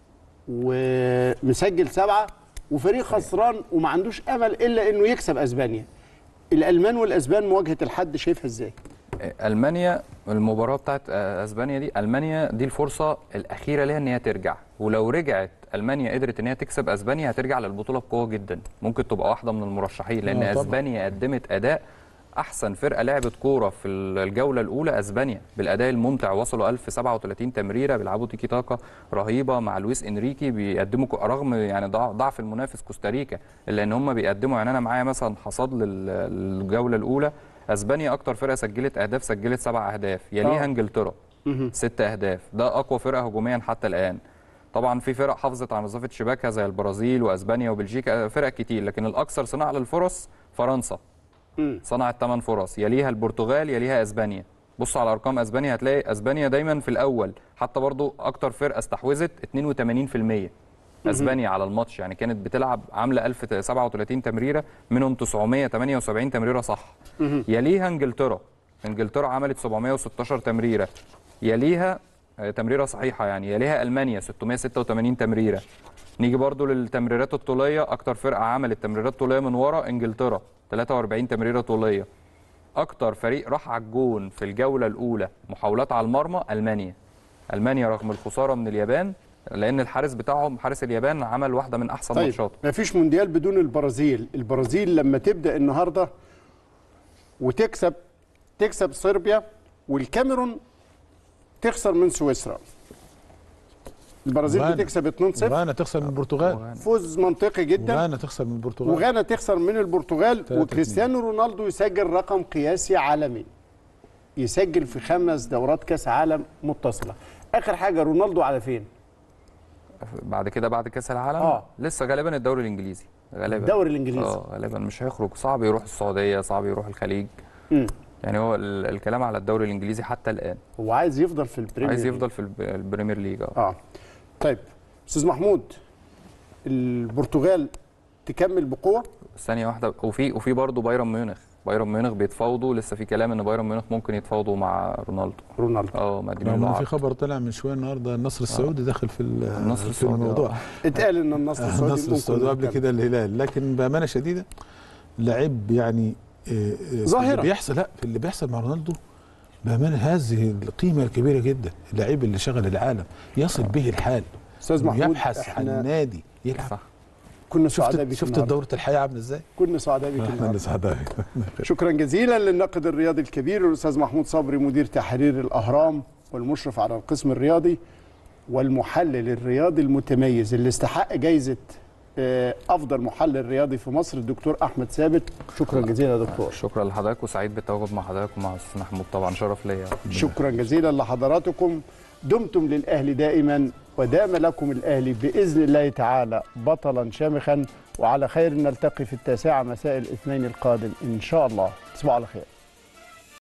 ومسجل سبعه وفريق خسران وما عندوش امل الا انه يكسب اسبانيا. الالمان والاسبان مواجهه الحد شايفها ازاي؟ المانيا المباراه بتاعت اسبانيا دي، المانيا دي الفرصه الاخيره ليها ان هي ترجع، ولو رجعت المانيا قدرت ان هي تكسب اسبانيا هترجع للبطوله بقوه جدا، ممكن تبقى واحده من المرشحين. لان اسبانيا قدمت اداء احسن فرقه لعبت كوره في الجوله الاولى اسبانيا بالاداء الممتع. وصلوا ألف وسبعة وثلاثين تمريره، بيلعبوا تيكي تاكا رهيبه مع لويس انريكي، بيقدموا رغم يعني ضعف المنافس كوستاريكا الا ان هم بيقدموا. يعني انا معايا مثلا حصاد للجوله الاولى، اسبانيا اكتر فرقه سجلت اهداف، سجلت سبع اهداف، يليها انجلترا ست اهداف، ده اقوى فرقه هجوميا حتى الان. طبعا في فرق حافظت على نظافه شباكها زي البرازيل واسبانيا وبلجيكا، فرق كتير، لكن الاكثر صناعه للفرص فرنسا صنعت ثمان فرص، يليها البرتغال، يليها اسبانيا. بص على ارقام اسبانيا هتلاقي اسبانيا دايما في الاول، حتى برضو اكتر فرقه استحوذت اتنين وتمانين في المية اسبانيا على الماتش. يعني كانت بتلعب عامله ألف وسبعة وثلاثين تمريره، منهم تسعمية وتمانية وسبعين تمريره صح. يليها انجلترا، انجلترا عملت سبعمية وستاشر تمريره، يليها تمريره صحيحه يعني، يليها المانيا ستمية وستة وتمانين تمريره. نيجي برضو للتمريرات الطوليه، اكتر فرقه عملت تمريرات طوليه من ورا انجلترا تلاتة واربعين تمريره طوليه. اكتر فريق راح على الجون في الجوله الاولى محاولات على المرمى المانيا المانيا رغم الخساره من اليابان، لان الحارس بتاعهم حارس اليابان عمل واحده من احسن طيب ماتشاته. مفيش مونديال بدون البرازيل. البرازيل لما تبدا النهارده وتكسب تكسب صربيا، والكاميرون تخسر من سويسرا. البرازيل بتكسب اتنين صفر، وغانا تخسر من البرتغال، فوز منطقي جدا. وغانا تخسر من البرتغال، وغانا تخسر من البرتغال، وكريستيانو رونالدو يسجل رقم قياسي عالمي، يسجل في خمس دورات كاس عالم متصله. اخر حاجه رونالدو على فين؟ بعد كده بعد كاس العالم اه لسه غالبا الدوري الانجليزي، غالبا الدوري الانجليزي اه غالبا مش هيخرج، صعب يروح السعوديه، صعب يروح الخليج. امم يعني هو الكلام على الدوري الانجليزي حتى الان. هو عايز يفضل في البريمير عايز يفضل في البريمير ليج. اه اه طيب استاذ محمود، البرتغال تكمل بقوه؟ ثانيه واحده، وفي وفي برضه بايرن ميونخ، بايرن ميونخ بيتفاوضوا، لسه في كلام ان بايرن ميونخ ممكن يتفاوضوا مع رونالدو. رونالدو اه مقدمين له في خبر طلع من شويه النهارده النصر السعودي داخل في النصر في السعودي الموضوع. اتقال ان النصر السعودي النصر السعودي قبل كده الهلال، لكن بامانه شديده لعيب يعني ظاهره اللي بيحصل لا في اللي بيحصل مع رونالدو بامانه هذه القيمه الكبيره جدا، اللعيب اللي شغل العالم يصل به الحال. استاذ محمود يبحث عن النادي يلعب. كنا سعداء بك. شفت دورة الحياة عامله ازاي؟ كنا سعداء بك. احنا اللي سعداء. شكرا جزيلا للناقد الرياضي الكبير الاستاذ محمود صبري، مدير تحرير الاهرام والمشرف على القسم الرياضي والمحلل الرياضي المتميز اللي استحق جايزه افضل محلل رياضي في مصر الدكتور احمد ثابت. شكرا جزيلا يا دكتور. شكرا لحضرتك، وسعيد بالتواجد مع حضرتك ومع الاستاذ محمود، طبعا شرف ليا. شكرا جزيلا لحضراتكم. دمتم للاهلي دائما، ودام لكم الاهلي باذن الله تعالى بطلا شامخا، وعلى خير نلتقي في التاسعه مساء الاثنين القادم ان شاء الله. تصبحوا على خير.